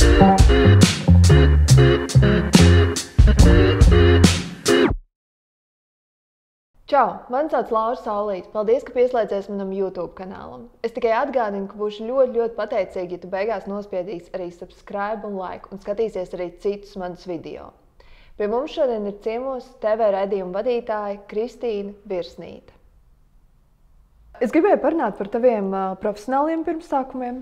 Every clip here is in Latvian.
Čau! Mani sauc Laura Saulīte. Paldies, ka pieslēdzies manam YouTube kanālam. Es tikai atgādinu, ka būšu ļoti pateicīga, ja tu beigās nospiedīsi arī subscribe un like un skatīsies arī citus manus video. Pie mums šodien ir ciemos TV raidījuma vadītāja Kristīna Virsnīte. Es gribēju parunāt par taviem profesionāliem pirmsākumiem.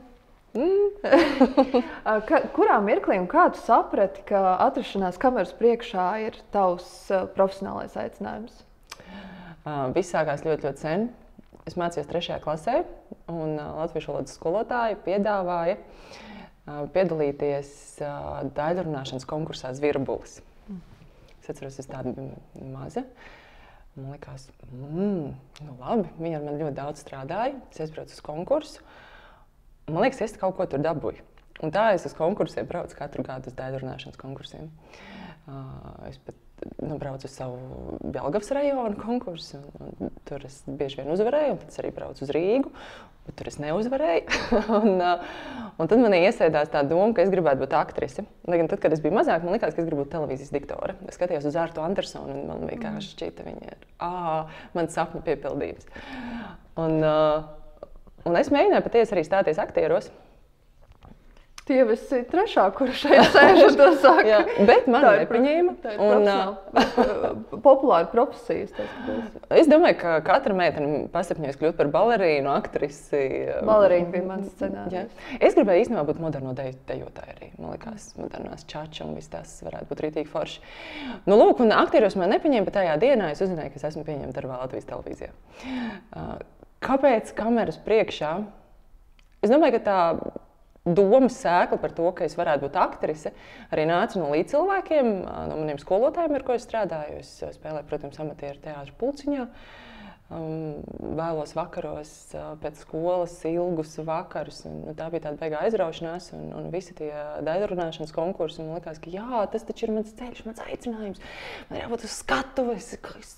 Kurā mirklī un kā tu saprati, ka atrašanās kameras priekšā ir tavs profesionālais aicinājums? Viss sākās ļoti sen. Es mācījos 3. klasē, un latviešu valodas skolotāja piedāvāja piedalīties daļrunāšanas konkursā Zvirbulis. Es atceros, es tāda biju maza. Man likās, nu labi, viņa ar mani ļoti daudz strādāja. Es aizbraucu uz konkursu. Man liekas, es kaut ko tur dabūju. Un tā es uz konkursiem braucu katru gadu uz daļrunāšanas konkursiem. Es pat braucu uz savu Jelgavas rajonu konkursu, un tur es bieži vien uzvarēju, un tad es arī braucu uz Rīgu, bet tur es neuzvarēju. un tad manī iesēdās tā doma, ka es gribētu būt aktrise. Lai gan tad, kad es biju mazāk, man likās, ka es gribu būt televīzijas diktore. Es skatījos uz Artu Andersonu, un man vienkārši šķita, viņa ir mans sapņu piepildījums. Un es mēģināju patiesi arī stāties aktieros. Tie visi trešā, kura šeit sēž un to saka. Jā, bet man nepaņēma. Tā ir populāra profesija. Es domāju, ka katra meitene pasapņojas kļūt par balerīnu, aktrisi. Balerīna bija mans scenārijs. Es gribēju īstenībā būt moderno dejotāju arī. Man likās, modernās čača un viss tās varētu būt rītīgi forši. Nu, lūk, un aktieros man nepaņēma, bet tajā dienā es uzzināju, ka es esmu pieņemta darbā Latvijas televīzijā. Kāpēc kameras priekšā? Es domāju, ka tā domas sēkla par to, ka es varētu būt aktrise, arī nāca no līdzcilvēkiem, no maniem skolotājiem, ar ko es strādāju. Es spēlēju, protams, amatieru teātru Pulciņā. Vēlos vakaros pēc skolas ilgus vakarus. Tā bija tāda beigā aizraušanās un visi tie daļrunāšanas konkursi. Man likās, ka jā, tas taču ir mans ceļš, mans aicinājums. Man ir jābūt uz skatuves,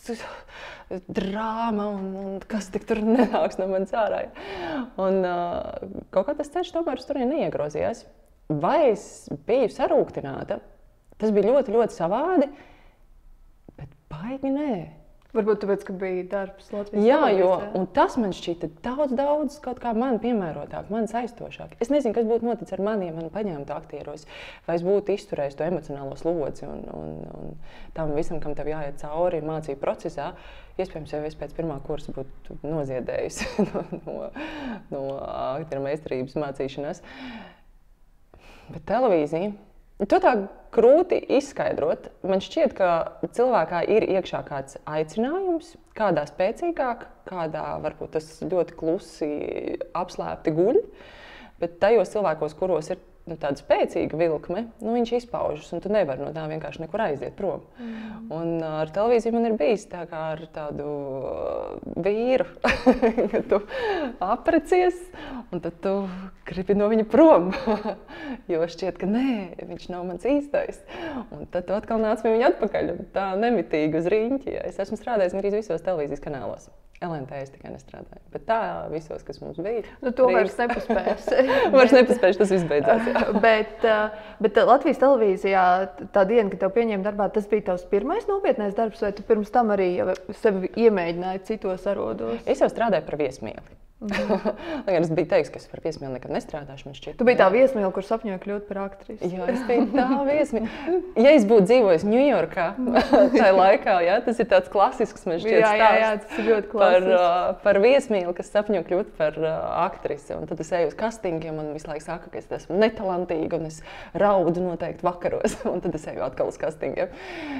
drāma un kas tik tur nenāks no manis ārā. Un kaut kā tas ceļš tomēr uz turieni neiegrozījās. Vai es biju sarūktināta? Tas bija ļoti savādi, bet baigi nē. Varbūt tāpēc, ka bija darbs Latvijas televīzijā. Un tas man šķita daudz kaut kā man piemērotāk, man saistošāk. Es nezinu, kas būtu noticis ar mani, ja man paņemtu aktieros, vai es būtu izturējis to emocionālo slodzi un tam visam, kam tev jāiet cauri mācību procesā. Iespējams, jau es pēc pirmā kursa būtu noziedējusi no aktieru meistarības mācīšanās. Bet televīzija, to tā grūti izskaidrot. Man šķiet, ka cilvēkā ir iekšā kāds aicinājums, kādā spēcīgāk, kādā varbūt tas ļoti klusi apslēpti guļ, bet tajos cilvēkos, kuros ir tāda spēcīga vilkme, viņš izpaužas, un tu nevari no tā vienkārši nekur aiziet prom. Un ar televīziju man ir bijis tā kā ar tādu vīru, ka tu aprecies, un tad tu gribi no viņa prom, jo šķiet, ka nē, viņš nav mans īstais. Un tad tu atkal nāc pie viņa atpakaļ, un tā nemitīgi uz riņķi. Es esmu strādājis arī visos televīzijas kanālos. LNT es tikai nestrādāju, bet tā visos, kas mums bija. Nu, to vairs nepaspēs. Vairs nepaspēs, tas viss beidzās. Bet Latvijas televīzijā tā diena, kad tev pieņēma darbā, tas bija tavs pirmais nopietnais darbs, vai tu pirms tam arī sevi iemēģināji citos arodos? Es jau strādāju par viesmīli. Lai gan es biju teiks, ka es par viesmīli nekad nestrādāšu, man šķiet. Tu biji tā viesmīle, kur sapņoja kļūt par aktrisi. Jā, es biju tā viesmīle. Ja es būtu dzīvojis Ņujorkā tajā laikā, jā, tas ir tāds klasisks, man šķiet, stāsts. Jā, tas ir ļoti klasisks. Par viesmīli, kas sapņo kļūt par aktrisi. Un tad es eju uz kastingiem un visu laiku saku, ka es esmu netalantīga un es raudu noteikti vakaros. Un tad es eju atkal uz kastingiem.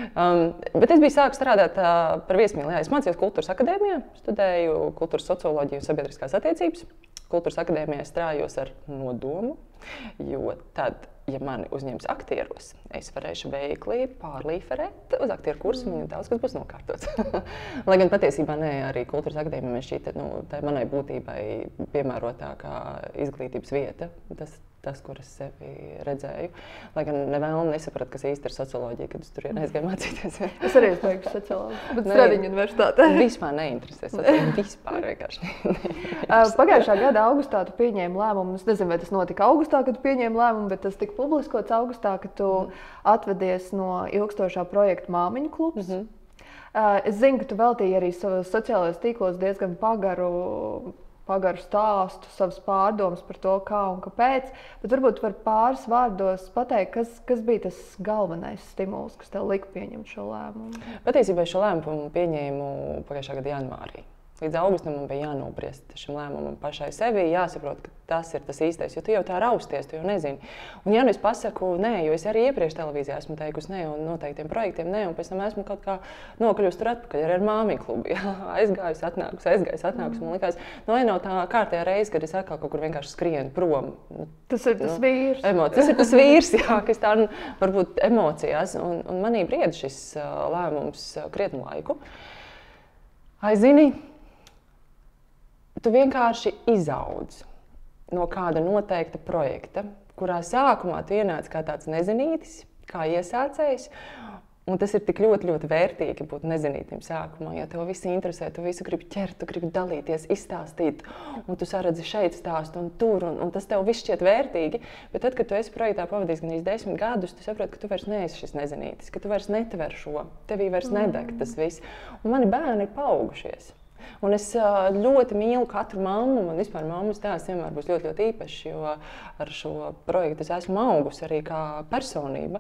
Bet es biju sāku strādāt par viesmīli. Jā, es mācījos Kultūras akadēmijā, studēju kultūras socioloģiju un sabiedriskās attiecības. Kultūras akadēmijā strādājos ar nodomu, jo tad, ja mani uzņems aktieros, es varēšu veikli pārlīferēt uz aktieru kursu, un daudz kas būs nokārtots. Lai gan patiesībā ne, arī Kultūras akadēmija man šķita, tā manai būtībai piemērotākā izglītības vieta. Tas, kur es sevi redzēju. Lai gan nevēlu nesapratu, kas īsti ir socioloģija, kad es tur aizgāju mācīties. Es arī beigšu socioloģiju, bet Stradiņu universitātē. Vispār neinteresē socioloģija, vispār vienkārši. Pagājušā gada augustā tu pieņēmi lēmumu, es nezinu, vai tas notika augustā augustā, kad pieņēma lēmumu, bet tas tika publiskots augustā, kad tu atvedies no ilgstošā projekta Māmiņu klubs. Es zinu, ka tu veltīji arī sociālajos tīklos diezgan pagaru stāstu, savas pārdomas par to, kā un kāpēc. Bet varbūt var pāris vārdos pateikt, kas bija tas galvenais stimuls, kas tev lika pieņemt šo lēmumu? Patiesībā šo lēmumu pieņēmu pagājušā gada janvārī. Līdz augustam man bija jānobriest šim lēmumam pašai sevi, jāsaprot, ka tas ir tas īstais, jo tu jau tā rausties, tu jau nezini. Un ja nu es pasaku nē, jo es arī iepriekš televīzijā esmu teikusi nē un noteiktiem projektiem nē, un pēc tam esmu kaut kā nokļuvusi tur atpakaļ arī ar Māmiņu klubu. Jā, aizgājusi, atnākusi. Man likās, nav tā kārtējā reize, kad es atkal kaut kur vienkārši skrienu prom. Tas ir tas vīrs. Tas ir tas vīrs, jā, kas tā varbūt emocijās. Un manī brieda šis lēmums krietnu laiku. Zini, tu vienkārši izaudz no kāda noteikta projekta, kurā sākumā tu ienāc kā tāds nezinītis, kā iesācējs. Un tas ir tik ļoti, ļoti vērtīgi būt nezinītim sākumā, jo tev viss interesē, tu visu gribi ķert, tu gribi dalīties, izstāstīt, un tu saredzi šeit stāstu un tur, un tas tev viss šķiet vērtīgi. Bet tad, kad tu esi projektā pavadījis gan 10 gadus, tu saproti, ka tu vairs neesi šis nezinītis, ka tu vairs netver šo, tevī vairs nedeg tas viss. Un mani bērni ir paaugušies. Un es ļoti mīlu katru mammu, un vispār mammas tēls vienmēr būs ļoti, ļoti īpašs, jo ar šo projektu es esmu augusi arī kā personība.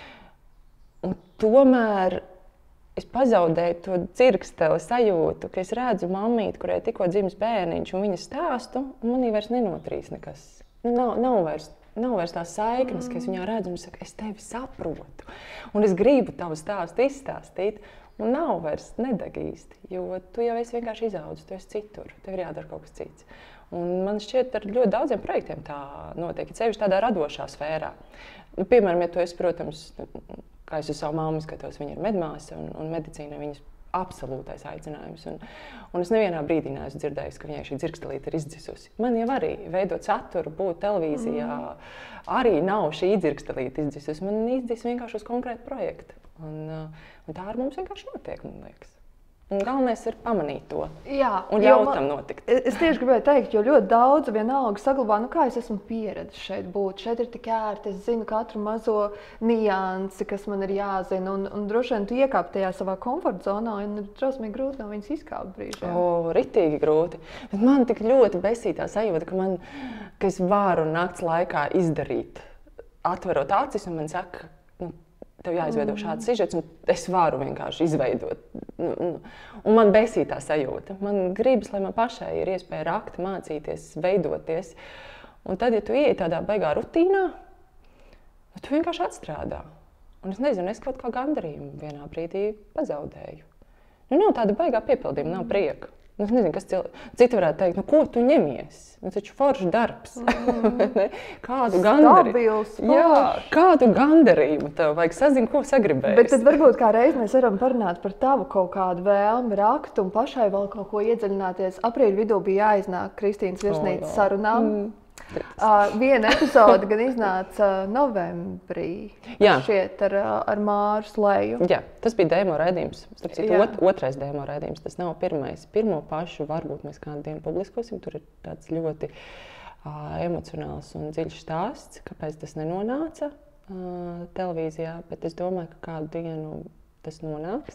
Un tomēr es pazaudēju to dzirksteli sajūtu, ka es redzu mammīti, kurai tikko dzimis bērniņš, un viņas stāstu, un manī vairs nenotrīs nekas. Nav vairs tās saiknes, ka es viņā redzu un saku, es tevi saprotu, un es gribu tavu stāstu izstāstīt. Un nav vairs nedeg īsti, jo tu jau esi vienkārši izaudzis, tu esi citur, tev ir jādara kaut kas cits. Un man šķiet, ar ļoti daudziem projektiem tā notiek, sevišķi tādā radošā sfērā. Piemēram, ja tu esi, protams, kā es uz savu māmu skatos, viņa ir medmāsa un medicīna viņas absolūtais aicinājums. Un es nevienā brīdī neesmu dzirdējusi, ka viņai šī dzirkstelīte ir izdzisusi. Man jau arī veidot saturu, būt televīzijā, arī nav šī dzirkstelīte izdzisusi. Man izdzis vienkārši uz konkrētu projektu. Un tā ar mums vienkārši notiek, man liekas. Un galvenais ir pamanīt to. Jā, un ļaut tam notikt. Es tieši gribēju teikt, jo ļoti daudz vienalga saglabā, kā es esmu pieredzis šeit būt. Šeit ir tik ērti, es zinu katru mazo niansi, kas man ir jāzina. Un droši vien tu iekāp tajā savā komforta zonā, un ir drausmīgi grūti no viņas izkāpt brīžiem. Ritīgi grūti. Bet man tik ļoti besītā sajūta, ka es varu nakts laikā izdarīt, atverot acis, un man saka, tev jāizveido šāds sižets, un es varu vienkārši izveidot. Un man besītā sajūta. Man gribas, lai man pašai ir iespēja rakt, mācīties, veidoties. Un tad, ja tu ieej tādā baigā rutīnā, tu vienkārši atstrādā. Un es nezinu, es kaut kā gandarījumu vienā brīdī pazaudēju. Nav tāda baigā piepildījuma, nav prieka. Es nezinu, kas citi varētu teikt, ko tu ņemies? Tas taču foršs darbs. Kādu gandarījumu? Jā, kādu gandarījumu tev vajag sazin, ko sagribējies. Bet tad varbūt kā reiz mēs varam parunāt par tavu kaut kādu vēlmi rakt un pašai vēl kaut ko iedziļināties. Aprīļa vidū bija jāiznāk Kristīnas Virsnīcas sarunām. Viena epizode gan iznāca novembrī, šķiet ar Māru Sleju. Jā, tas bija demo raidījums. Otrais demo raidījums, tas nav pirmais. Pirmo pašu varbūt mēs kādu dienu publiskosim. Tur ir tāds ļoti emocionāls un dziļš stāsts, kāpēc tas nenonāca televīzijā, bet es domāju, ka kādu dienu tas nonāks.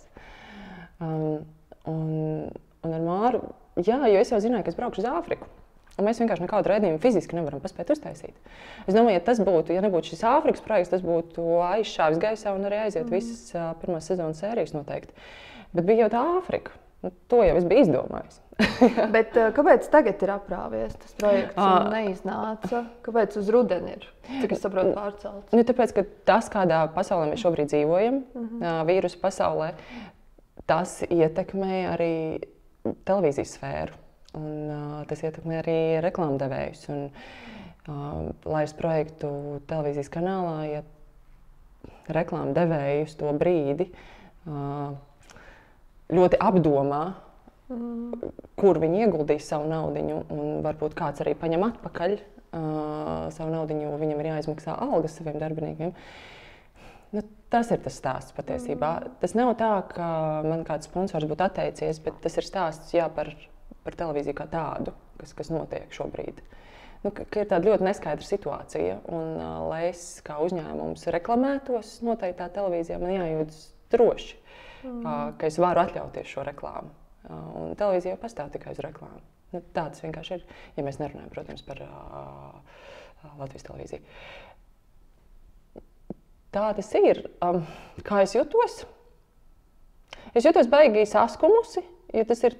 Un ar Māru, jo es jau zināju, ka es braukšu uz Āfriku. Un mēs vienkārši nekādu raidījumu fiziski nevaram paspēt uztaisīt. Es domāju, ja nebūtu šis Āfrikas projekts, tas būtu aizšāvis gaisā un arī aiziet visas pirmās sezonas sērijas noteikti. Bet bija jau tā Āfrika. To jau es biju izdomājis. Bet kāpēc tagad ir aprāvies tas projekts un neiznāca? Kāpēc uz rudeni ir, cik es saprotu, pārcelts? Tāpēc, ka tas, kādā pasaulē mēs šobrīd dzīvojam, vīrusu pasaulē, tas ietekmē arī televīzijas sfēru. Un tas ietekmē arī reklāmdevējus. Laist projektu televīzijas kanālā, ja reklāmdevējus to brīdi ļoti apdomā, kur viņi ieguldīs savu naudiņu, un varbūt kāds arī paņem atpakaļ savu naudiņu, jo viņam ir jāizmaksā algas saviem darbiniekiem. Tas ir tas stāsts patiesībā. Tas nav tā, ka man kāds sponsors būtu atteicies, bet tas ir stāsts par televīziju kā tādu, kas notiek šobrīd. ka ir tāda ļoti neskaidra situācija. Un, lai es kā uzņēmums reklamētos noteiktā televīzijā, man jājūtas droši, ka es varu atļauties šo reklāmu. Un televīzija jau pastāv tikai uz reklāmu. Nu, tā tas vienkārši ir, ja mēs nerunājam, protams, par Latvijas televīziju. Tā tas ir. Kā es jutos? Es jutos baigi saskumusi, jo tas ir,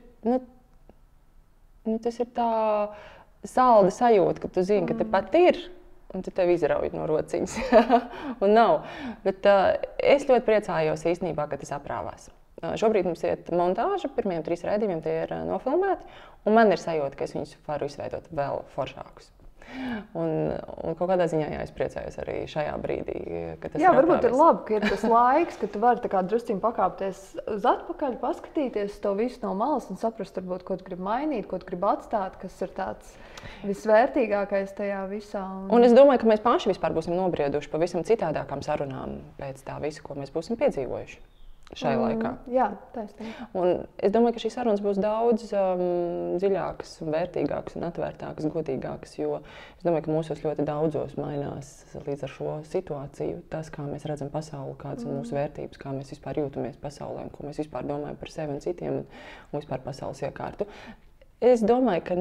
tas ir tā salda sajūta, ka tu zini, ka tepat ir, un tu tev izrauj no rociņas. Un nav. Bet es ļoti priecājos īstenībā, ka tas aprāvās. Šobrīd mums iet montāža, pirmiem 3 raidījumiem tie ir nofilmēti, un man ir sajūta, ka es viņus varu izveidot vēl foršākus. Un kaut kādā ziņā es priecājos arī šajā brīdī, ka tas ir varbūt ir labi, ka ir tas laiks, ka tu vari tā kā drusciņ pakāpties uz atpakaļ, paskatīties to visu no malas un saprast, varbūt, ko tu gribi mainīt, ko tu gribi atstāt, kas ir tāds visvērtīgākais tajā visā. Un es domāju, ka mēs paši vispār būsim nobrieduši pavisam citādākām sarunām pēc tā visa, ko mēs būsim piedzīvojuši šai laikā. Jā, taisnība. Un es domāju, ka šīs sarunas būs daudz dziļākas, vērtīgākas un atvērtākas, godīgākas, jo es domāju, ka mūsos ļoti daudzos mainās līdz ar šo situāciju tas, kā mēs redzam pasauli, kādas ir mūsu vērtības, kā mēs vispār jūtamies pasaulē, un ko mēs vispār domājam par sevi un citiem un vispār pasaules iekārtu. Es domāju, ka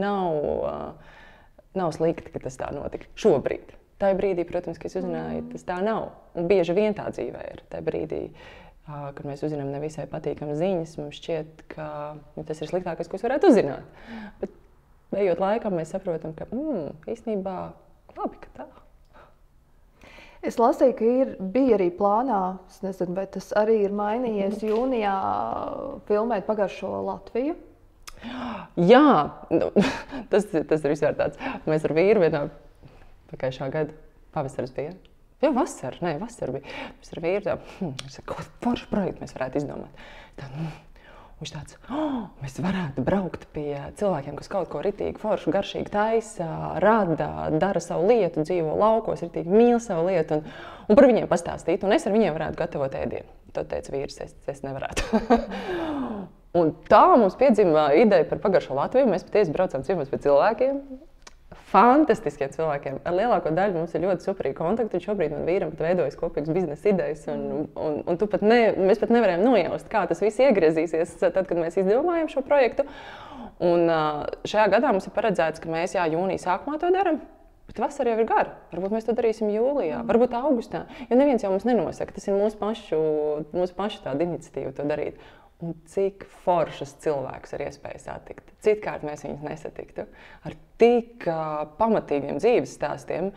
nav slikti, ka tas tā notika šobrīd. Tajā brīdī, protams, ka es uzzināju, tas tā nav. Un bieži vien tā dzīvē ir. Tajā brīdī, kad mēs uzzinām nevisai patīkamas ziņas, mums šķiet, ka tas ir sliktākais, ko es varētu uzzināt. Bet ejot laikam, mēs saprotam, ka īstenībā labi, ka tā. Es lasīju, ka bija arī plānā, es nezinu, vai tas arī ir mainījies jūnijā, filmēt Pagaršo Latviju. Jā, tas ir vispār tāds. Mēs ar vīru vienā pagājušā gada pavasaris bija. Jā, vasara bija. Mēs ar vīru kaut foršu projektu mēs varētu izdomāt. Viņš tāds, mēs varētu braukt pie cilvēkiem, kas kaut ko ritīgi foršu, garšīgi taisa, rada, dara savu lietu, dzīvo laukos, ritīgi mīl savu lietu un par viņiem pastāstīt. Un es ar viņiem varētu gatavot ēdienu. Tad teica vīrs, es nevarētu. Un tā mums piedzima ideja par Pagaršo Latviju. Mēs patiesi braucām ciemos pie cilvēkiem. Fantastiskiem cilvēkiem. Ar lielāko daļu mums ir ļoti superīgi kontakti. Šobrīd man vīram pat veidojas kopīgas biznesa idejas. Un mēs pat nevarējām nojaust, kā tas viss iegriezīsies, tad, kad mēs izdomājam šo projektu. Un šajā gadā mums ir paredzēts, ka mēs jūnija sākumā to darām. Bet vasara jau ir gara. Varbūt mēs to darīsim jūlijā, varbūt augustā. Jo neviens jau mums nenosaka. Tas ir mūsu pašu tāda iniciatīva to darīt. Un cik foršas cilvēkus ir iespēja satikt. Citkārt mēs viņus nesatiktu. Ar tik pamatīgiem dzīves stāstiem.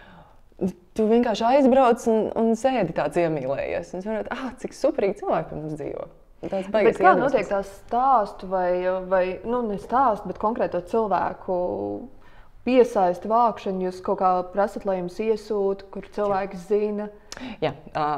Tu vienkārši aizbrauc un sēdi tāds iemīlējies. Un es varētu, cik superīgi cilvēki pie mums dzīvo. Bet kā notiek tās stāstu vai ne stāstu, bet konkrēto cilvēku piesaisti vākšanu? Jūs kaut kā prasat, lai jums iesūta, kur cilvēki zina? Jā,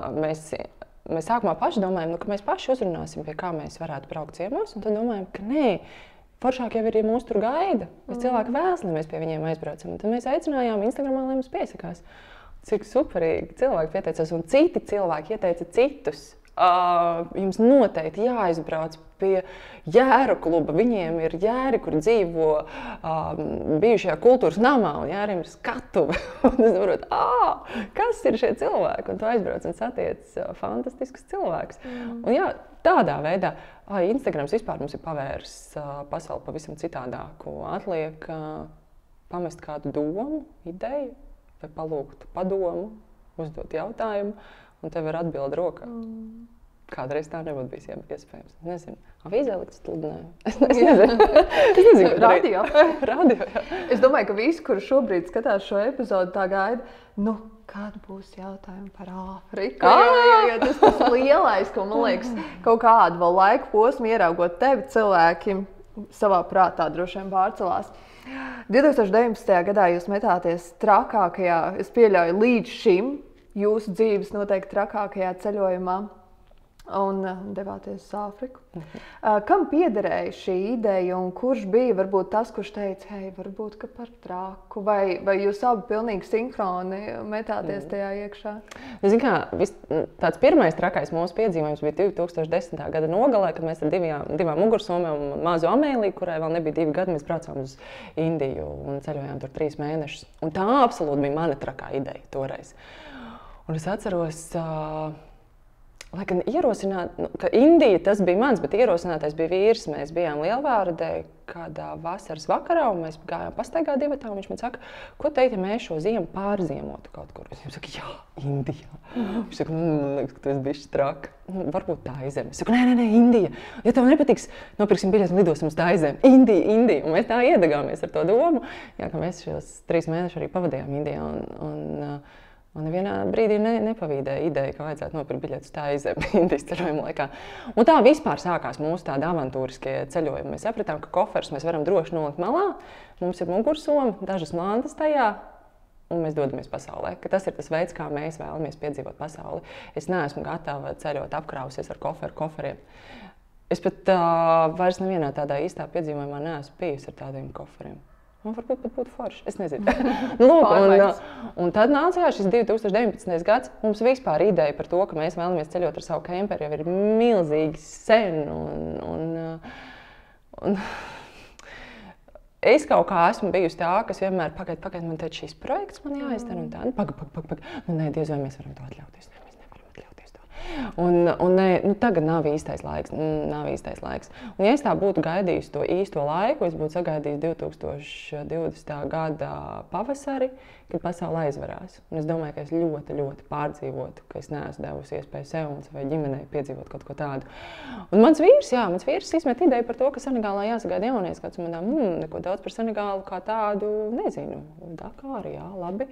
mēs sākumā paši domājam, ka mēs paši uzrunāsim, pie kā mēs varētu braukt ciemos, un tad domājam, ka nē, foršāk jau ir, ja mūs tur gaida. Cilvēki vēlas, lai mēs pie viņiem aizbraucam. Un tad mēs aicinājām Instagramā, lai mums piesakās. Cik superīgi cilvēki pieteicās, un citi cilvēki ieteica citus. Jums noteikti jāaizbrauc pie Jēru kluba. Viņiem ir jēri, kur dzīvo bijušajā kultūras namā, un jēriem ir skatuve. Un es saprotu, kas ir šie cilvēki? Un tu aizbrauc un satiec fantastiskus cilvēkus. Un jā, tādā veidā Instagrams vispār mums ir pavērs pasauli pavisam citādāku. Atliek pamest kādu domu, ideju, vai palūgt padomu, uzdot jautājumu. Un tev ir atbilde rokā. Kādreiz tā nebūtu bijis iespējams. Nezinu. Avīzē likt sludinājumu. Es nezinu. Radio. Radio, jā. Es domāju, ka visi, kuri šobrīd skatās šo epizodu, tā gaida, kad būs jautājumi par Āfriku. Jo tas lielais, ko man liekas, kaut kādu vēl laiku posmu ieraugot tevi, cilvēki savā prātā droši vien pārcelās. 2019. gadā jūs metāties trakākajā, es pieļauju līdz šim, jūsu dzīves noteikti trakākajā ceļojumā. un devāties uz Āfriku. Kam piederēja šī ideja un kurš bija varbūt tas, kurš teica, hei, varbūt ka par traku, vai jūs abi pilnīgi sinhroni metāties tajā iekšā? Zin kā, tāds pirmais trakais mūsu piedzīvojums bija 2010. Gada nogalē, kad mēs ar divām mugursomēm un mazu Amēliju, kurai vēl nebija 2 gadi, mēs braucām uz Indiju un ceļojām tur 3 mēnešus. Un tā absolūti bija mana trakā ideja toreiz. Un es atceros, lai gan ierosināt, ka Indija tas bija mans, bet ierosinātais bija vīrs. Mēs bijām Lielvārdē kādā vasaras vakarā, un mēs gājām pastaigā divatā, un viņš man saka, ko teikt, ja mēs šo ziemu pārziemotu kaut kur? Es viņam saku, jā, Indijā. Viņš saka, man liekas, ka tu esi bišķi traka. Varbūt tā izem. Es saku, nē, Indija. Ja tev nepatiks, nopirksim biļeti un lidosim uz tā izem. Indija. Un mēs tā iedegāmies ar to domu, jā, ka mēs šos 3 mēnešus arī pavadījām Indijā. Man nevienā brīdī nepavīdēja ideja, ka vajadzētu nopirkt biļetes tā izem Indijas ceļojuma laikā. Un tā vispār sākās mūsu tādi avantūriskie ceļojumi. Mēs sapratām, ka koferus mēs varam droši nolikt malā, mums ir mugursoma, dažas mantas tajā, un mēs dodamies pasaulē. Ka tas ir tas veids, kā mēs vēlamies piedzīvot pasauli. Es neesmu gatava ceļot apkrausies ar koferiem. Es pat vairs nevienā tādā īstā piedzīvojumā neesmu bijusi ar tādiem koferiem. Man varbūt pat būtu forši, es nezinu. Lūk, un tad nāca šis 2019. gads. Mums vispār ideja par to, ka mēs vēlamies ceļot ar savu kemperi, jau ir milzīgi sen. Un es kaut kā esmu bijusi tā, kas vienmēr pagaid, man teica, šis projekts man jāizdara un tā. Pagaid. Nē, Diez vai mēs varam to atļauties. Un tagad nav īstais laiks. Un ja es tā būtu gaidījusi to īsto laiku, es būtu sagaidījusi 2020. gada pavasari, kad pasaule aizvarās. Un es domāju, ka es ļoti, ļoti pārdzīvotu, ka es neesmu devusi iespēju sev un savai ģimenei piedzīvot kaut ko tādu. Un mans vīrs izmet ideju par to, ka Senegālā jāsagaida jaunies kāds. Un man neko daudz par Senegālu kā tādu nezinu. Dakāri, jā, labi.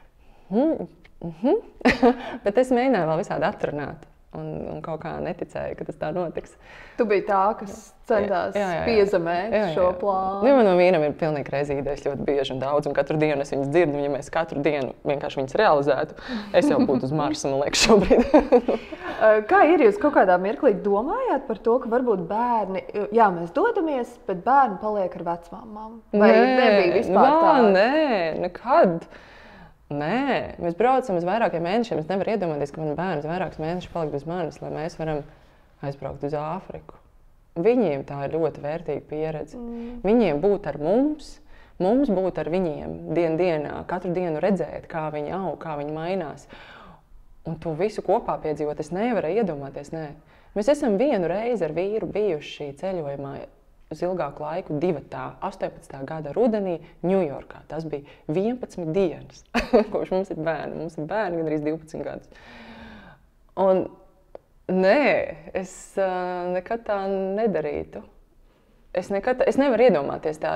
Bet es mēģināju vēl visādi atrunāt un kaut kā neticēju, ka tas tā notiks. Tu biji tā, kas centās piezemēt šo plānu. Jā, manam vīram ir pilnīgi reizi idejas ļoti bieži un daudz, un katru dienu es viņas dzirdu, un ja mēs katru dienu vienkārši viņas realizētu, es jau būtu uz Marsa, man liekas, šobrīd. Kā ir, jūs kaut kādā mirklī domājāt par to, ka varbūt bērni, jā, mēs dodamies, bet bērni paliek ar vecmāmām? Vai nebija vispār tā? Nē, nekad. Nē, mēs braucam uz vairākiem mēnešiem. Es nevaru iedomāties, ka man bērns vairākus mēnešus paliek bez manis, lai mēs varam aizbraukt uz Āfriku. Viņiem tā ir ļoti vērtīga pieredze. Viņiem būt ar mums būt ar viņiem dienā, katru dienu redzēt, kā viņi aug, kā viņi mainās. Un to visu kopā piedzīvot, es nevaru iedomāties, nē. Mēs esam vienu reizi ar vīru bijuši ceļojumā uz ilgāku laiku divatā, 18. gada rudenī, Ņujorkā. Tas bija 11 dienas, kopš mums ir bērni. Mums ir bērni gandrīz 12 gadus. Un nē, es nekad tā nedarītu. Es nevaru iedomāties tā.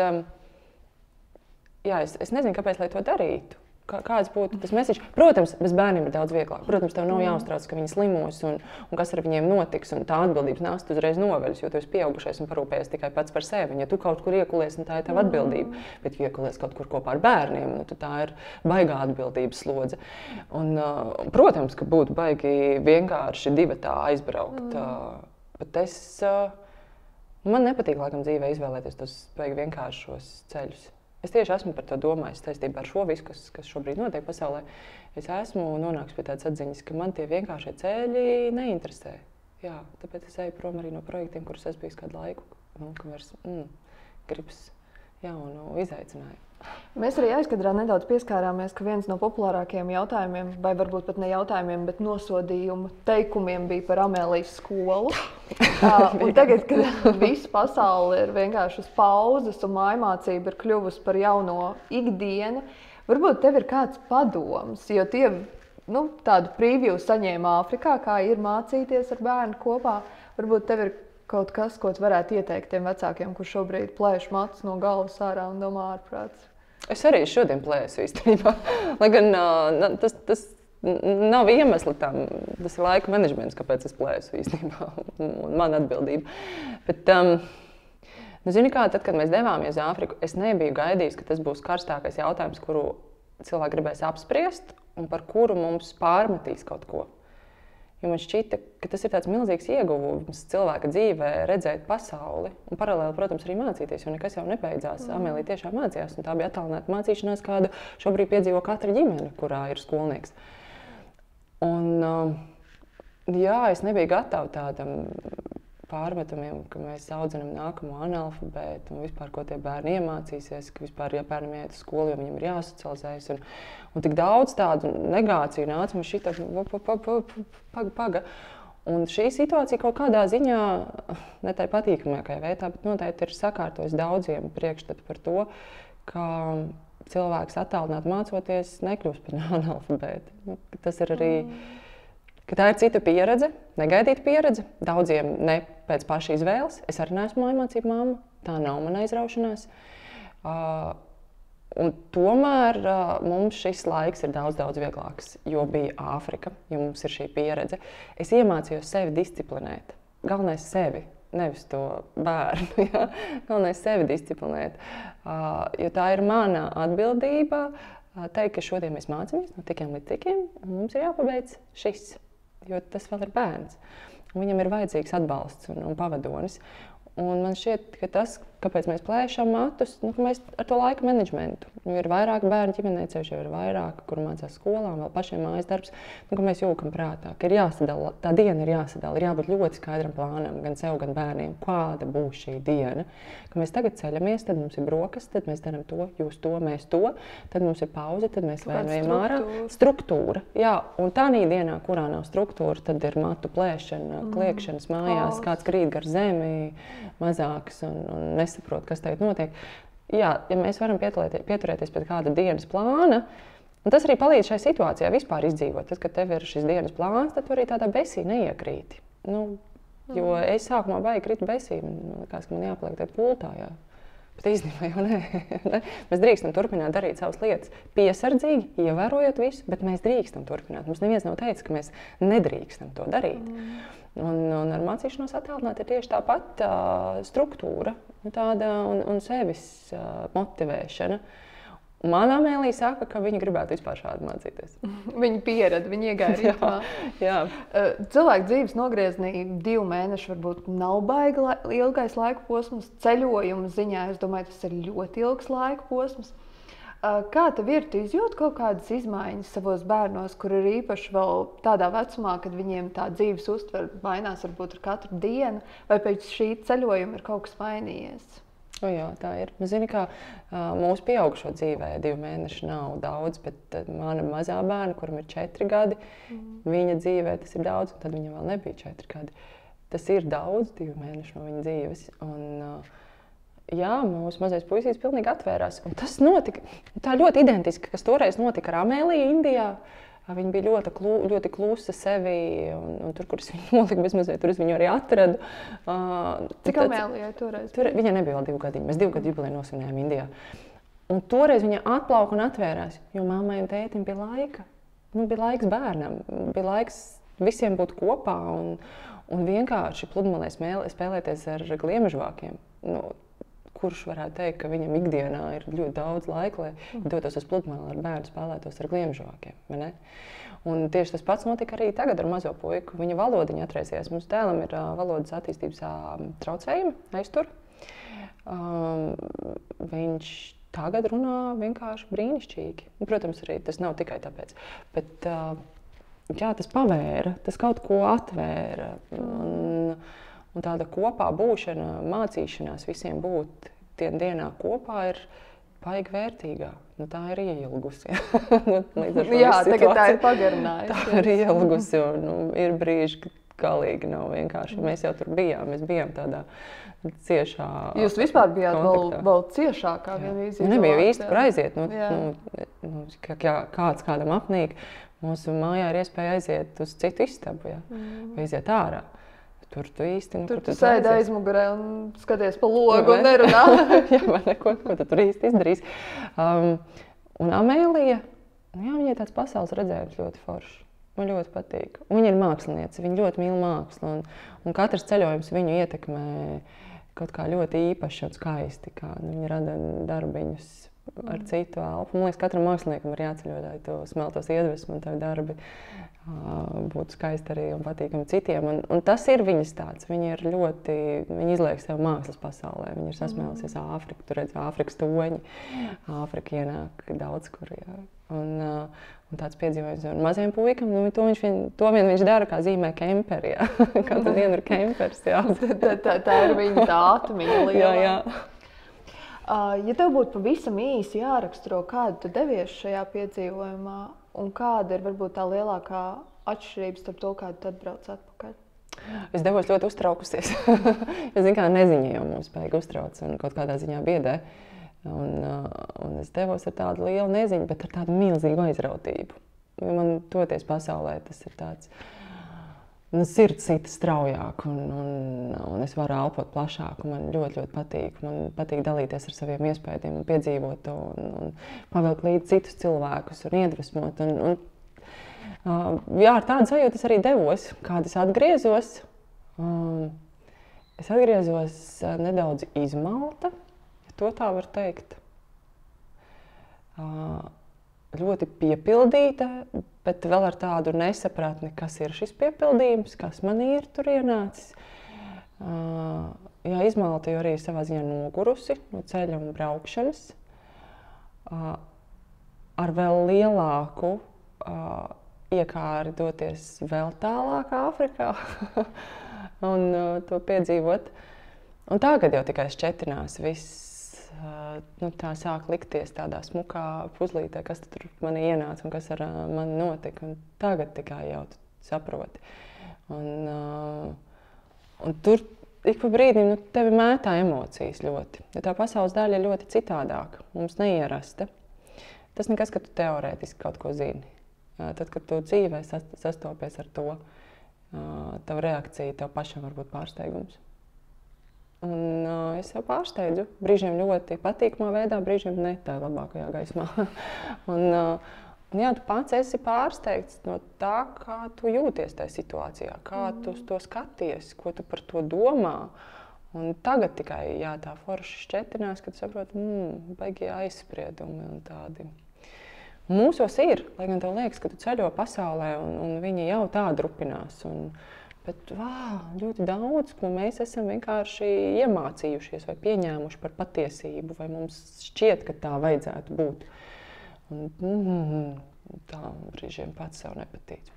Es nezinu, kāpēc, lai to darītu. Kāds būtu tas mesiķis? Protams, bez bērniem ir daudz vieglāk. Protams, tev nav jāuztrauc, ka viņi slimos un kas ar viņiem notiks. Un tā atbildības nasta uzreiz noveļas, jo tu esi pieaugušais un parūpējies tikai pats par sevi. Ja tu kaut kur iekulies, tā ir tava atbildība. Bet, ja iekulies kaut kur kopā ar bērniem, tad tā ir baigā atbildības slodze. Un, protams, ka būtu baigi vienkārši divatā aizbraukt. Bet man nepatīk laikam dzīvē izvēlēties tos baigi vienkāršos ceļus. Es tieši esmu par to domājis saistībā ar šo visu, kas šobrīd notiek pasaulē. Es esmu nonākusi pie tādas atziņas, ka man tie vienkāršie ceļi neinteresē. Jā, tāpēc es eju prom arī no projektiem, kurus es biju kādu laiku, ka vairs gribas jaunu izaicinājumu. Mēs arī aizkadrā nedaudz pieskārāmies, ka viens no populārākajiem jautājumiem, vai varbūt pat ne jautājumiem, bet nosodījumu teikumiem bija par Amēlijas skolu. Un tagad, kad visa pasaule ir vienkārši uz pauzes un mājmācība ir kļuvusi par jauno ikdienu, varbūt tev ir kāds padoms, jo tie tādu preview saņēma Āfrikā, kā ir mācīties ar bērnu kopā. Varbūt tev ir kaut kas, ko tu varētu ieteikt tiem vecākiem, kur šobrīd plēš matus no galvas ārā un domā ārprāts. Es arī šodien plēsu īstenībā, lai gan tas nav iemesli tam. Tas ir laika menedžments, kāpēc es plēsu īstenībā, un man atbildība. Bet, zini kā, tad, kad mēs devāmies uz Āfriku, es nebiju gaidījis, ka tas būs karstākais jautājums, kuru cilvēki gribēs apspriest un par kuru mums pārmetīs kaut ko. jo man šķita, ka tas ir tāds milzīgs ieguvums cilvēka dzīvē redzēt pasauli. Un paralēli, protams, arī mācīties, jo nekas jau nebeidzās. Amēlija tiešām mācījās, un tā bija attālināta mācīšanās, kādu šobrīd piedzīvo katra ģimene, kurā ir skolnieks. Un, jā, es nebiju gatava tādam pārmetumiem, ka mēs audzinām nākamo analfabētu un vispār, ko tie bērni iemācīsies, ka vispār, ja bērnam iet uz skolu, jo viņam ir jāsocializējas. Un tik daudz tādu negāciju nāca, man šī paga. Un šī situācija kaut kādā ziņā, ne tai patīkamākajā veidā, bet noteikti ir sakārtojis daudziem priekšstatu par to, ka cilvēks attālināt mācoties nekļūst par analfabētu. Tas ir arī ka tā ir cita pieredze, negaidīta pieredze, daudziem ne pēc paša izvēles. Es arī neesmu mājmācību mamma, tā nav mana aizraušanās. Un tomēr mums šis laiks ir daudz vieglāks, jo bija Āfrika, jo mums ir šī pieredze. Es iemācījos sevi disciplinēt, galvenais sevi, nevis to bērnu, ja? Galvenais sevi disciplinēt, jo tā ir mana atbildība teikt, ka šodien mēs mācāmies no tikiem līdz tikiem, un mums ir jāpabeidz šis. Jo tas vēl ir bērns. Viņam ir vajadzīgs atbalsts un pavadonis. Un man šķiet, ka tas, kāpēc mēs plēšam matus, ka mēs ar to laika menedžmentu. Ir vairāk bērnu ģimenē, ceļš jau ir vairāk, kur mācās skolām, vēl pašiem mājas darbs, ka mēs jūkam prātā, ka ir jāsadala, tā diena ir jāsadala, ir jābūt ļoti skaidram plānam, gan sev, gan bērniem, kāda būs šī diena. Ka mēs tagad ceļamies, tad mums ir brokas, tad mēs darām to, jūs to, mēs to, tad mums ir pauze, tad mēs vējam ārā. Struktūra, jā, un tādā dienā, kurā nav struktūra, tad ir matu plēšana, kliekšanas mājās, kāds krīt gar zemi, mazāks un nesaprot, kas tagad notiek. Jā, ja mēs varam pieturēties pie kāda dienas plāna, un tas arī palīdz šai situācijai vispār izdzīvot. Tad, kad tev ir šis dienas plāns, tad tu arī tādā besī neiekrīti. Jo es sākumā baigi kritu besī, man likās, ka man jāpaliek tajā pultā. Jā. Bet īstenībā jau ne. Mēs drīkstam turpināt darīt savas lietas piesardzīgi, ievērojot visu, bet mēs drīkstam turpināt. Mums neviens nav teicis, ka mēs nedrīkstam to darīt. Un ar mācīšanos attālināt ir tieši tāpat struktūra un sevis motivēšana. Manā Amēlija saka, ka viņa gribētu vispār šādi mācīties. Viņa pierada, viņa iegāja ritmā. Jā. Cilvēka dzīves nogrieznī 2 mēneši varbūt nav baigi ilgais laika posms. Ceļojuma ziņā, es domāju, tas ir ļoti ilgs laika posms. Kā tev ir? Tu izjūti kaut kādas izmaiņas savos bērnos, kur ir īpaši vēl tādā vecumā, kad viņiem tā dzīves uztver mainās varbūt ar katru dienu, vai pēc šī ceļojuma ir kaut kas mainījies? Jā, tā ir. Zini, kā mūsu pieaugušo dzīvē 2 mēneši nav daudz, bet mana mazā bērna, kuram ir 4 gadi, viņa dzīvē tas ir daudz, un tad viņam vēl nebija 4 gadi. Tas ir daudz 2 mēneši no viņa dzīves. Jā, mūsu mazais puisīs pilnīgi atvērās. Un tas notika tā ļoti identiski, kas toreiz notika ar Amēliju Indijā. Viņa bija ļoti klusa sevi, un tur, kur es viņu noliku bezmazliet, tur es viņu arī atradu. Cik Amēlijai toreiz? Viņai nebija vēl 2 gadiņi. Mēs 2 gadu jubileju nosvinējām Indijā. Un toreiz viņa atplauka un atvērās, jo mammai un tētim bija laika. Bija laiks bērnam, bija laiks visiem būt kopā un vienkārši pludmalē spēlēties ar gliemežvākiem. Kurš varētu teikt, ka viņam ikdienā ir ļoti daudz laika, lai dotos uz pludmali ar bērnu spēlētos ar gliemežvākiem. Un tieši tas pats notika arī tagad ar mazo puiku. Viņa valodiņa atreizījās. Mums tēlam ir valodas attīstības traucējumi aiztur. Viņš tagad runā vienkārši brīnišķīgi. Protams, arī tas nav tikai tāpēc. Bet jā, tas pavēra, tas kaut ko atvēra. Un tāda kopā būšana, mācīšanās visiem būt dienā kopā ir baigi vērtīgā. Tā ir ielgusi. Jā, tagad tā ir pagarinājusi. Tā ir ielgusi un ir brīži, kad galīgi nav vienkārši. Mēs jau tur bijām, mēs bijām tādā ciešā Jūs vispār bijāt vēl ciešākā vienreiz. Nebija īsti, kur aiziet. Kāds kādam apnīk, mūsu mājā ir iespēja aiziet uz citu istabu, vai aiziet ārā. Tur tu īsti... Tur tu sēdi aizmugurē un skaties pa logu un nerunā. Jā, vai neko, ko tu tur īsti izdarīs. Un Amēlija, viņai tāds pasaules redzējums ļoti foršs. Man ļoti patīk. Viņa ir māksliniece, viņa ļoti mīl mākslu. Un katrs ceļojums viņu ietekmē kaut kā ļoti īpaši un skaisti. Viņa rada darbiņus ar citu elpu. Man liekas, katram māksliniekam ir jāceļo, lai tu smeltos iedvesmu un tavi darbi būtu skaisti arī un patīkami citiem. Un tas ir viņas tāds. Viņi ir ļoti, viņi izliek sev mākslas pasaulē. Viņi ir sasmēlusies Āfriku, tu redzi Āfrikas toņi. Āfrika ienāk daudz kur, jā. Un tāds piedzīvojums. Un mazajam puikam, to vien viņš dara, kā zīmē kemperi, jā. Katru dienu ir kempers, jā. Tā ir viņa dātumiņa lielā. Jā. Ja tev būtu pavisam īsi jāraksturo, kādu tu devies šajā piedzīvojumā un kāda ir varbūt tā lielākā atšķirība starp to, kādu tu atbrauc atpakaļ? Es devos ļoti uztraukusies. Es zinu, kā neziņa jau mums beigas uztrauc un kaut kādā ziņā biedē. Un es devos ar tādu lielu neziņu, bet ar tādu milzīgu aizrautību. Man toties pasaulē tas ir tāds, sirds sita straujāk un es varu elpot plašāk. Man ļoti patīk. Man patīk dalīties ar saviem iespējām un piedzīvot to un pavilkt līdzi citus cilvēkus un iedvesmot. Jā, ar tādu sajūtu es arī devos, kad es atgriezos. Es atgriezos nedaudz izmalta, ja to tā var teikt. Ļoti piepildīta, bet vēl ar tādu nesapratni, kas ir šis piepildījums, kas man ir tur ienācis. Jā, izmalta jau arī savā ziņā nogurusi no ceļa un braukšanas. Ar vēl lielāku iekāri doties vēl tālāk Āfrikā un to piedzīvot. Un tagad jau tikai šķetinās viss. Tā sāk likties tādā smukā puzlītē, kas tur manī ienāca un kas ar mani notika. Un tagad tikai jau saproti. Un tur ik pa brīdim tevi mētā emocijas ļoti. Jo tā pasaules daļa ir ļoti citādāka, mums neierasta. Tas nekas, ka tu teorētiski kaut ko zini. Tad, kad tu dzīvē sastopies ar to, tava reakcija tev pašam var būt pārsteigums. Un es jau pārsteidzu, brīžiem ļoti patīkamā veidā, brīžiem ne tā labākajā gaismā. Jā, tu pats esi pārsteigts no tā, kā tu jūties tajā situācijā, kā tu to skaties, ko tu par to domā. Un tagad tikai tā forši šķetinās, kad saproti, baigie aizspriedumi un tādi. Mūsos ir, lai gan tev liekas, ka tu ceļo pasaulē un viņi jau tā drupinās. Bet ļoti daudz, ko mēs esam vienkārši iemācījušies vai pieņēmuši par patiesību, vai mums šķiet, ka tā vajadzētu būt. Un tā brīžiem pats sev nepatīc.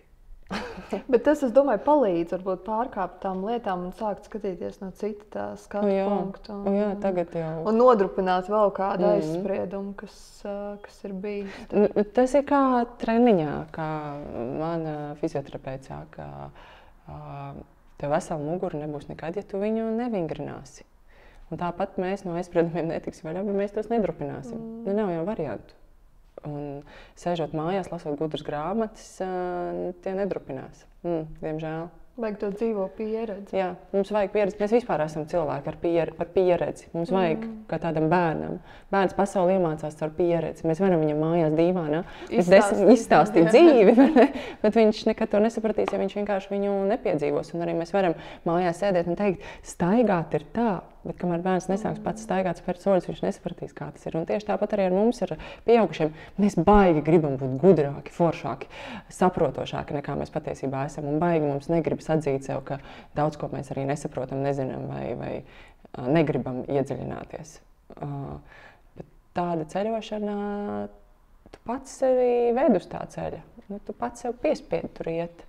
Bet tas, es domāju, palīdz varbūt pārkāpt tām lietām un sākt skatīties no cita tā skatu punktu. Jā, tagad jau. Un nodrupināt vēl kādu aizspriedumu, kas ir bijis. Tas ir kā treniņā, kā mana fizioterapeits saka. Tev vesela mugura nebūs nekad, ja tu viņu nevingrināsi. Un tāpat mēs no aizspriedumiem netiksim vaļā, bet mēs tos nedrupināsim. Nav jau variantu. Un sēžot mājās, lasot gudras grāmatas, tie nedrupinās. Diemžēl. Vajag to dzīvo pieredzi. Jā, mums vajag pieredzi. Mēs vispār esam cilvēki par pieredzi. Mums vajag kā tādam bērnam. Bērns pasauli iemācās ar pieredzi. Mēs varam viņam mājās dīvānā izstāstīt dzīvi, bet viņš nekad to nesapratīs, ja viņš vienkārši viņu nepiedzīvos. Un arī mēs varam mājās sēdēt un teikt, staigāt ir tā. Bet kamēr bērns nesāks pats staigāt spērt soļus, viņš nesapratīs, kā tas ir. Un tieši tāpat arī ar mums ir pieaugušiem. Mēs baigi gribam būt gudrāki, foršāki, saprotošāki nekā mēs patiesībā esam. Un baigi mums negribas atzīt sev, ka daudz ko mēs arī nesaprotam, nezinām vai negribam iedziļināties. Bet tāda ceļošana, tu pats sevi ved uz tā ceļa. Tu pats sev piespiedi tur iet.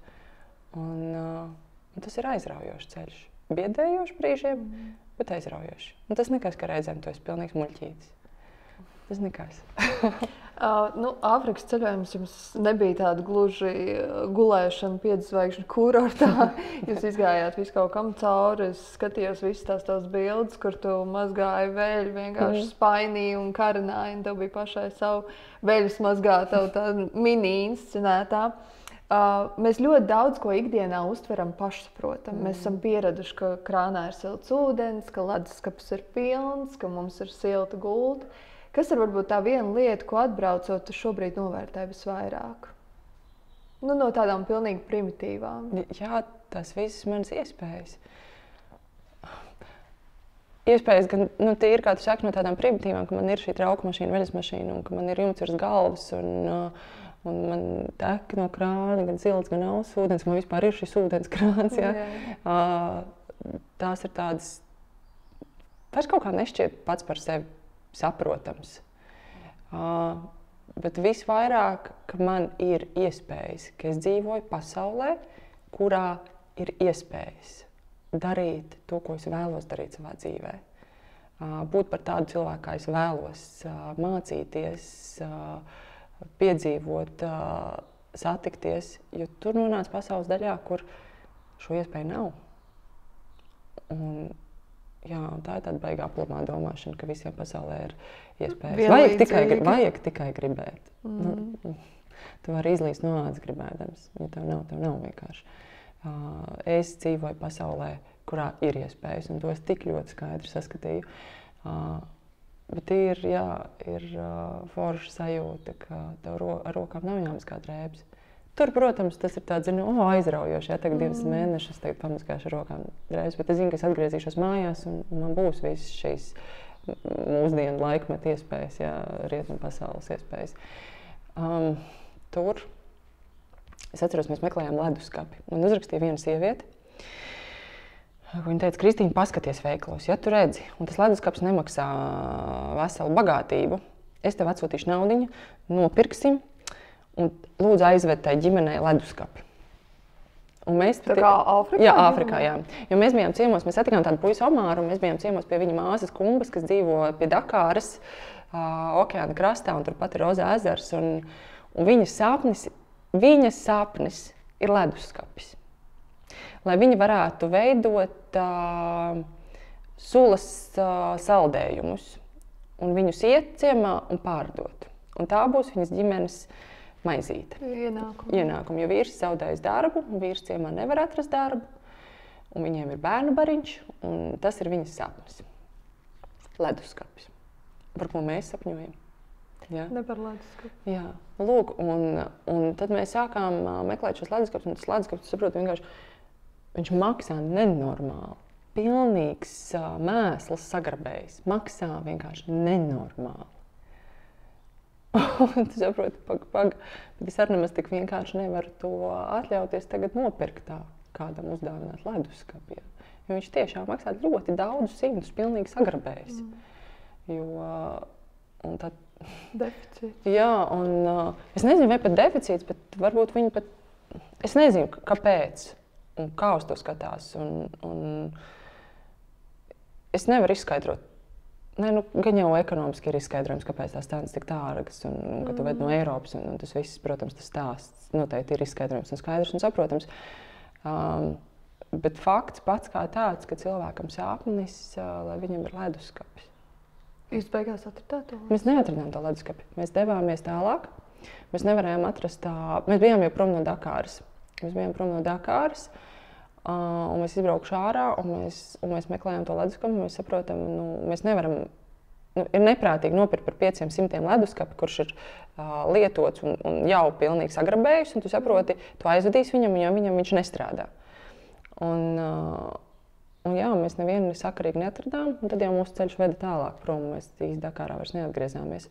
Un tas ir aizraujošs ceļš. Biedējošs brīžiem. Bet aizraujoši. Un tas nekas, ka reizēm tu esi pilnīgs muļķītis. Tas nekas. Āfrikas ceļojums jums nebija tāda gluži gulēšana 5 zvaigžņu kurortā. Jūs izgājāt visu kaut kam cauri. Es skatījos visas tās bildes, kur tu mazgāji veļu, vienkārši spainīji un karināji. Un tev bija pašai savu veļas mazgātavu tādu mini inscenētā. Mēs ļoti daudz ko ikdienā uztveram pašsaprotam. Mēs esam pieraduši, ka krānā ir silts ūdens, ka leduskapis ir pilns, ka mums ir silta gulta. Kas ir varbūt tā viena lieta, ko atbraucot, tu šobrīd novērtē visvairāk? No tādām pilnīgi primitīvām. Jā, tās visas manas iespējas. iespējas gan tīri, kā tu saki, no tādām primitīvām, ka man ir šī trauka mašīna, veļas mašīna, un ka man ir jumts virs galvas, un man tek no krāna gan silts, gan auss ūdens, man vispār ir šis ūdens krāns. Ja? Tās ir tādas, vairs kaut kā nešķiet pats par sevi saprotams. Bet visvairāk, ka man ir iespējas, ka es dzīvoju pasaulē, kurā ir iespējas darīt to, ko es vēlos darīt savā dzīvē. Būt par tādu cilvēku, kā es vēlos, mācīties, piedzīvot, satikties, jo tur nonāc pasaules daļā, kur šo iespēju nav. Un, tā ir tāda baigā plomā domāšana, ka visiem pasaulē ir iespējas. Vajag tikai gribēt. Tu vari izlīst no ādas gribēdams, ja tev nav vienkārši. Es dzīvoju pasaulē, kurā ir iespējas, un to es tik ļoti skaidri saskatīju. Bet ir forša sajūta, ka tev ar rokām nav jāmazgā drēbes. Tur, protams, tas ir tāds, aizraujoši. Tagad 2 mēnešus pamazgāšu ar rokām drēbes, bet es zinu, ka es atgriezīšos mājās, un man būs visas šīs mūsdienu laikmeta iespējas, rietumu pasaules iespējas. Tur es atceros, mēs meklējām leduskapi, un uzrakstīja viena sieviete. Viņa teica, Kristīne, paskaties veikalos, ja tu redzi, un tas leduskaps nemaksā veselu bagātību, es tev atsūtīšu naudiņu, nopirksim, un lūdzu aizved tai ģimenei leduskapi. Un mēs tā kā Āfrikā? Jā, Āfrikā, jā. Jo mēs bijām ciemos, mēs satikām tādu puisi Omāru, un mēs bijām ciemos pie viņa māsas Kumbas, kas dzīvo pie Dakāras, okeāna krastā, un turpat ir Rozā ezers, un viņas sapnis ir leduskapis. Lai viņi varētu veidot sulas saldējumus un viņus iet ciemā un pārdot. Un tā būs viņas ģimenes maizīte. Ienākumu, jo vīrs zaudējis darbu, un vīrs ciemā nevar atrast darbu, un viņiem ir bērnu bariņš, un tas ir viņas sapnis. Leduskapis, par ko mēs sapņojam. Ja? Ne par leduskapu. Jā, lūk, un tad mēs sākām meklēt šos leduskapus, un tas leduskaps, saprotu, vienkārši viņš maksā nenormāli. Pilnīgs mēsls sagrabējis. Maksā vienkārši nenormāli. Un tu saproti, bet es arī nemaz tik vienkārši nevaru to atļauties tagad nopirkt kādam uzdāvināt leduskapi. Jo viņš tiešām maksā ļoti daudz simtus, pilnīgi sagrabējis. Un tad deficīts. Jā, un es nezinu, vai pat deficīts, bet varbūt viņi pat, es nezinu, kāpēc un kā uz to skatās. Un es nevaru izskaidrot. Gan jau ekonomiski ir izskaidrojums, kāpēc tās cenas tik dārgas, un ka tu ved no Eiropas, un tas viss, protams, tas stāsts noteikti ir izskaidrojums un skaidrs un saprotams. Bet fakts pats kā tāds, ka cilvēkam sapnis, lai viņam ir leduskapis. Jūs beigās atradāt to? Mēs neatradām to leduskapi. Mēs devāmies tālāk. Mēs nevarējām atrast mēs bijām jau prom no Dakāras. Un mēs izbraukšu ārā, un mēs meklējām to leduskapi. Mēs saprotam, mēs nevaram, ir neprātīgi nopirkt par 500 leduskapi, kurš ir lietots un jau pilnīgi sagrabējis, un tu saproti, tu aizvedīsi viņam, jo viņam viņš nestrādā. Un jā, mēs nevienu sakarīgi neatradām, un tad jau mūsu ceļš veda tālāk prom. Mēs īsti Dakārā vairs neatgriezāmies.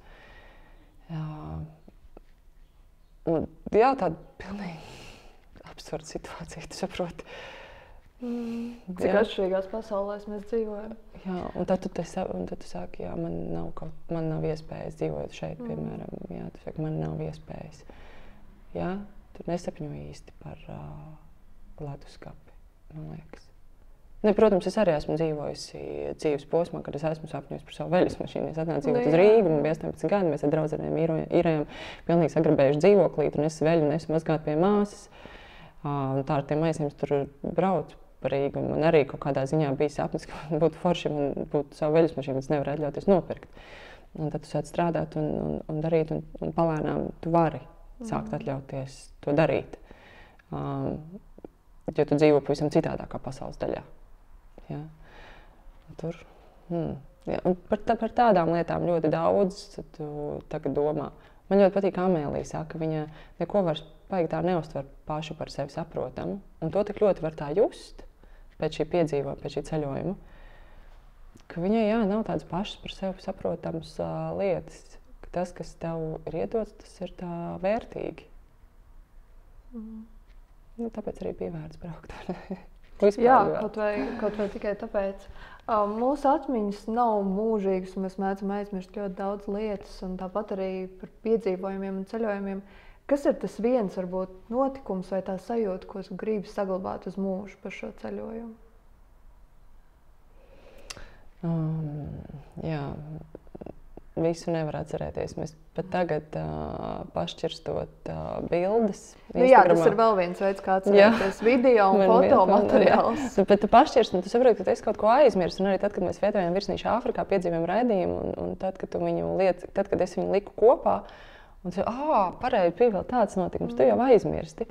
Tāda pilnīgi absurda situācija, tu saproti. Cik atšķirīgās pasaulēs mēs dzīvojam. Jā, un tad tu sāki, man nav iespējas dzīvot šeit, piemēram. Jā, tu sāki, man nav iespējas. Jā, tu nesapņo īsti par leduskapi, man liekas. Protams, es arī esmu dzīvojusi dzīves posmā, kad es esmu sapņojusi par savu veļas mašīnu. Es atnācu dzīvot uz Rīgu, man bija 18 gadi, mēs ar draudzenēm īrējām pilnīgi sagrabējuši dzīvoklīti, un es veļu nesu mazgāt pie māsas. Tā ar tiem maisiem tur braucu par Rīgu, un man arī kaut kādā ziņā bija sapnis, ka man būtu forši, man būtu savu veļas mašīnu, bet es nevaru atļauties nopirkt. Un tad tu sāc strādāt un darīt, un palēnām tu vari sākt atļauties to darīt. Jo tu dzīvo pavisam citādākā pasaules daļā. Ja? Tur, ja. Un par tādām lietām ļoti daudz tu tagad domā. Man ļoti patīk Amēlija saka, viņa neko vairs baigi tā neuztver pašu par sevi saprotamu. Un to tik ļoti var tā just pēc šī piedzīvojuma, pēc šī ceļojuma. ka viņai nav tādas pašas par sevi saprotamas lietas. Ka tas, kas tev ir iedots, tas ir tā vērtīgi. Nu, tāpēc arī bija vērts braukt. Jā, kaut vai tikai tāpēc. Mūsu atmiņas nav mūžīgas, un mēs mēdzam aizmirst ļoti daudz lietas, un tāpat arī par piedzīvojumiem un ceļojumiem. Kas ir tas viens, varbūt, notikums vai tā sajūta, ko tu gribi saglabāt uz mūžu par šo ceļojumu? Jā, visu nevar atcerēties. Mēs pat tagad pašķirstot bildes. Jā, tas ir vēl viens veids, kā atcerēties video un fotomateriāls. Bet tu pašķirst, un tu saproti, ka tu esi kaut ko aizmirst. Un arī tad, kad mēs vietojām Virsnīšu Āfrikā, piedzīvojām raidījumu, un tad, kad es viņu liku kopā, un tu pareizi, bija vēl tāds notikums, tu jau aizmirsti.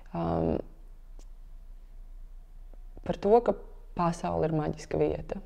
Par to, ka pasaule ir maģiska vieta.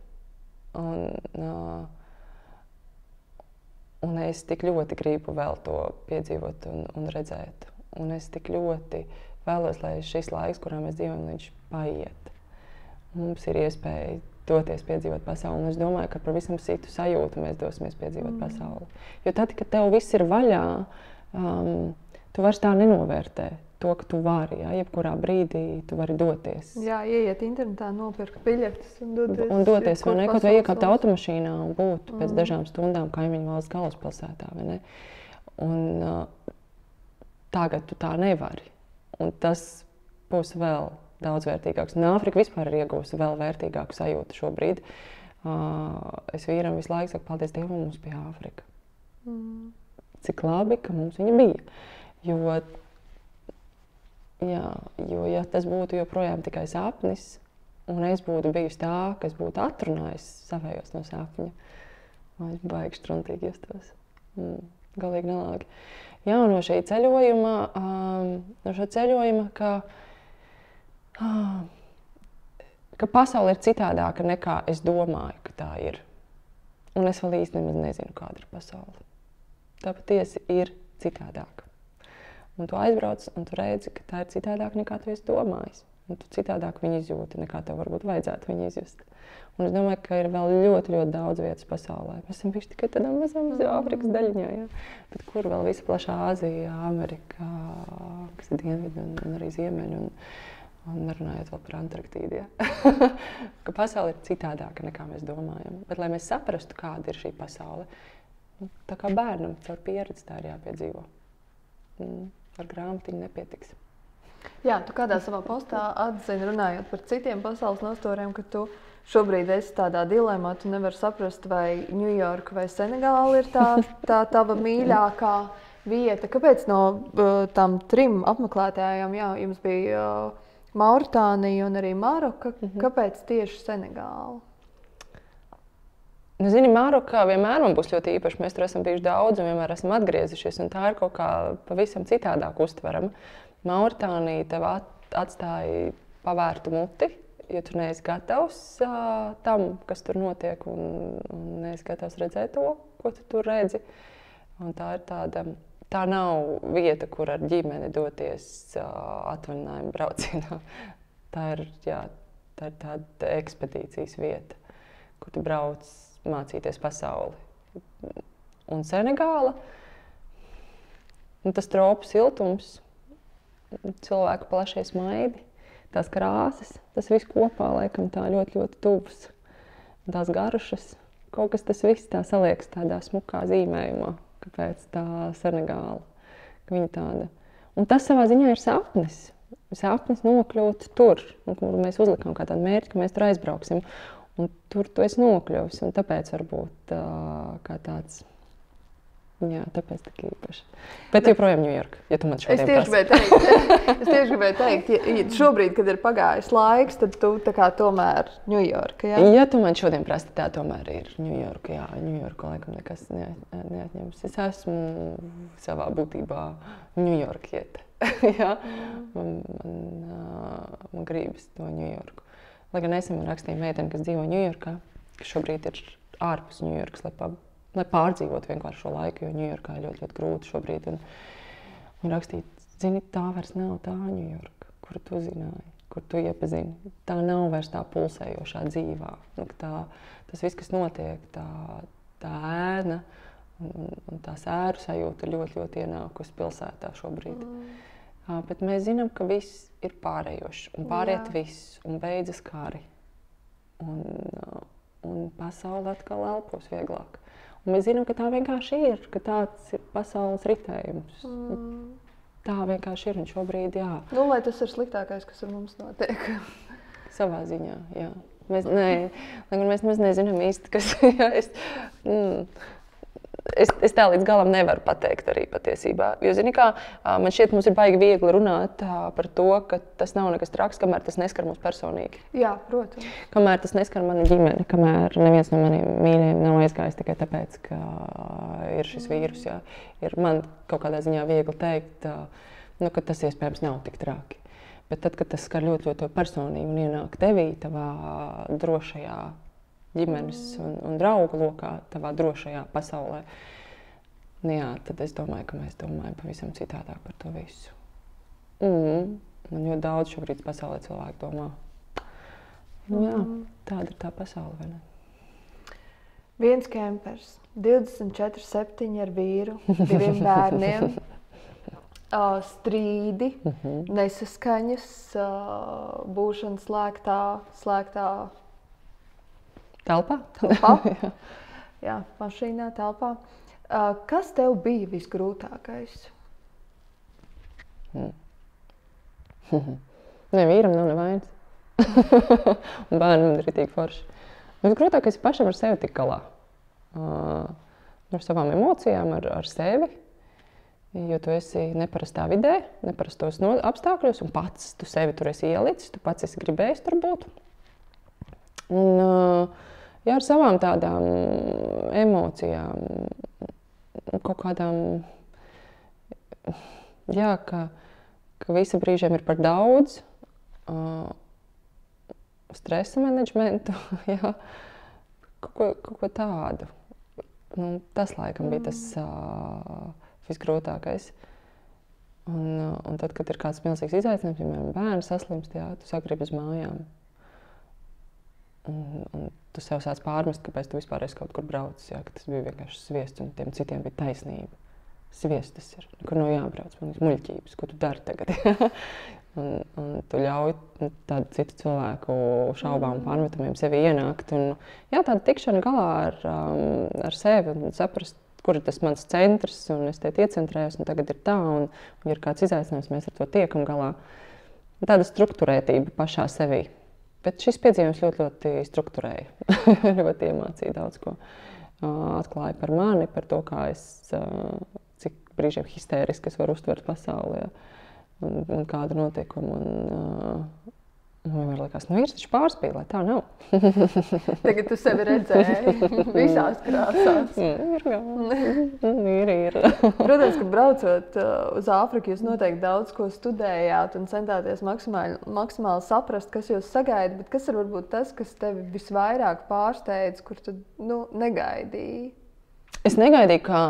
Un es tik ļoti gribu vēl to piedzīvot un redzēt. Un es tik ļoti vēlos, lai šis laiks, kurā mēs dzīvojam, viņš paiet. Mums ir iespēja doties piedzīvot pasauli. Un es domāju, ka par visam citu sajūtu mēs dosimies piedzīvot pasauli. Jo tad, kad tev viss ir vaļā, tu vairs tā nenovērtē to, ka tu vari. Jebkurā brīdī tu vari doties. Jā, ieiet internetā, nopirkt biļetes un doties. Un doties, vai ne? Kaut vai iekāpt automašīnā un būt pēc dažām stundām kaimiņu valsts galvaspilsētā, vai ne? Un tagad tu tā nevari. Un tas būs vēl daudz vērtīgāks. Un Āfrika vispār ir iegūsi vēl vērtīgāku sajūtu šobrīd. Es vīram visu laiku saku, paldies Dievam, mums bija Āfrika. Cik labi, ka mums viņa bija. Jo ja tas būtu joprojām tikai sapnis, un es būtu bijusi tā, kas būtu atrunājis savējos no sapņa, es baigi štruntīgi justos. Galīgi nelāgi. Jā, un no šī ceļojuma, ka pasaule ir citādāka nekā es domāju, ka tā ir. Un es vēl īsti nemaz nezinu, kāda ir pasaule. Tā patiesi ir citādāka. Un tu aizbrauc, un tu redzi, ka tā ir citādāk nekā tu esi domājis. Un tu citādāk viņu izjūti, nekā tev varbūt vajadzētu viņu izjust. Un es domāju, ka ir vēl ļoti, ļoti daudz vietas pasaulē. Mēs esam bijuši tikai tādā mazā Āfrikas daļiņā, jā. Bet kur vēl visa plašā Āzija, Amerika, kas ir dienvidi un arī ziemeļi, un nerunājot vēl par Antarktīdu, jā. Ka pasaule ir citādāka nekā mēs domājam. Bet, lai mēs saprastu, kāda ir šī pasaule, tā kā bērnam caur pieredzi tā ir jāpiedzīvo. Ar grāmatiņu nepietiks. Jā, tu kādā savā postā atzini, runājot par citiem pasaules nostūriem, ka tu šobrīd esi tādā dilemā, tu nevari saprast, vai Ņujorka vai Senegāla ir tā tava mīļākā vieta. Kāpēc no tām 3 apmeklētājām, jā, jums bija Mauritānija un arī Maroka, kāpēc tieši Senegāla? Nu, zini, Marokā vienmēr man būs ļoti īpaši. Mēs tur esam bijuši daudz un vienmēr esam atgriezušies. Un tā ir kaut kā pavisam citādāk uztverama. Mauritānija tev atstāja pavērtu muti, jo tu neesi gatavs tam, kas tur notiek, un neesi gatavs redzēt to, ko tu tur redzi. Un tā nav vieta, kur ar ģimeni doties atvaļinājuma braucienā. Tā ir tāda ekspedīcijas vieta, kur tu brauc mācīties pasauli. Un Senegāla, tas tropu siltums, cilvēku plašie smaidi, tās krāsas, tas viss kopā laikam tā ļoti, ļoti tuvs. Tās garšas, kaut kas tas viss tā saliekas tādā smukā zīmējumā, kāpēc tā Senegāla, ka viņa tāda. Un tas savā ziņā ir sapnis. Sapnis nokļūt tur, kur mēs uzlikām kā tādu mērķi, ka mēs tur aizbrauksim. Un tur tu esi nokļuvis, un tāpēc varbūt kā tāds, jā, tāpēc tik īpaši. Bet joprojām Ņujorka, ja tu man šodien prasi. Es tieši gribēju teikt, ja šobrīd, kad ir pagājis laiks, tad tu tā kā tomēr Ņujorka, jā? Ja tu man šodien prasi, tā tomēr ir Ņujorka, jā, Ņujorka laikam nekas neatņems. Es esmu savā būtībā Ņujorkiete, jā. Man gribas to Ņujorku. Lai gan es man rakstīju meiteni, kas dzīvo Ņujorkā, kas šobrīd ir ārpus Ņujorkas, lai pārdzīvot vienkārši šo laiku, jo Ņujorkā ir ļoti, ļoti grūti šobrīd. Un rakstīja, zini, tā vairs nav tā Ņujorka, kuru tu zināji. kur tu iepazini. Tā nav vairs tā pulsējošā dzīvā. Tas viss, kas notiek, tā ēna un tā sēru sajūta ļoti, ļoti ienākusi pilsētā šobrīd. Bet mēs zinām, ka viss ir pārējošs un pāriet viss un beidzas kari. Un pasaule atkal elpos vieglāk. Un mēs zinām, ka tā vienkārši ir, ka tāds ir pasaules ritējums. Tā vienkārši ir un šobrīd, jā. Nu, lai tas ir sliktākais, kas ar mums notiek. Savā ziņā, jā. Mēs nezinām īsti, kas es tā līdz galam nevaru pateikt arī patiesībā. Jo, zini kā, man šķiet, mums ir baigi viegli runāt par to, ka tas nav nekas traks, kamēr tas neskar mūs personīgi. Jā, protams. Kamēr tas neskar manu ģimeni, kamēr neviens no maniem mīļajiem nav aizgājis tikai tāpēc, ka ir šis vīrus. Jā. Ir man kaut kādā ziņā viegli teikt, ka tas iespējams nav tik traki. Bet tad, kad tas skar ļoti, ļoti personīgi un ienāk tevī, tavā drošajā ģimenes un draugu lokā, tavā drošajā pasaulē, jā, tad es domāju, ka mēs domājam pavisam citādāk par to visu. Man ļoti daudz šobrīd pasaulē cilvēku domā. Nu jā, tāda ir tā pasaule, vai ne? Viens kempers, 24/7 ar vīru, 2 bērniem, strīdi, nesaskaņas, būšana slēgtā Telpā? Jā, mašīnā, telpā. Kas tev bija visgrūtākais? Nē, vīram nav nevainas. Un bērnam ir ritīgi forši. Visgrūtākais ir pašam ar sevi tik galā. Ar savām emocijām, ar sevi. Jo tu esi neparastā vidē, neparastos apstākļos, un pats tu sevi tur esi ielicis, tu pats esi gribējis tur būt. Un, jā, ar savām tādām emocijām, kaut kādām, jā, ka visi brīžiem ir par daudz, stresa menedžmentu, jā, kaut ko tādu. Tas laikam bija tas visgrūtākais. Un tad, kad ir kāds milzīgs izaicinājums, piemēram, bērns saslimst, jā, tu sāk grib uz mājām. Un tu sev sāc pārmest, kāpēc tu vispār esi kaut kur braucis, jā, ka tas bija vienkārši sviests un tiem citiem bija taisnība. Sviests tas ir, kur nav jābrauc, man ir muļķības, ko tu dari tagad. un tu ļauj tādu citu cilvēku šaubām un pārmetumiem sevi ienākt. Un, jā, tāda tikšana galā ar sevi un saprast, kur ir tas mans centrs, un es te iecentrējos, un tagad ir tā, un ir kāds izaicinājums, mēs ar to tiekam galā. Tāda strukturētība pašā sevī. Bet šis piedzīvojums ļoti, ļoti strukturēja, ļoti iemācīja daudz ko. Atklāja par mani, par to, kā es, cik brīžiem histēriski es varu uztvert pasauli, jā, un kādu notikumu. Man vienmēr likās, vīrs taču pārspīlē, tā nav. Tagad tu sevi redzēji visās krāsās. Ir. Protams, ka braucot uz Āfriku, jūs noteikti daudz ko studējāt un centāties maksimāli saprast, kas jūs sagaida, bet kas ir varbūt tas, kas tevi visvairāk pārsteidz, kur tu negaidīji? Es negaidīju, ka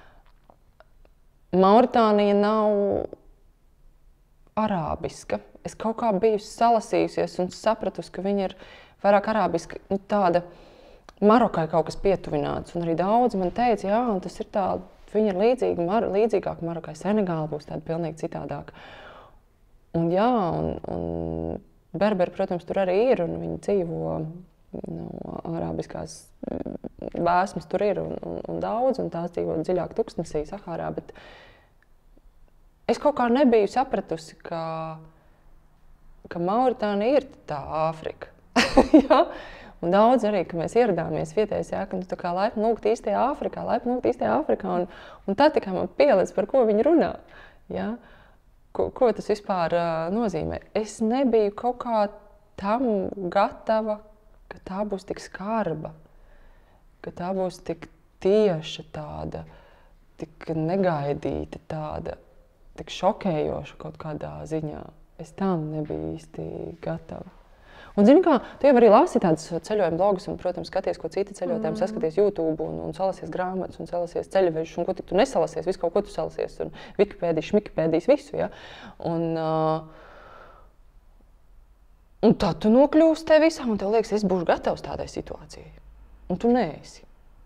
Mauritānija nav arābiska. Es kaut kā biju salasījusies un sapratusi, ka viņa ir vairāk arābiska, tāda Marokai kaut kas pietuvināts. Un arī daudzi man teica, jā, un tas ir tā, viņa ir līdzīgāka Marokai. Senegāla būs tāda pilnīgi citādāka. Un jā, un berberi, protams, tur arī ir, un viņi dzīvo, arābiskās vēsmas tur ir un daudz, un tās dzīvo dziļāk tuksnesī, Sahārā, bet es kaut kā nebiju sapratusi, ka Mauritānija ir tā Āfrika. Ja? Un daudz arī, ka mēs ieradāmies vietējais, ja, ka tā kā laipni lūgt īstajā Āfrikā, un tad tikai man pielēc, par ko viņi runā. Ja? Ko tas vispār nozīmē? Es nebiju kaut kā tam gatava, ka tā būs tik skarba, ka tā būs tik tieša tāda, tik negaidīta tāda, tik šokējoša kaut kādā ziņā. Es tam nebiju īsti gatava. Un, zini kā, tu jau arī lasi tādus ceļojumu blogus un, protams, skaties, ko citi ceļotājiem saskaties YouTube un salasies grāmatas un salasies ceļvežus un ko tik tu nesalasies, visu kaut ko tu salasies un Wikipēdijas, visu, ja? Un tad tu nokļūsti te visā, un tev liekas, es būšu gatavs tādai situācijai. Un tu neesi.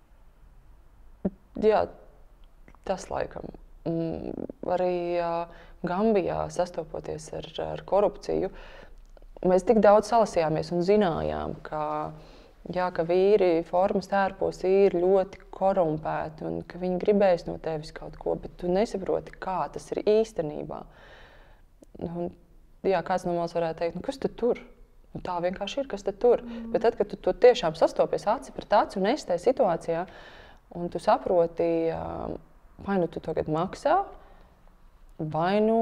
Jā, tas laikam. Arī Gambijā sastopoties ar korupciju, mēs tik daudz salasījāmies un zinājām, ka vīri formas tērpos ir ļoti korumpēti un ka viņi gribēs no tevis kaut ko, bet tu nesaproti, kā tas ir īstenībā. Un, kāds no malas varētu teikt, kas tad tur? Tā vienkārši ir, kas tad tur. Bet tad, kad tu tiešām sastopies aci pret aci un esi tajā situācijā, un tu saproti, vai nu tu tagad maksā, vai nu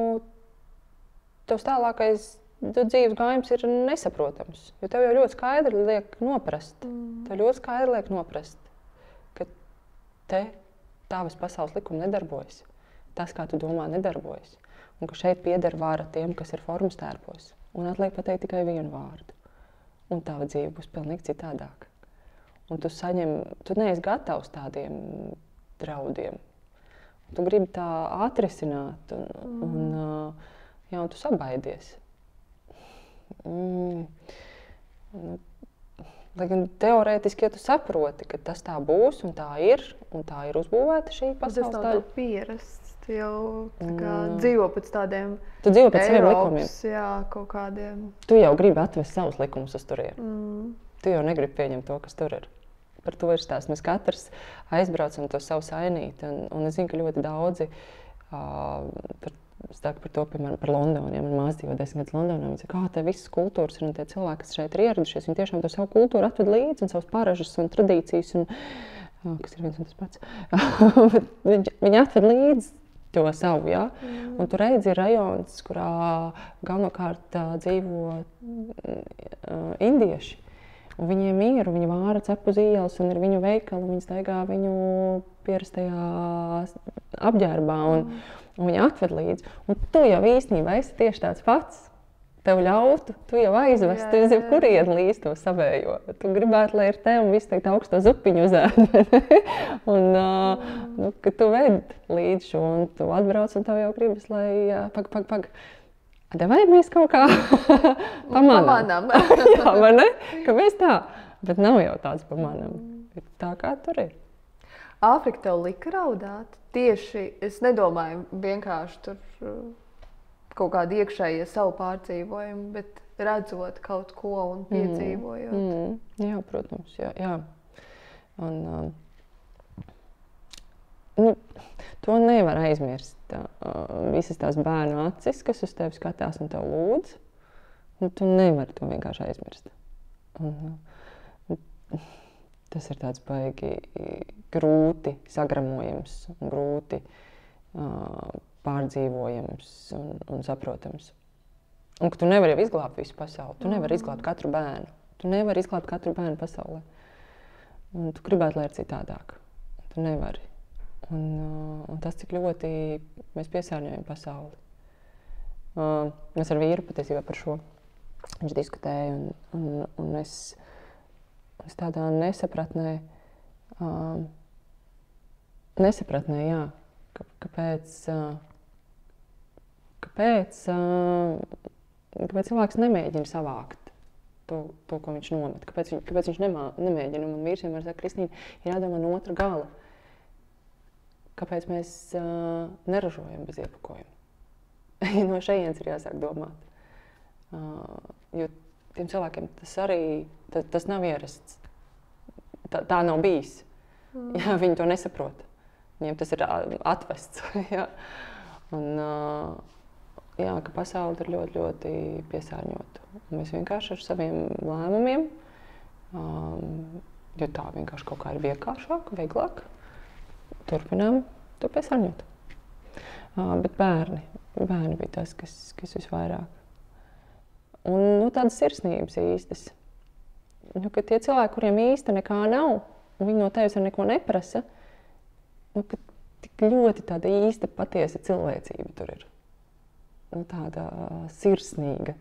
tavs tālākais dzīves gājums ir nesaprotams. Jo tev jau ļoti skaidri liek noprast. Tev ļoti skaidri liek noprast, ka te tavas pasaules likumi nedarbojas. Tas, kā tu domā, nedarbojas. Un ka šeit pieder vara tiem, kas ir formas tērpos. Un atliek pateikt tikai vienu vārdu. Un tava dzīve būs pilnīgi citādāka. Un tu neesi gatavs tādiem draudiem. Tu gribi tā atrisināt un tu sabaidies. Lai gan teorētiski, ja tu saproti, ka tas tā būs un tā ir uzbūvēta šī pasaules daļa. Tas nav pierasts, tu jau dzīvo pēc tādiem tu dzīvo pēc saviem likumiem. Jā, kaut kādiem. Tu jau gribi atvest savus likumus uz turieni. Tu jau negribi pieņemt to, kas tur ir. Par to ir stāsts. Mēs katrs aizbraucam to savu sainīti. Un es zinu, ka ļoti daudzi par to, piemēram, par Londonu. Ja man māsa dzīvo 10 gadus Londonā, viņi saka, te visas kultūras ir un tie cilvēki, kas šeit ir ieradušies, viņi tiešām to savu kultūru atved līdzi un savas paražas un tradīcijas, kas ir viens un tas pats. Viņi atved līdzi to savu, ja? Un tu redzi, ir rajons, kurā galvenokārt dzīvo indieši. Un viņiem ir, viņi vāra cep uz ielas un ir viņu veikali, viņi staigā viņu pierastajā apģērbā un viņi atved līdzi. Un tu jau īstenībā esi tieši tāds pats. Tev ļautu, tu jau aizvest, tu jau kurieni līdz to savējo. Tu gribētu, lai ir te un viss teikt augsto zupiņu uzēd. Un, kad tu ved līdz šo un tu atbrauc un tev jau gribas, lai pag. Vai mēs kaut kā pamanām? Jā, vai ne? Ka mēs tā, bet nav jau tāds pamanām. Tā kā tur ir. Āfrika tev lika raudāt? Tieši, es nedomāju vienkārši tur kaut kādu iekšēju savu pārdzīvojumu, bet redzot kaut ko un piedzīvojot. Jā, protams, jā. Un, to nevar aizmirst. Visas tās bērnu acis, kas uz tevi skatās un tev lūdz, tu nevari to vienkārši aizmirst. Tas ir tāds baigi grūti sagramojams un grūti pārdzīvojams un saprotams. Un ka tu nevari jau izglābt visu pasauli, tu nevari izglābt katru bērnu. Tu nevari izglābt katru bērnu pasaulē. Un tu gribētu, lai ir citādāk. Tu nevari. Un tas, cik ļoti mēs piesārņojam pasauli. Mēs ar vīru patiesībā par šo viņš diskutēja, un es tādā nesapratnē, jā, kāpēc cilvēks nemēģina savākt to, ko viņš nomet, kāpēc viņš nemēģina, un vīrs vienmēr saka, Kristīna, ir jādomā no otra gala. Kāpēc mēs neražojam bez iepakojuma? No šejienes ir jāsāk domāt. Jo tiem cilvēkiem tas nav ierasts. Tā nav bijis. Ja, viņi to nesaprot. Viņiem tas ir atvests. Ja. Un, ka pasaule ir ļoti, ļoti piesārņota. Un mēs vienkārši ar saviem lēmumiem, jo tā vienkārši kaut kā ir vienkāršāk, vieglāk, turpinām to piesārņot. Bet bērni bija tas, kas visvairāk. Un tādas sirsnības īstas. Ka tie cilvēki, kuriem īsti nekā nav, un viņi no tevis ar neko neprasa, ka tik ļoti tāda īsta patiesa cilvēcība tur ir. Tāda sirsnīga.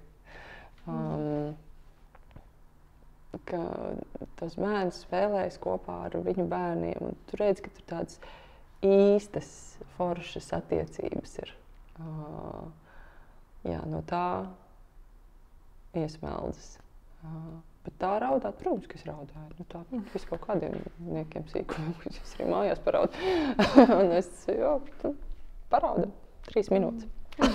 Ka tos bērns spēlējas kopā ar viņu bērniem, un tu redzi, ka tur tādas īstas, foršas attiecības ir. No tā iesmeldzis. Bet tā raudāt, protams, ka es raudāju. Nu, tā visu kaut kādiem niekiem sīkumiem, kas es arī mājās paraudu. Un es, paraudu 3 minūtes.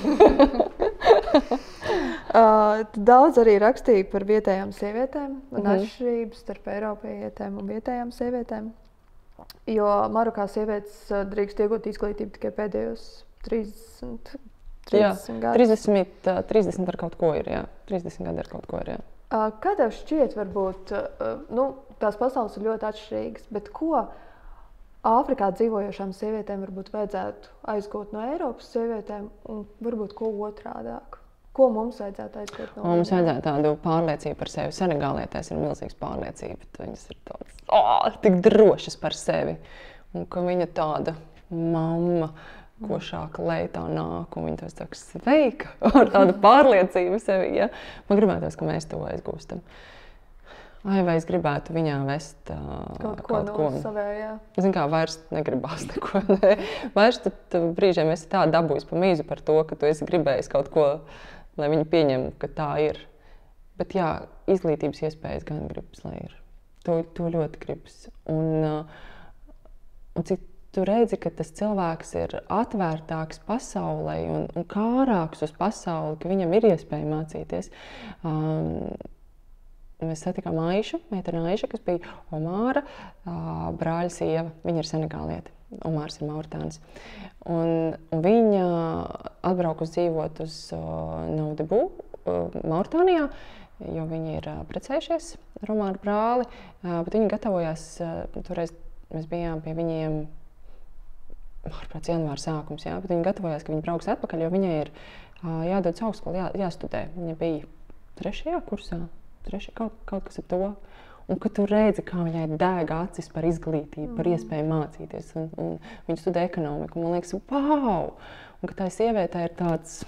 Daudz arī rakstīja par vietējām sievietēm un atšķirības starp eiropietēm un vietējām sievietēm. Jo Marokā sievietes drīkst iegūt izglītību tikai pēdējos 30 gadus. 30 ar kaut ko ir, jā. 30 gadi ar kaut ko ir, jā. Kā tev šķiet, varbūt, tās pasaules ir ļoti atšķirīgas, bet ko Āfrikā dzīvojošām sievietēm varbūt vajadzētu aizgūt no Eiropas sievietēm un varbūt ko otrādāk? Ko mums vajadzētu aizgūt no Mums vajadzētu tādu pārliecību par sevi. Senegālietēs ir milzīgs pārliecība, bet viņas ir tādas tik drošas par sevi. Un ka viņa tāda mamma, ko šāka leitā nāk, un viņa tas tā sveika ar tādu pārliecību sevi. Ja? Man gribētos, ka mēs to aizgūstam. Vai es gribētu viņā vest kaut ko no savējā? Zin kā, vairs negribās neko. Ne. Vairs tad brīžiem esi tā dabūjis pa mīzu par to, ka tu esi gribējis kaut ko, lai viņi pieņem, ka tā ir. Bet jā, izglītības iespējas gan gribas, lai ir. To ļoti gribas. Un cik tu redzi, ka tas cilvēks ir atvērtāks pasaulē un kārāks uz pasauli, ka viņam ir iespēja mācīties. Mēs satikām Aišu, meiteni Aiša, kas bija Omāra, brāļa sieva. Viņa ir senegāliete, Omārs ir mauritānis. Un viņa atbrauka dzīvot uz Nouadhibou, Mauritānijā, jo viņi ir precējušies ar Omāru brāli. Bet viņi gatavojās, toreiz mēs bijām pie viņiem, manuprāt, janvāra sākums, jā, bet viņi gatavojās, ka viņi brauks atpakaļ, jo viņai ir jādodas augstskolu, jāstudē. Viņa bija 3. kursā. Kaut kas ar to. Un kad tu redzi, kā viņai dēg acis par izglītību, par iespēju mācīties. Un viņa studē ekonomiku. Man liekas, wow! Un ka tā sievietē ir tāds,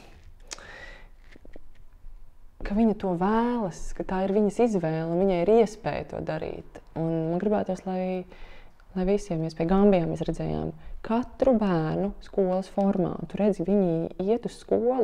ka viņa to vēlas, ka tā ir viņas izvēle un viņai ir iespēja to darīt. Un man gribētos, lai visiem, mēs pie Gambijā mēs redzējām katru bērnu skolas formā. Tu redzi, viņi iet uz skolu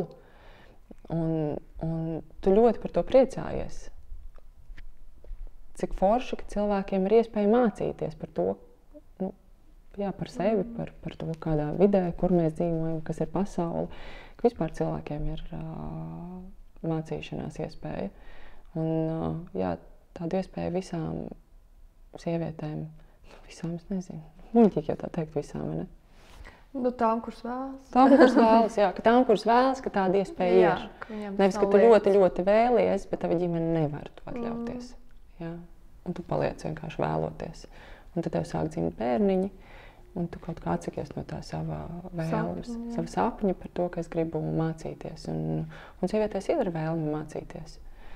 un tu ļoti par to priecājies. Cik forši, ka cilvēkiem ir iespēja mācīties par to, par sevi, par to, kādā vidē, kur mēs dzīvojam, kas ir pasaule. Ka vispār cilvēkiem ir mācīšanās iespēja. Un tādu iespēju visām sievietēm, visām, es nezinu, muļķīgi jau tā teikt visām, ne? Tām, kuras vēlas. Tām, kuras vēlas, jā, ka tām, kuras vēlas, ka tāda iespēja ir. Nevis, ka tu ļoti, ļoti vēlies, bet tava ģimene nevar to atļauties. Jā. Un tu paliec vienkārši vēloties. Un tad tev sāk dzimt bērniņi, un tu kaut kā atsakies no tā sava vēlmes, sava sapņa par to, ka es gribu mācīties. Un sievietēs ir vēlme mācīties.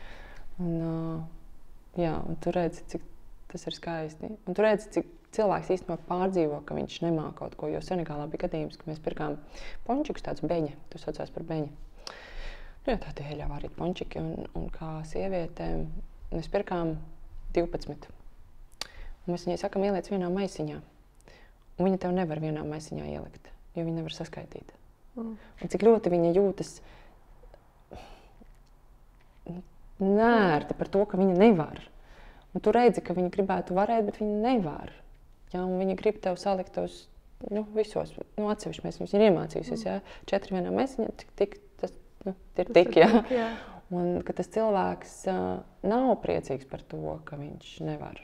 Un tu redzi, cik tas ir skaisti. Un tu redzi, cik cilvēks īstenībā pārdzīvo, ka viņš nemāk kaut ko. Jo Senegālā bija gadījums, ka mēs pirkām pončikus, tāds beņa, tu saucās par beņa. Jā, tā tie ļāvā arī pončiki. Un kā sievietēm mēs pirkām 12. Un mēs viņai sakam, ieliec vienā maisiņā. Un viņa tev nevar vienā maisiņā ielikt, jo viņa nevar saskaitīt. Un cik ļoti viņa jūtas nērti par to, ka viņa nevar. Un tu redzi, ka viņa gribētu varēt, bet viņa nevar. Ja, un viņa grib tev salikt tos visos, atsevišķi mēs viņus ir iemācījusies, 4 vienā maisiņā, tas ir tik, jā. Un ka tas cilvēks nav priecīgs par to, ka viņš nevar.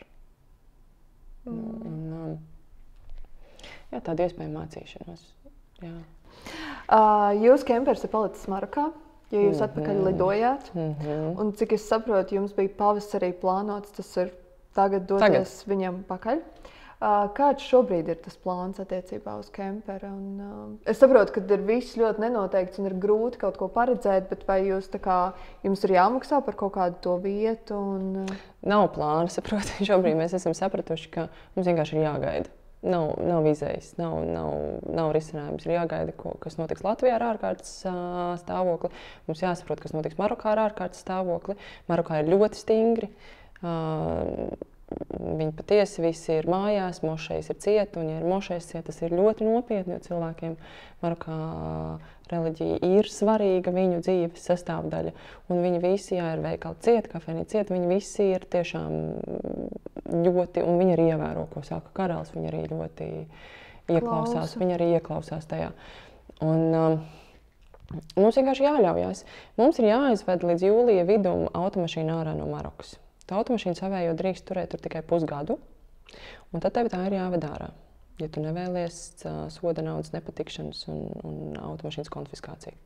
Tāda iespēja mācīšanos. Jā. Jūs kempers ir palicis Marokā, jo jūs atpakaļ lidojāt. Un cik es saprotu, jums bija pavasarī plānots, tas ir tagad doties viņam pakaļ. Kāds šobrīd ir tas plāns attiecībā uz kemperu? Es saprotu, ka ir viss ļoti nenoteikts un ir grūti kaut ko paredzēt, bet vai jums ir jāmaksā par kaut kādu to vietu? Nav plāna, saprotu. Šobrīd mēs esam sapratuši, ka mums vienkārši ir jāgaida. Nav izējas, nav risinājums. Ir jāgaida, kas notiks Latvijā ar ārkārtas stāvokli. Mums jāsaprot, kas notiks Marokā ar ārkārtas stāvokli. Marokā ir ļoti stingri. viņi patiesi visi ir mājās, mošais ir cieta, un ja ir mošais cieta, tas ir ļoti nopietni, jo cilvēkiem Marokā reliģija ir svarīga viņu dzīves sastāvdaļa, un viņi visi, ir veikali cieta, kafejnīca cieta, viņi visi ir tiešām ļoti, un viņi arī ievēro, ko saka karalis, viņi arī ļoti ieklausās, viņi arī ieklausās tajā. Un mums vienkārši jāļaujās. Mums ir jāizved līdz jūlija vidum automašīna ārā no Marokas. Tā automašīna savējo drīkst turēt tur tikai pusgadu, un tad tev tā ir jāved ārā. Ja tu nevēlies soda naudas nepatikšanas un automašīnas konfiskāciju.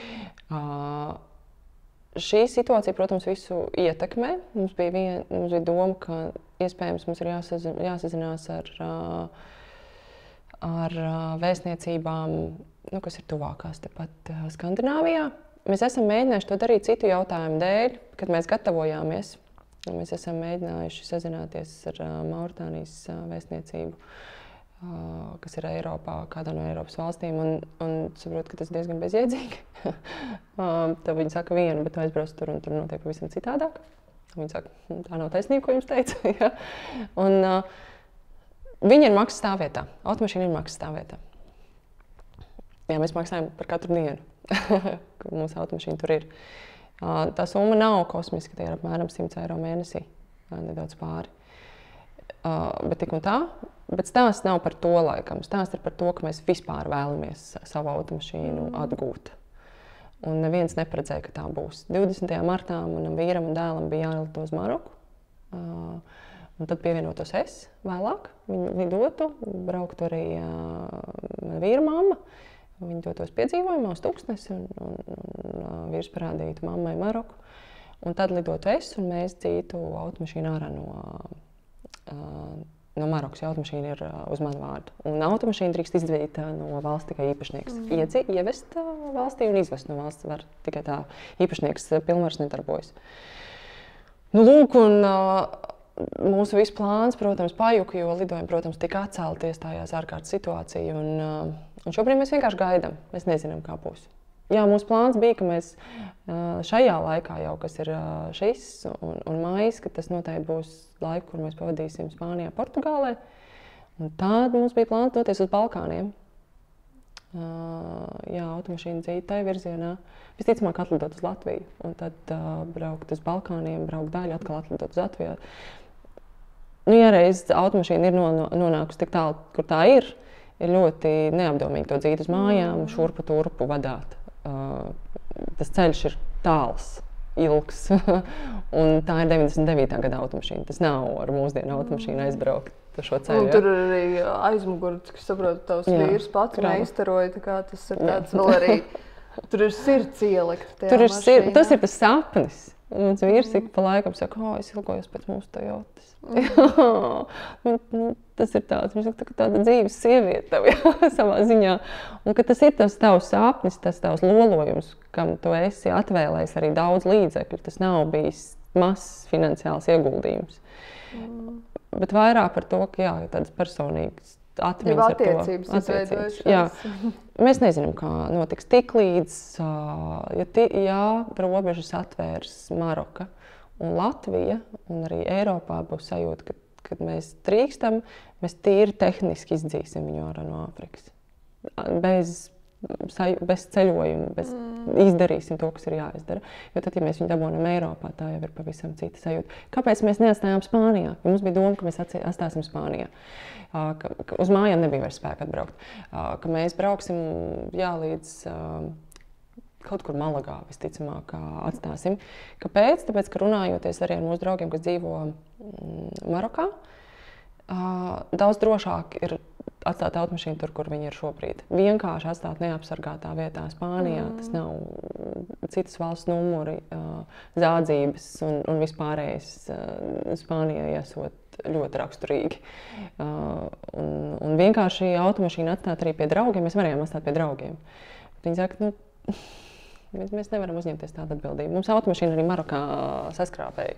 Šī situācija, protams, visu ietekmē. Mums bija doma, ka iespējams mums ir jāsazinās ar vēstniecībām, kas ir tuvākās tepat Skandināvijā. Mēs esam mēģinājuši to darīt citu jautājumu dēļ, kad mēs gatavojāmies. Mēs esam mēģinājuši sazināties ar Mauritānijas vēstniecību, kas ir Eiropā, kādā no Eiropas valstīm, un saprotu, ka tas ir diezgan bezjēdzīgi. Tad viņi saka vienu, bet tu aizbrauc tur, un tur notiek pavisam citādāk. Viņi saka, tā nav taisnība, ko jums teicu. Ja? Un viņi ir maksas stāvvietā, automašīna ir maksas stāvvietā. Jā, mēs maksājam par katru dienu, ka mūsu automašīna tur ir. Tā summa nav kosmiska, tie ir apmēram 100 eiro mēnesī, nedaudz pāri. Bet tik un tā, bet stāsts nav par to laikam. Stāsts ir par to, ka mēs vispār vēlamies savu automašīnu atgūt. Un neviens neparedzēja, ka tā būs. 20. martā manam vīram un dēlam bija jālido uz Maroku. Un tad pievienotos es vēlāk. Viņi lidotu, brauktu arī mana vīra mamma. Viņi dotos piedzīvojumā uz Tūkstnesi un vīrs parādītu mammai Maroku. Un tad lidotu es un mēs dzītu automašīnu ārā no Marokas. Automašīna ir uz manu vārdu. Un automašīna drīkst izvīt no valsts tikai īpašnieks. Ievest valstī un izvest no valsts var tikai tā īpašnieks pilnvars nedarbojas. Nu, lūk, un mūsu viss plāns, protams, pajuka, jo lidojumi, protams, tika atcelti, iestājās ārkārtas situācija. Un šobrīd mēs vienkārši gaidām. Mēs nezinām, kā būs. Jā, mūsu plāns bija, ka mēs šajā laikā jau, kas ir šis un maijs, ka tas noteikti būs laika, kur mēs pavadīsim Spānijā, Portugālē. Un tad mums bija plāns doties uz Balkāniem. Jā, automašīna dzīta tajā virzienā. Visticamāk atlidot uz Latviju. Un tad braukt uz Balkāniem, braukt daļu, atkal atlidot uz Latviju. Nu, ja reiz automašīna ir nonākusi tik tālu, kur tā ir ļoti neapdomīgi to dzīt uz mājām, šurpu turpu vadāt. Tas ceļš ir tāls, ilgs, un tā ir 99. gada automašīna. Tas nav ar mūsdienu automašīnu aizbraukt šo ceļu. Un tur arī aizmugurts, kas saprotu, tavs vīrs pats neizstaroja, tā kā tas ir tāds vēl arī, tur ir sirds ielikt tajā mašīnā. Tas ir tas sapnis. Un mans vīrs ik pa laikam saka, es ilgojos pēc mūsu Toyotas. Tas ir tāds, viņš saka, tāda dzīves sieviete tev, savā ziņā. Un ka tas ir tas tavs sapnis, tas tavs lolojums, kam tu esi atvēlējis arī daudz līdzekļu. Tas nav bijis mazs finansiāls ieguldījums. Bet vairāk par to, ka jā, tādas personīgas atmiņas ar to. Attiecības. Jā. Mēs nezinām, kā notiks tik līdz, ja robežas atvērs Maroka un Latvija un arī Eiropā būs sajūta, kad mēs drīkstam, mēs tīri tehniski izdzīsim viņu ārā no Āfrikas. Bez ceļojuma, izdarīsim to, kas ir jāizdara. Jo tad, ja mēs viņu dabūnam Eiropā, tā jau ir pavisam cita sajūta. Kāpēc mēs neatstājām Spānijā? Jo mums bija doma, ka mēs atstāsim Spānijā. Ka uz mājām nebija vairs spēka atbraukt. Ka mēs brauksim līdz kaut kur Malagā, visticamāk, atstāsim. Kāpēc? Tāpēc, ka runājoties arī ar mūsu draugiem, kas dzīvo Marokā, daudz drošāk ir atstāt automašīnu tur, kur viņi ir šobrīd. Vienkārši atstāt neapsargātā vietā Spānijā. Tas nav citas valsts numuri, zādzības un vispārējais Spānijai esot ļoti raksturīgi. Un vienkārši automašīnu atstāt arī pie draugiem. Mēs varējām atstāt pie draugiem. Viņi saka, mēs nevaram uzņemties tādu atbildību. Mums automašīna arī Marokā saskrāpēja.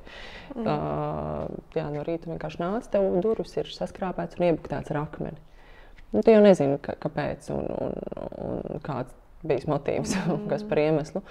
No rīta vienkārši nāca, tev durvis ir saskrāpēts un iebuktēts ar akmeni. Tu jau nezini, kāpēc un kāds bijis motīvs un kas par iemeslu.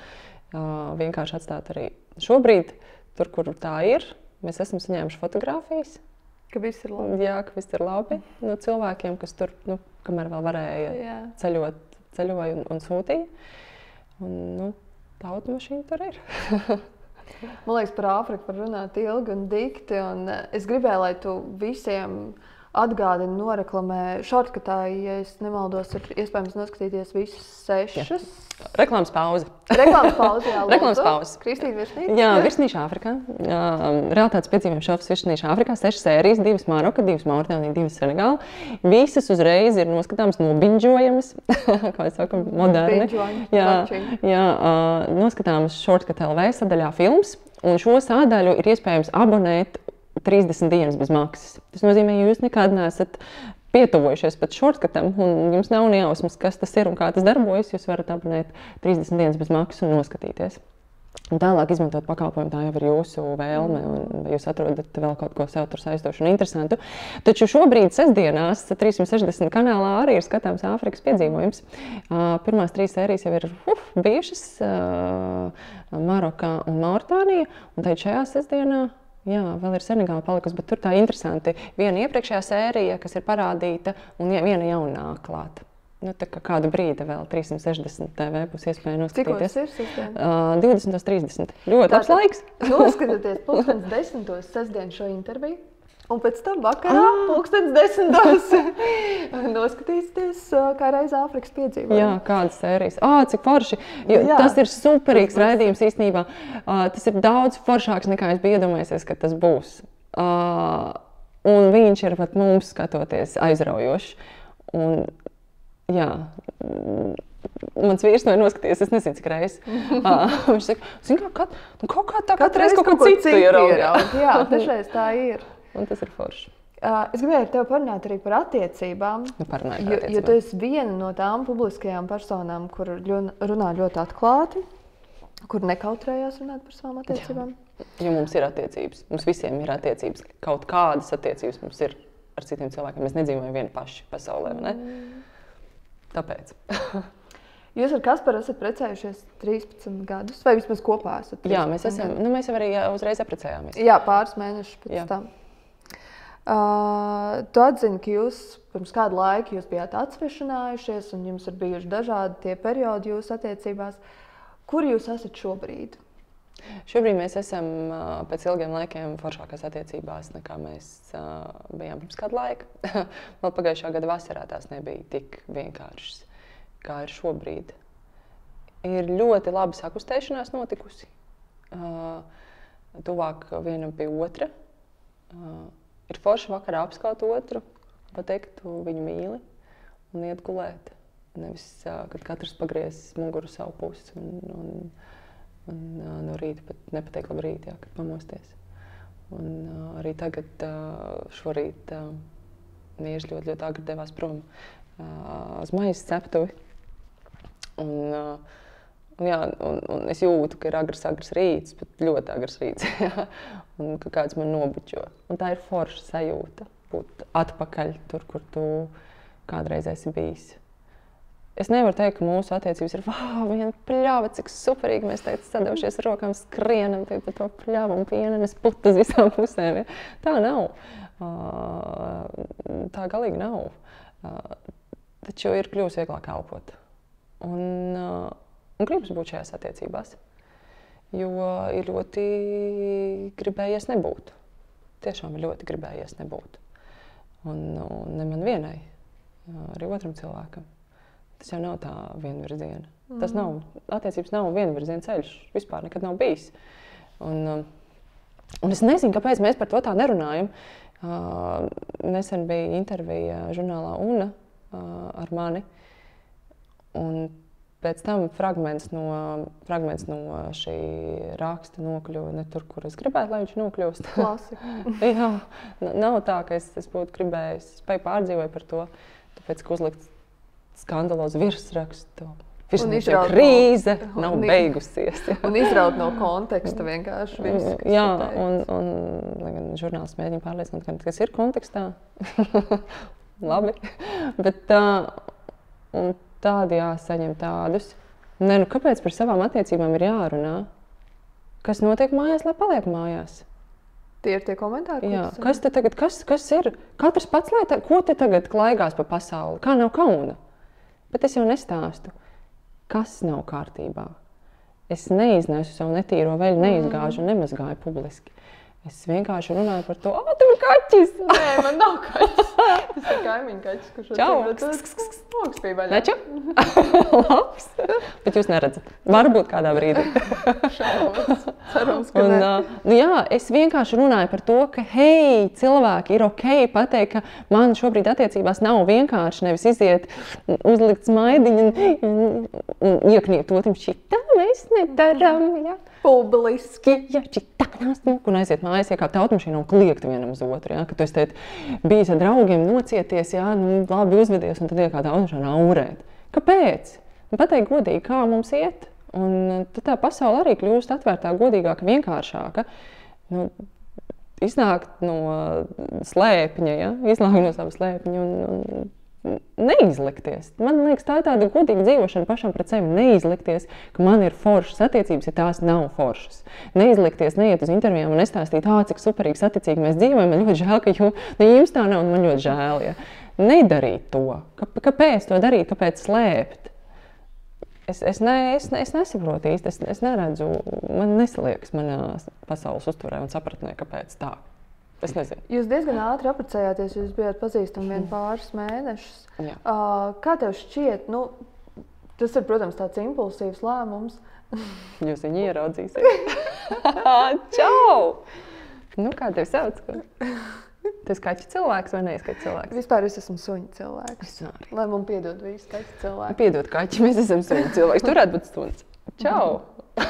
Vienkārši atstāt arī šobrīd, tur, kur tā ir, mēs esam saņēmuši fotogrāfijas Ka viss ir labi. Jā, ka viss ir labi. Nu, cilvēkiem, kas tur, kamēr vēl varēja ceļoja un sūtīja. Un, tā automašīna tur ir. Man liekas, par Āfriku var runāt ilgi un dikti. Un es gribēju, lai tu visiem atgādini, noreklamē šortkatā, ja es nemaldos, ir iespējams noskatīties visus 6. Reklāmas pauze. Reklāmas pauze, jā. Reklāmas pauze. Kristīna Virsnīša. Jā, Virsnīša Āfrikā. Realitātes piedzīvojuma šovs Virsnīša Āfrikā. 6 sērijas, 2 Maroka, 2 Mauritānija, 2 Senegāla. Visas uzreiz ir noskatāmas, nobinžojamas, kā es saku, moderni. Jā, noskatāmas šortkatā LV sadaļā films. Un šo sādaļu ir iespējams abonēt 30 dienas bez maksas. Tas nozīmē, ja jūs nekad neesat pietuvojušies pat šortkatam un jums nav nejausmas, kas tas ir un kā tas darbojas, jūs varat abonēt 30 dienas bez maksas un noskatīties. Un tālāk izmantot pakalpojumu, tā jau ir jūsu vēlme, un jūs atrodat vēl kaut ko sev tur saistošu un interesantu. Taču šobrīd sestdienās 360 kanālā arī ir skatāms Āfrikas piedzīvojums. Pirmās 3 sērijas jau ir bijušas Marokā un Mauritānija, un tad šajā sestdienā vēl ir Senegāla palikusi, bet tur tā interesanti. Viena iepriekšējā sērija, kas ir parādīta, un viena jaunā klāta. Tā kā kādu brīdi vēl 360 TV būs iespēja noskatīties. Cikos ir 20:30. Ļoti labs laiks. Noskatieties 10:00 sestdien šo interviju. Un pēc tam vakarā 10:00 noskatīsieties, kā reiz Āfrikas piedzīvojumi. Jā, kādas sērijas. Cik forši. Tas ir superīgs raidījums īstenībā. Tas ir daudz foršāks, nekā es biju iedomājies, ka tas būs. Un viņš ir pat mums skatoties aizraujošs. Un, mans vīrs to ir noskatījies, es nezinu, cik reizes. Viņš saka, zini kā, kaut kā tā katru reizi kaut ko citu ieraudzīju. Jā, dažreiz tā ir. Un tas ir forši. Es gribēju ar tevi parunāt arī par attiecībām. Jo tu esi viena no tām publiskajām personām, kur runā ļoti atklāti, kur nekautrējās runāt par savām attiecībām. Jo mums ir attiecības. Mums visiem ir attiecības. Kaut kādas attiecības mums ir ar citiem cilvēkiem. Mēs nedzīvojam vieni paši pasaulē, vai ne? Tāpēc. Jūs ar Kasparu esat precējušies 13 gadus, vai vismaz kopā esat? Jā, mēs esam. Mēs jau arī uzreiz apprecējāmies. Jā, pāris mēnešus pēc tam. Tu atzini, ka jūs pirms kādu laiku jūs bijāt atsvešinājušies un jums ir bijuši dažādi tie periodi jūsu attiecībās. Kur jūs esat šobrīd? Šobrīd mēs esam pēc ilgiem laikiem foršākās attiecībās, nekā mēs bijām pirms kādu laiku. Vēl pagājušā gada vasarā tās nebija tik vienkāršas, kā ir šobrīd. Ir ļoti laba sakustēšanās notikusi. Tuvāk vienam pie otra. Ir forši vakarā apskaut otru, pateikt, tu viņu mīli un iet gulēt. Nevis, kad katrs pagriezis muguru savu pusi un no rīta pat nepateikt labrīt, kad pamosties. Un arī šorīt Miežs ļoti agri devās prom uz maizes ceptuvi. Un es jūtu, ka ir agrs rīts, bet ļoti agrs rīts. Un ka kāds man nobučo. Un tā ir forša sajūta būt atpakaļ tur, kur tu kādreiz esi bijis. Es nevaru teikt, ka mūsu attiecības ir viena pļava, cik superīgi mēs sadevušies ar rokām, skrienam pa to pļavu un pienenes putu uz visām pusēm. Ja? Tā nav. Tā galīgi nav. Taču ir kļuvusi vieglāk elpot. Un gribas būt šajās attiecībās, jo ir ļoti gribējies nebūt. Tiešām ir ļoti gribējies nebūt. Un ne man vienai, arī otram cilvēkam. Tas jau nav tā vienvirziena. Tas nav, attiecības nav vienvirziena ceļš, vispār nekad nav bijis. Un es nezinu, kāpēc mēs par to tā nerunājam. Nesen bija intervija žurnālā Una ar mani. Un pēc tam fragments no šī raksta nokļuva ne tur, kur es gribētu, lai viņš nokļūst. Klasika. Jā, nav tā, ka es būtu gribējis, spēju pārdzīvot par to, tāpēc, ka uzlikt skandalozu virsrakstu. Virsnieča krīze nav beigusies. Ja. Un izraut no konteksta vienkārši visu. Jā, un žurnālisti mēģina pārliecināt, ka tas ir kontekstā. Labi. Bet tādi jāsaņem tādus. Kāpēc par savām attiecībām ir jārunā? Kas notiek mājās, lai paliek mājās? Tie ir tie komentāri, Jā, kas te tagad, kas ir? Katrs pats, ko te tagad klaigās pa pasauli? Kā nav kauna? Bet es jau nestāstu, kas nav kārtībā. Es neiznesu savu netīro veļu, neizgāžu un nemazgāju publiski. Es vienkārši runāju par to, tev ir kaķis! Nē, man nav kaķis. Tas ir kaimiņu kaķis, kurš logs bija vaļā. Neču? Labs. Bet jūs neredzat. Varbūt kādā brīdī. Cerams, ka ne. Jā, es vienkārši runāju par to, ka, hei, cilvēki, ir okei pateikt, ka man šobrīd attiecībās nav vienkārši nevis iziet, uzlikt smaidiņu un iekniegt otram, šitā mēs nedaram, jā. Publiski. Jā, šitā nāst, un aiziet mājās, iekāpt automašīnā un kliegt vienam uz otru, jā, ka tu esi bijis ar draugiem, nocieties, jā, labi uzvedies, un tad iekāpt automašīnā aurēt. Kāpēc? Pateikt godīgi, kā mums iet, un tad tā pasaule arī kļūst atvērtā, godīgāka, vienkāršāka. Iznākt no slēpņa, ja? Izlākt no sava slēpņa un neizlikties. Man liekas, tā ir tāda godīga dzīvošana pašam pret sevi. Neizlikties, ka man ir foršas attiecības, ja tās nav foršas. Neizlikties, neiet uz intervijām un nestāstīt, cik superīgi saticīgi mēs dzīvojam. Man ļoti žēl, ka jums tā nav un man ļoti žēl. Ja? Nedarīt to. Kāpēc to darīt? Kāpēc slēpt? Es nesaprotu īsti. Es neredzu, man nesaliekas manā pasaules uztverē un sapratnē, kāpēc tā. Es nezinu. Jūs diezgan ātri apprecējāties, jūs bijāt pazīstami vien pāris mēnešus. Kā tev šķiet, tas ir, protams, tāds impulsīvs lēmums. Jūs viņu ieraudzīsiet. Čau! Kā tev sauc? Tu esi kaķi cilvēks vai neesi kaķi cilvēks? Vispār es esmu suņu cilvēks. Lai man piedod visi kaķi cilvēki. Piedod kaķi, mēs esam suņu cilvēks. Tu varētu būt suns. Čau!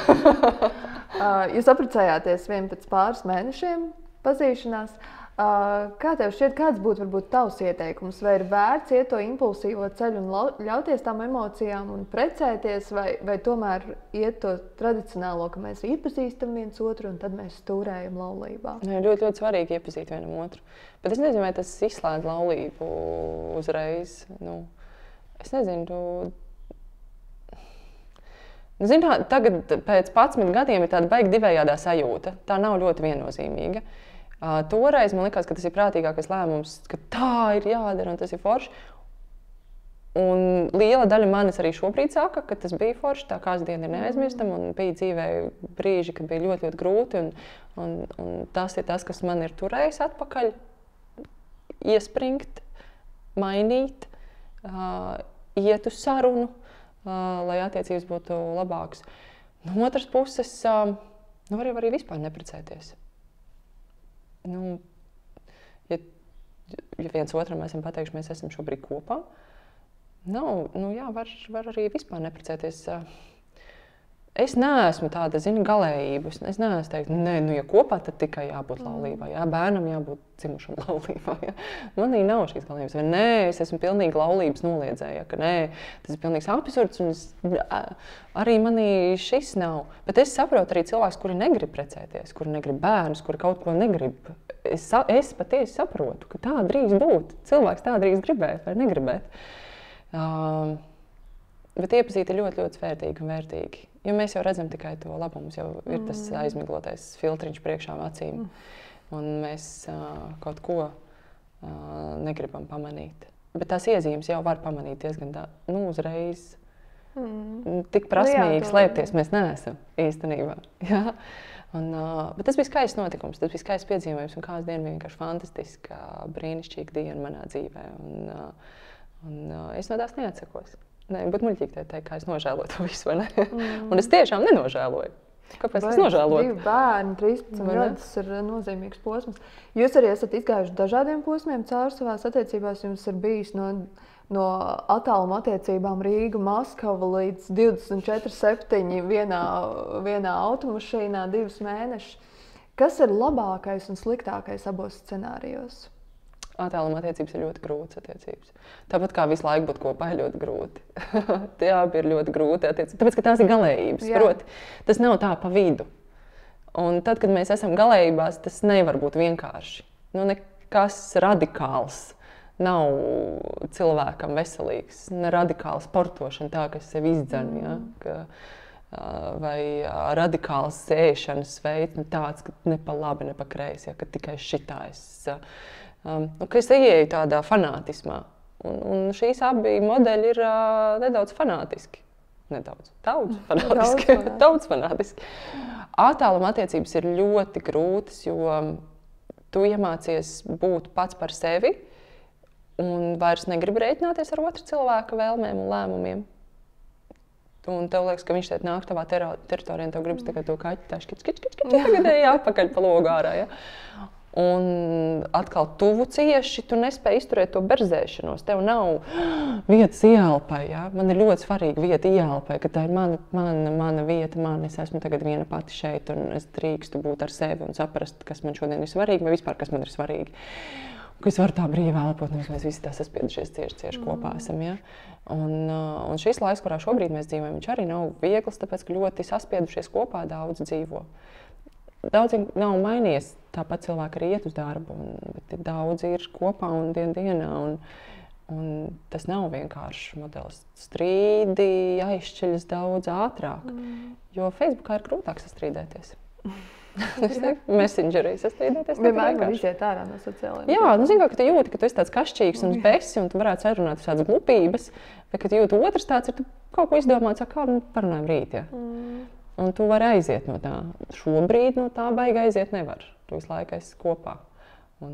Jūs apprecējāties vien pēc pāris mēnešiem pazīšanās. Kā tev šķiet, kāds būtu varbūt tavs ieteikums? Vai ir vērts iet to impulsīvo ceļu un ļauties tām emocijām un precēties, vai tomēr iet to tradicionālo, ka mēs iepazīstam viens otru un tad mēs stūrējam laulībā? Ļoti, ļoti svarīgi iepazīt vienam otru. Bet es nezinu, vai tas izslēdz laulību uzreiz. Es nezinu, tagad pēc 11 gadiem ir tāda baigi divējādā sajūta. Tā nav ļoti viennozīmīga. Toreiz man likās, ka tas ir prātīgākais lēmums, ka tā ir jādara un tas ir forši. Un liela daļa manis arī šobrīd saka, ka tas bija forši, tā kāsdiena ir neaizmirstama un bija dzīvē brīži, kad bija ļoti, ļoti grūti un tas ir tas, kas man ir turējis atpakaļ, iespringt, mainīt, iet uz sarunu, lai attiecības būtu labākas. No otras puses, var arī vispār neprecēties. Ja viens otram esam pateikuši, mēs esam šobrīd kopā, var arī vispār neprecēties. Es neesmu tāda, galējība. Es neesmu teikt, ja kopā, tad tikai jābūt laulībā. Jā, bērnam jābūt dzimušam laulībā. Jā. Manī nav šīs galējības. Vai nē, es esmu pilnīgi laulības noliedzēja, ka nē, tas ir pilnīgs absurds un arī manī šis nav. Bet es saprotu arī cilvēkus, kuri negrib precēties, kuri negrib bērnus, kuri kaut ko negrib. Es patiesi saprotu, ka tā drīz būt. Cilvēks tā drīz gribēt vai negribēt. Bet iepazīt ir ļoti, ļoti svērtīgi un vērtīgi. Jo mēs jau redzam tikai to labumu. Mums jau ir tas aizmiglotais filtriņš priekšām acīm. Un mēs kaut ko negribam pamanīt. Bet tās iezīmes jau var pamanīt diezgan uzreiz. Tik prasmīgi slēpties mēs neesam īstenībā. Jā? Bet tas bija skaists notikums, tas bija skaists piedzīvojums un kāds diena vienkārši fantastiska, brīnišķīga diena manā dzīvē. Un es no tās neatsakos. Būtu muļķīgi teikt, kā es nožēloju to visu, vai ne? Un es tiešām nenožēloju. Kāpēc es nožēloju? 2 bērni, 13 gadus ir nozīmīgs posms. Jūs arī esat izgājuši dažādiem posmiem cauri savās attiecībās. Jums ir bijis no attāluma attiecībām Rīga, Maskava līdz 24/7 vienā automašīnā 2 mēnešus. Kas ir labākais un sliktākais abos scenārijos? Attāluma attiecības ir ļoti grūtas attiecības. Tāpat kā visu laiku būt kopā ir ļoti grūti. Tie abi ir ļoti grūti attiecības. Tāpēc, ka tās ir galējības. Proti, tas nav tā pa vidu. Un tad, kad mēs esam galējībās, tas nevar būt vienkārši. Nekas radikāls nav cilvēkam veselīgs. Ne radikāla sportošana tā, kas sevi izdzen. Ja? vai radikāls ēšanas veids, tāds, ka ne pa labi, ne pa kreisi, ka tikai šitais. Ka es ieeju tādā fanātismā. Un šīs abi modeļi ir nedaudz fanātiski. Daudz fanātiski. Attāluma attiecības ir ļoti grūtas, jo tu iemācies būt pats par sevi un vairs negribi rēķināties ar otru cilvēku vēlmēm un lēmumiem. Un tev liekas, ka viņš šeit nāk tavā teritorijā, un tev gribas tikai to kaķi, tagad jāpakaļ pa logu ārā. Ja? Un atkal tuvu cieši, tu nespēji izturēt to berzēšanos. Tev nav vietas ieelpai. Ja? Man ir ļoti svarīga vieta ieelpai, ka tā ir mana vieta, es esmu tagad viena pati šeit, un es drīkstu būt ar sevi un saprast, kas man šodien ir svarīgi, vai vispār, kas man ir svarīgi. Ka es varu tā brīvi elpot, un mēs visi tā saspiedušies cieši kopā esam. Ja? Un šis laiks, kurā šobrīd mēs dzīvojam, viņš arī nav viegls, tāpēc, ka ļoti saspiedušies kopā daudz dzīvo. Daudzi nav mainījies, tāpat cilvēki arī iet uz darbu, bet daudzi ir kopā un dienā. Un tas nav vienkāršs modelis. Strīdi aizšķiļas daudz ātrāk, jo Facebookā ir grūtāk sastrīdēties. Messengerī sastrīdēties. Vienmēr var iziet ārā no sociālajiem. Jā, zini, ka tu jūti, ka tu esi tāds kašķīgs un besi, un tu varētu sarunāt tādas glupības, bet, kad jūti otrs tāds, ir tu kaut ko izdomāts, kā parunājam rīt. Ja? Un tu vari aiziet no tā. Šobrīd no tā baigi aiziet nevar. Tu visu laiku esi kopā. Un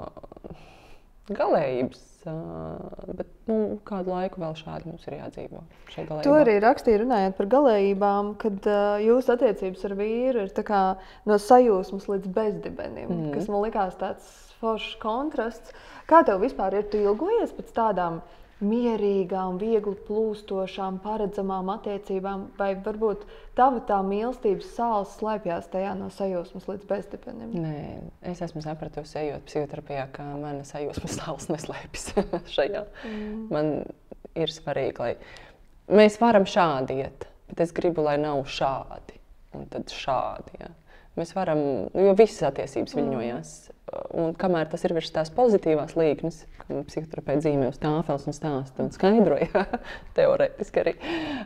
galējības, bet kādu laiku vēl šādi mums ir jādzīvo. Tu arī rakstīji runājot par galējībām, kad jūsu attiecības ar vīru ir tā kā no sajūsmas līdz bezdibenim, kas man likās tāds foršs kontrasts. Kā tev vispār ir? Tu ilgojies pēc tādām mierīgām, viegli plūstošām, paredzamām attiecībām, vai varbūt tava tā mīlestības sāls slēpjās tajā no sajūsmas līdz bezdibenim? Nē, es esmu sapratusi, ejot psihoterapijā, ka mana sajūsmas sāls neslēpjas šajā. Man ir svarīgi, lai mēs varam šādi iet, bet es gribu, lai nav šādi, un tad šādi. Ja. Mēs varam, jo visas attiecības viļņojās. Un kamēr tas ir virs tās pozitīvās līknes, kā psihoterapeiti zīmē uz tāfeles un stāsta un skaidroja, teorētiski arī,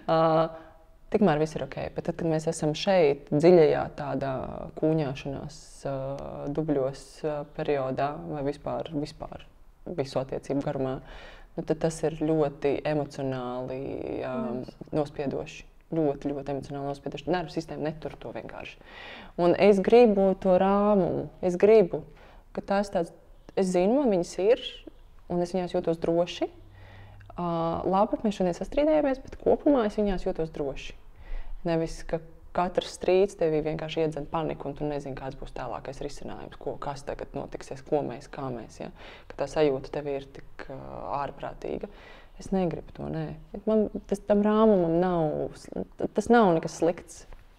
tikmēr viss ir ok. Bet tad, kad mēs esam šeit, dziļajā tādā kūņāšanās dubļos periodā vai vispār visu attiecību garumā, tad tas ir ļoti emocionāli nospiedoši. Ļoti emocionāli nospiedoši. Nervu sistēma netur to vienkārši. Un es gribu to rāmumu. Es gribu, ka tās tāds, es zinu, man viņas ir, un es viņās jūtos droši. Labi, mēs šodien sastrīdējāmies, bet kopumā es viņās jūtos droši. Nevis, ka katrs strīds tevī vienkārši iedzen paniku, un tu nezini, kāds būs tālākais risinājums, kas tagad notiksies, kā mēs. Ja? Ka tā sajūta tev ir tik ārprātīga. Es negribu to, nē. Tam rāmumam tas nav nekas slikts.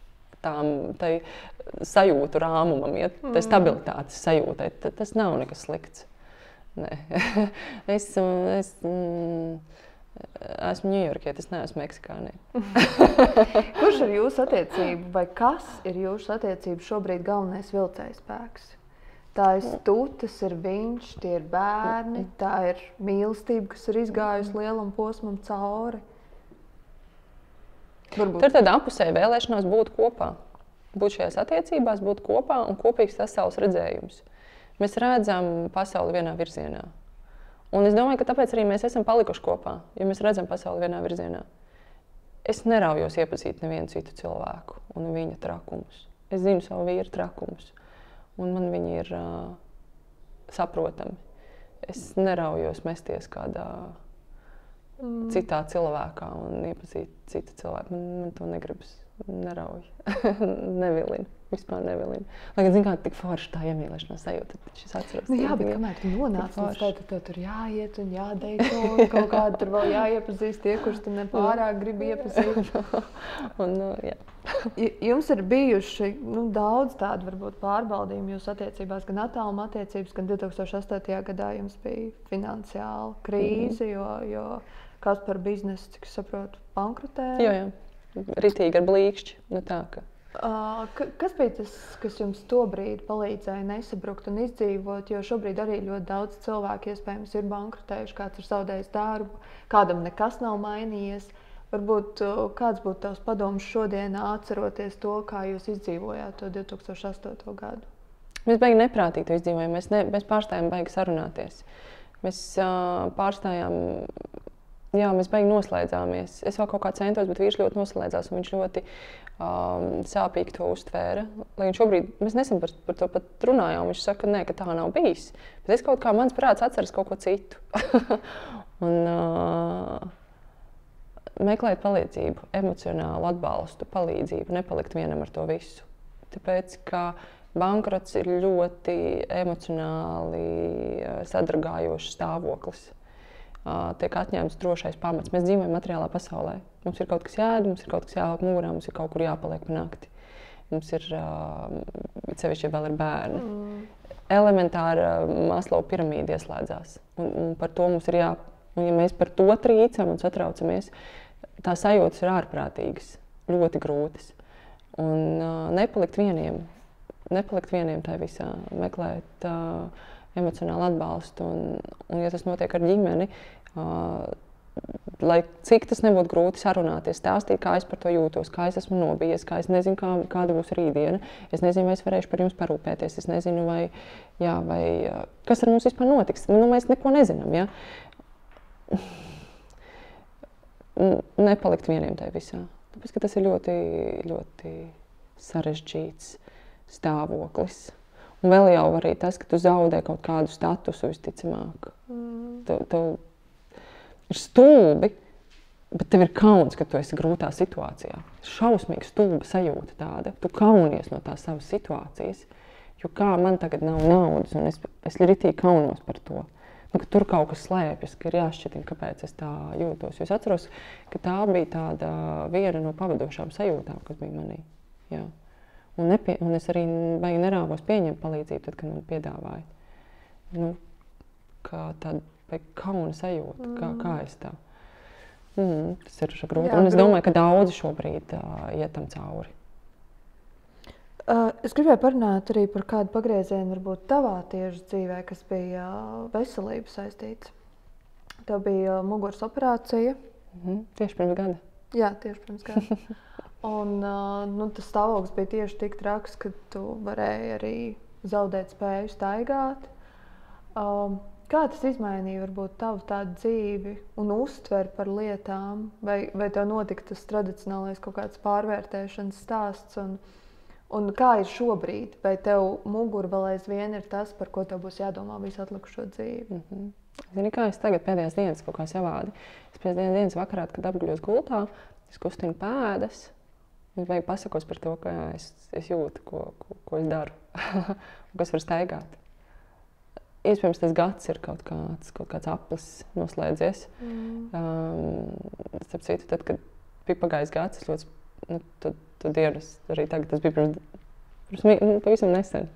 Tai sajūtu rāmumam, ja tai stabilitātes sajūtai, tas nav nekas slikts. Nē. Es esmu ņujorkiete, es neesmu meksikānē. Kurš ir jūsu attiecību, vai kas ir jūsu attiecību šobrīd galvenais vilcējspēks? Tā ir tu, tas ir viņš, tie ir bērni, tā ir mīlestība, kas ir izgājusi lielam posmam cauri. Tur ir tāda apusēja vēlēšanās būt kopā. Būt šajās attiecībās, būt kopā un kopīgs pasaules redzējums. Mēs redzam pasauli vienā virzienā. Un es domāju, ka tāpēc arī mēs esam palikuši kopā, jo mēs redzam pasauli vienā virzienā. Es neraujos iepazīt nevienu citu cilvēku un viņa trakumus. Es zinu savu vīru trakumus. Un man viņi ir saprotami. Es neraujos mesties kādā citā cilvēkā un iepazīt citu cilvēku. Man to negribas, nerauj, nevilina, vispār nevilina. Lai gan, zin kā, tik forši tā iemīlēšanās sajūta, tad šis atceros. Nu jā, bet kamēr tu nonāc, tad tev tur jāiet un jādeito, un kaut kādi tur vēl jāiepazīst tie, kurus tu nepārāk gribi iepazīt. Jā. Jums ir bijuši daudz tādu varbūt pārbaudījumu jūsu attiecībās, gan attāluma attiecības, gan 2008. gadā jums bija finansiāla krīze, jo Kaspar biznesa, cik es saprotu, bankrotēja. Jā. Ritīgi ar blīkšķi. Tā, ka... Kas bija tas, kas jums tobrīd palīdzēja nesabrukt un izdzīvot, jo šobrīd arī ļoti daudz cilvēku iespējams ir bankrotējuši, kāds ir zaudējis darbu, kādam nekas nav mainījies. Varbūt kāds būtu tavs padoms šodien, atceroties to, kā jūs izdzīvojāt to 2008. gadu? Mēs baigi neprātīgi to izdzīvojam. Mēs pārstājām baigi sarunāties. Mēs pārstājām, mēs baigi noslēdzāmies. Es vēl kaut kā centos, bet vīrs ļoti noslēdzās, un viņš ļoti sāpīgi to uztvēra. Lai šobrīd mēs nesen par to pat runājām, viņš saka, ka tā nav bijis. Bet es kaut kā, mans prāts atceras kaut ko citu. Un meklēt palīdzību, emocionālu atbalstu, palīdzību, nepalikt vienam ar to visu. Tāpēc, ka bankrots ir ļoti emocionāli sadragājošs stāvoklis. Tiek atņemts drošais pamats. Mēs dzīvojam materiālā pasaulē. Mums ir kaut kas jāēd, mums ir kaut kas jāvelk mugurā, mums ir kaut kur jāpaliek pa nakti. Mums ir, sevišķi, ja vēl ir bērni. Elementāra Maslow piramīda ieslēdzās. Un par to mums ir un ja mēs par to trīcam un satraucamies, tā sajūtas ir ārprātīgas, ļoti grūtas. Un nepalikt vieniem tai visā, meklēt emocionālu atbalstu. Un ja tas notiek ar ģimeni, lai cik tas nebūtu grūti sarunāties, stāstīt, kā es par to jūtos, kā es esmu nobijies, kā es nezinu, kāda būs rītdiena. Es nezinu, vai es varēšu par jums parūpēties. Es nezinu, vai kas ar mums vispār notiks. Mēs neko nezinām. Ja? Nepalikt vieniem tai visā. Tāpēc, ka tas ir ļoti, ļoti sarežģīts stāvoklis. Un vēl jau arī tas, ka tu zaudē kaut kādu statusu, visticamāk. Tev ir stulbi, bet tev ir kauns, ka tu esi grūtā situācijā. Šausmīgi stulba sajūta tāda. Tu kaunies no tās savas situācijas, jo kā man tagad nav naudas, un es ritīgi kaunos par to. Ka tur kaut kas slēpjas, ka ir jāšķitina, kāpēc es tā jūtos. Jo es atceros, ka tā bija tāda viena no pavadošām sajūtām, kas bija manī. Jā. Un es arī baigi nerāvos pieņemt palīdzību, tad, kad man piedāvāja. Kā tāda kauna sajūta, kā es tā. Tas ir grūti. Un es domāju, ka daudzi šobrīd iet tam cauri. Es gribēju parunāt arī par kādu pagriezienu, varbūt tavā tieši dzīvē, kas bija veselība saistīts. Tev bija muguras operācija. Tieši pirms gada. Jā, tieši pirms gada. Un tas stāvoklis bija tieši tik traks, ka tu varēji arī zaudēt spēju staigāt. Kā tas izmainīja varbūt tavu tādu dzīvi un uztveri par lietām? Vai tev notika tas tradicionālais kaut kāds pārvērtēšanas stāsts? Un kā ir šobrīd? Vai tev mugura vēl aizvien ir tas, par ko tev būs jādomā visu atlikušo dzīvi? Zini, kā es tagad pēdējās dienas kaut kā savādi. Es pēdējās dienas vakarā, kad apguļos gultā, es kustinu pēdas. Es vajag pasakos par to, ka es jūtu, ko es daru, ko es varu staigāt. Iespējams, tas gads ir kaut kāds aplis noslēdzies. Starp citu, tad, kad bija pagājis gads, es ļoti, tad dienas arī tagad, tas bija pavisam nesen.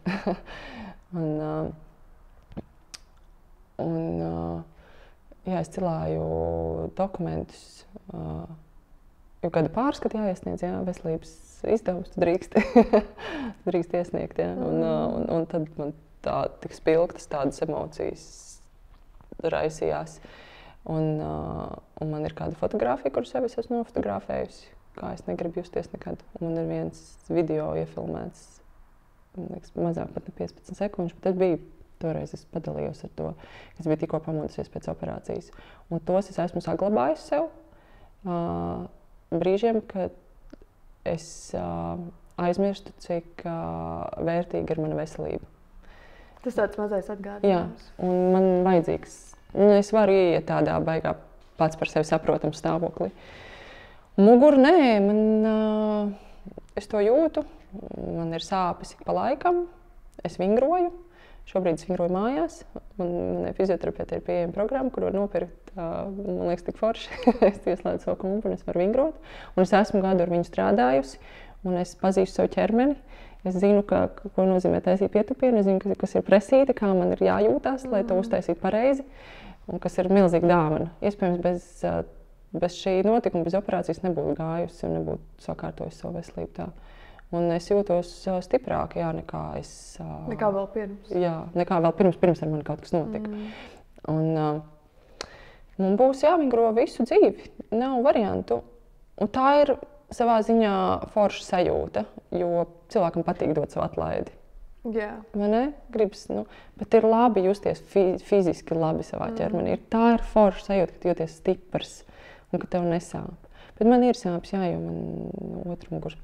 Es cilāju dokumentus. Jo kāda pārskata jāiesniedz, veselības izdevums, tu drīkst iesniegt. Un tad man tik spilgtas tādas emocijas raisījās. Un man ir kāda fotogrāfija, kuru sev es esmu nofotografējusi, kā es negribu justies nekad. Un man ir viens video iefilmēts, mazāk pat 15 sekundžu, bet tas bija toreiz es padalījos ar to, kas bija tikko pamodusies pēc operācijas. Un tos es esmu saglabājis sev. Brīžiem, kad es aizmirstu, cik vērtīga ir mana veselība. Tas tāds mazais atgādinājums. Jā, un man vajadzīgs. Es varu ieiet tādā baigā pats par sevi saprotamu stāvoklī. Muguru nē, es to jūtu. Man ir sāpes ik pa laikam. Es vingroju. Šobrīd es vingroju mājās. Manai fizioterapeitei ir pieejama programma, kur var nopirkt, man liekas, tik forši. Es ieslēdzu savu kompu un es varu vingrot. Un es esmu gadu ar viņu strādājusi. Un es pazīstu savu ķermeni. Es zinu, ko nozīmē taisīt pietupienu. Es zinu, kas ir presīte, kā man ir jājūtās, lai to uztaisītu pareizi. Un kas ir milzīga dāvana. Iespējams, bez šī notikuma, bez operācijas nebūtu gājusi un nebūtu sakārtojusi savu veselību tā. Un es jūtos stiprāk, nekā es... Nekā vēl pirms. Jā, nekā vēl pirms ar mani kaut kas notika. Un man būs jāvingro visu dzīvi. Nav variantu. Un tā ir savā ziņā forša sajūta, jo cilvēkam patīk dot savu atlaidi. Jā. Vai ne? Gribas, bet ir labi justies fiziski labi savā ķermenī. Tā ir forša sajūta, ka jūties stiprs un ka tev nesāp. Bet man ir sāpes, jā, jo man otru mugurs,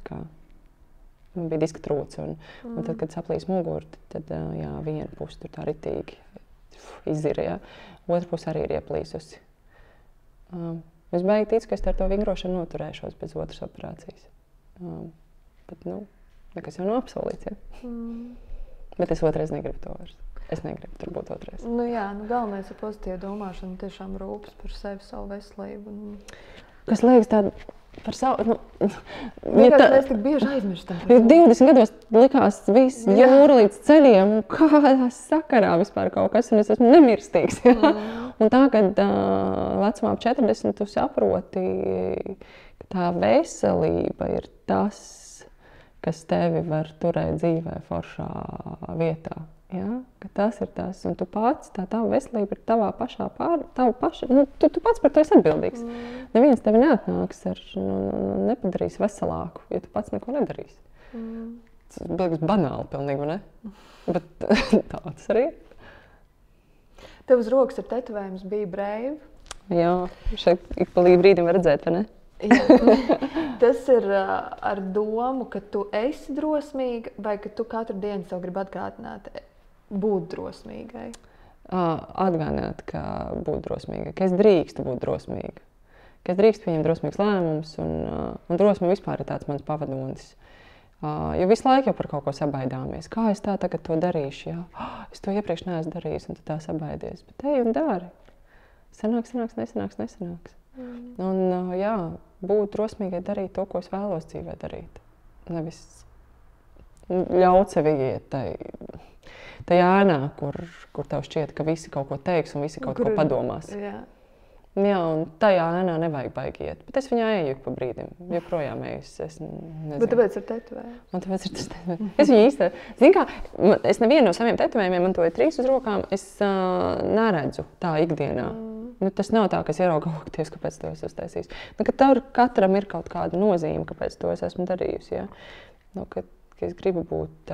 man bija diska trūce. Un tad, kad saplīs muguru, tad jā, viena puse tur tā ritīgi izzira, jā. Otra puse arī ir ieplīsusi. Es baigi ticu, ka es ar to vingrošanu noturēšos pēc otras operācijas. Bet, nekas jau nav apsolīts, ja? Bet es otrais negribu to vairs. Es negribu tur būt otrais. Galvenais ir pozitīva domāšana, tiešām rūpes par sevi, savu veselību. Kas liekas tādu par savu... Mēs tik bieži aizmirstam. 20 gados likās viss jūra līdz ceļiem, un kādā sakarā vispār kaut kas, un es esmu nemirstīgs. Un tā, kad vecumā ap 40 tu saproti, ka tā veselība ir tas, kas tevi var turēt dzīvē foršā vietā. Ja? Ka tas ir tas, un tu pats, tā tava veselība ir tavā pašā tu pats par to esi atbildīgs. Neviens tevi neatnāks ar, nepadarīs veselāku, ja tu pats neko nedarīsi. Tas liekas banāli pilnīgi, vai ne? Bet tā tas arī ir. Tev uz rokas ar tetovējums bija Brave. Jā, šeit ik pa brīdim var redzēt, vai ne? Tas ir ar domu, ka tu esi drosmīga vai ka tu katru dienu sev gribi atgādināt būt drosmīgai? Atgādināt, ka būt drosmīgai, ka es drīkstu būt drosmīga. Ka es drīkstu pieņemt drosmīgus lēmumus un drosme vispār ir tāds mans pavadonis. Jo visu laiku jau par kaut ko sabaidāmies. Kā es tā tagad to darīšu? Jā? Es to iepriekš neesmu darījis, un tu tā sabaidies. Bet ej un dari. Sanāks, nesanāks. Un jā, būt drosmīgai darīt to, ko es vēlos dzīvē darīt. Nevis ļaut sevi iet tajā ēnā, kur tev šķiet, ka visi kaut ko teiks un visi kaut ko padomās. Jā, un tajā ēnā nevajag baigi iet. Bet es viņā eju pa brīdim, joprojām eju. Es nezinu. Bet tāpēc ir tetovējumi? Man tāpēc ir tas tetovējumi. Es viņu īsti... Zini kā, es nevienu no saviem tetovējumiem, man to ir 3 uz rokām, es neredzu tā ikdienā. Tas nav tā, ka es ieraugu, kāpēc to es uztaisīju. Ka katram ir kaut kāda nozīme, kāpēc to es esmu darījusi. Ja? Ka es gribu būt...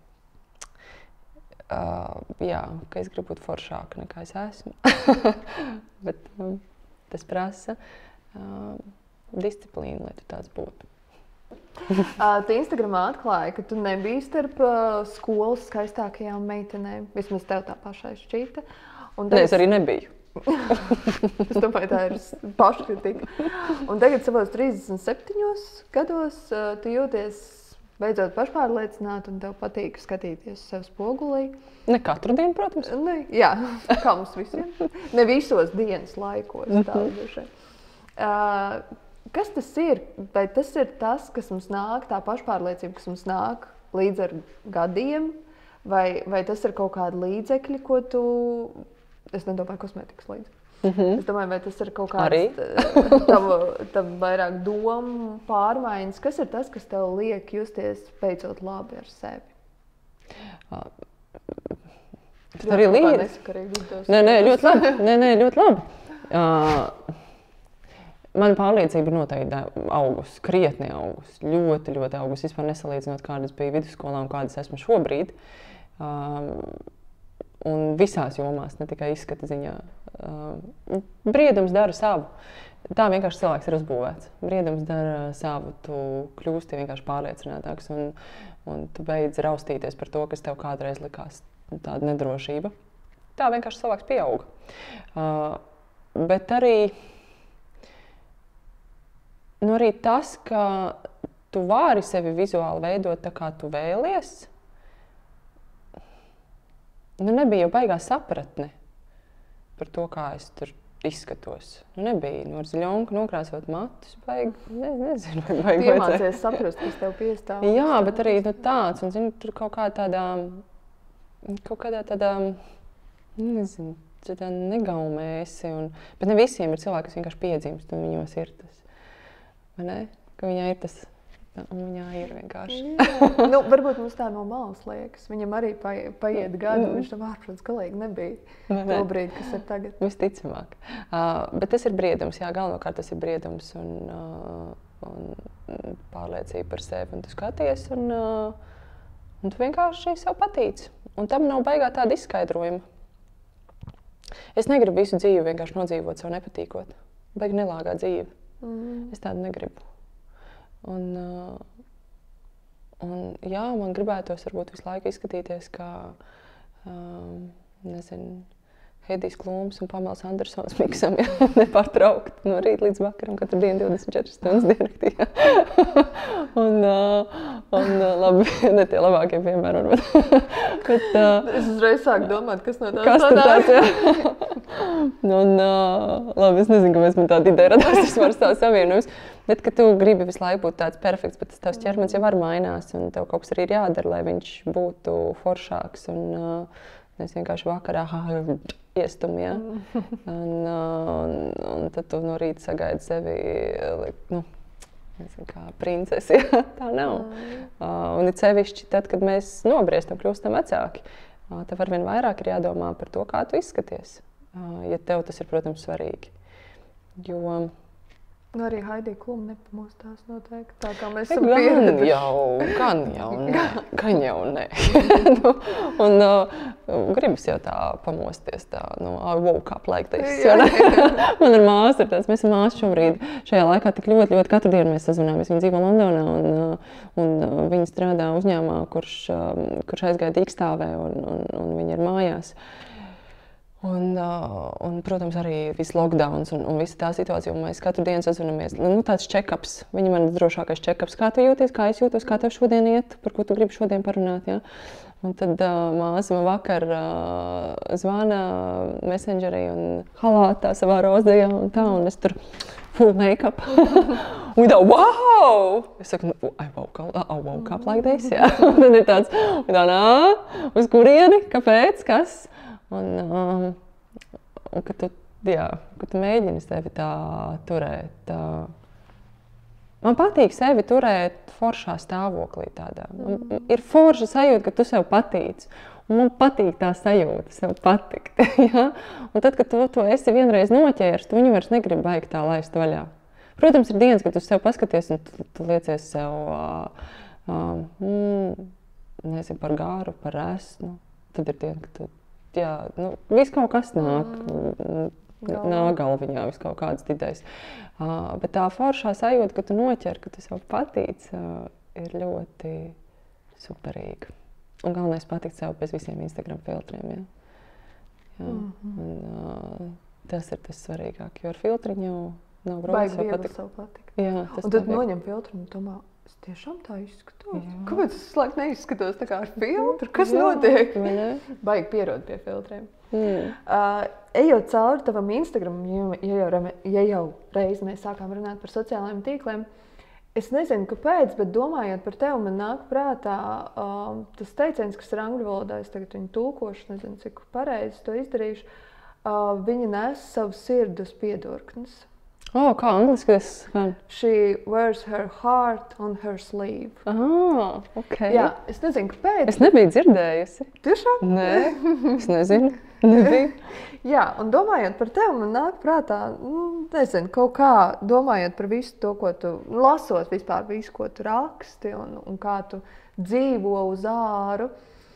ka es gribu būt foršāka nekā es esmu. Bet tas prasa disciplīnu, lai tu tāds būtu. Tu Instagramā atklāji, ka tu nebiji starp skolas skaistākajām meitenēm. Vismaz tev tā pašai šķīta. Nē, es arī nebiju. Es domāju, tā ir paškritika. Un tagad savos 37 gados tu jūties beidzot pašpārliecināt un tev patīk skatīties sev spogulī. Ne katru dienu, protams. Jā, kā mums visiem. Ne visos dienas laikos. Kas tas ir? Vai tas ir tas, kas mums nāk, tā pašpārliecība, kas mums nāk līdz ar gadiem? Vai tas ir kaut kādi līdzekļi, ko tu... Es nedomāju kosmētikas līdzi. Es domāju, vai tas ir kaut kāds tavu vairāk domu pārmaiņas. Kas ir tas, kas tev liek justies beidzot labi ar sevi? Tas arī līdzi. Nē, ļoti labi. Nē, ļoti labi. Mana pārliecība ir noteikti augusi, krietni augusi. Ļoti, ļoti augusi. Vispār nesalīdzinot, kādas bija vidusskolā un kādas esmu šobrīd. Un visās jomās, ne tikai izskata ziņā. Briedums dara savu. Tā vienkārši cilvēks ir uzbūvēts. Briedums dara savu, tu kļūsti vienkārši pārliecinātāks un tu beidz raustīties par to, kas tev kādreiz likās tāda nedrošība. Tā vienkārši cilvēks pieauga. Bet arī tas, ka tu vari sevi vizuāli veidot tā, kā tu vēlies, nebija jau baigā sapratne par to, kā es tur izskatos. Nebija. Ar ziļonku nokrāsot matus, nezinu, vai baigi. Tu iemācies saprast, kas tev piestāv. Jā, bet arī tāds, un zini, tur kaut kādā tādā, nezinu, tā negaumēsi. Bet ne visiem ir cilvēki, kas vienkārši piedzimst, un viņos ir tas. Vai ne? Ka viņai ir tas Un viņā ir vienkārši. Nu, varbūt mums tā no malas liekas. Viņam arī paiet gadi, un viņš tam ārprāts galīgi nebija to brīdi, kas ir tagad. Visticamāk. Bet tas ir briedums, jā, galvenokārt tas ir briedums un pārliecība par sevi. Un tu skaties, un tu vienkārši sev patīc. Un tam nav baigā tāda izskaidrojuma. Es negribu visu dzīvi vienkārši nodzīvot sev nepatīkot. Baigi nelāgā dzīve. Es tādu negribu. Un jā, man gribētos varbūt visu laiku izskatīties kā, nezinu, Heidijs Klums un Pamels Andersons miksam, ja, nepārtraukt no rīta līdz vakaram, katru dienu 24 stundas diennaktī. Un labi, ne tie labākie piemēri varbūt. Bet, es uzreiz sāku domāt, kas no tās tāds, jā. Un labi, es nezinu, kāpēc man tāda ideja radās, tas var stāv savienojums. Bet, ka tu gribi visu laiku būt tāds perfekts, bet tavs ķermenis jau var mainās, un tev kaut kas arī ir jādara, lai viņš būtu foršāks. Un es vienkārši vakarā iestum, ja? Un tad tu no rīta sagaidi sevi, nu, nezinu, kā princesi, ja? Tā nav. Un ir sevišķi tad, kad mēs nobriestam, kļūstam vecāki. Tev arvien vairāk ir jādomā par to, kā tu izskaties, ja tev tas ir, protams, svarīgi. Jo arī Heidija Kluma nepamostās noteikti, tā kā mēs esam pieraduši. Gan jau nē. Un gribas jau tā pamosties, tā, I woke up like this. Man ir māsa, mēs esam māsa šobrīd. Šajā laikā tik ļoti katru dienu mēs sazvanāmies. Viņa dzīvo Londonā un viņa strādā uzņēmumā, kurš aizgāja dīkstāvē un viņa ir mājās. Un, protams, arī viss lockdowns un visa tā situācija, un mēs katru dienu sazvanamies. Nu, tāds check-ups, viņa man ir drošākais check-ups. Kā tu jūties, kā es jūtos, kā tev šodien iet, par ko tu gribi šodien parunāt, ja? Un tad māsa man vakar zvana messengerī un halātā savā rozējā un tā, un es tur full make-up. Un viņa tā, wow! Es saku, I woke up like this, jā. Un tad ir tāds, uz kurieni, kāpēc, kas? Un kad tu mēģini sevi tā turēt, man patīk sevi turēt foršā stāvoklī tādā. Ir forša sajūta, ka tu sev patīc. Un man patīk tā sajūta, sev patikt. Ja? Un tad, kad to esi vienreiz noķēris, tu viņu vairs negribi baigi tā laist vaļā. Protams, ir dienas, kad tu sev paskaties un tu liecies sev, nezinu, par gāru, par resnu. Tad ir diena, ka tu viss kaut kas nāk galviņā, viss kaut kādas idejas. Bet tā foršā sajūta, ka tu noķer, ka tu sev patīc, ir ļoti superīga. Un galvenais patikt sev bez visiem Instagram filtriem. Ja? Un, tas ir tas svarīgāk, jo ar filtriņu jau nav grūti sev patikt. Jā, un tad noņem filtru un domā, es tiešām tā izskatos. Jā. Kāpēc es laiku neizskatos tā kā ar filtru? Kas notiek? Baigi pierod pie filtriem. Ejot cauri tavam Instagramam, ja jau reizi mēs sākām runāt par sociālajiem tīkliem, es nezinu, kāpēc, bet domājot par tevi, man nāk prātā tas teiciens, kas ir angļu valodā, es tagad viņu tulkošu, nezinu, cik pareizi to izdarīšu, viņa nes savu sirdi uz piedurknes. Kā angliski tas skan? She wears her heart on her sleeve. Okay. Jā, es nezinu, kāpēc. Es nebiju dzirdējusi. Tiešām? Nē, es nezinu. Nebiju. Jā, un domājot par tevi, man nāk prātā, nezinu, kaut kā domājot par visu to, ko tu lasot vispār, visu, ko tu raksti un kā tu dzīvo uz āru.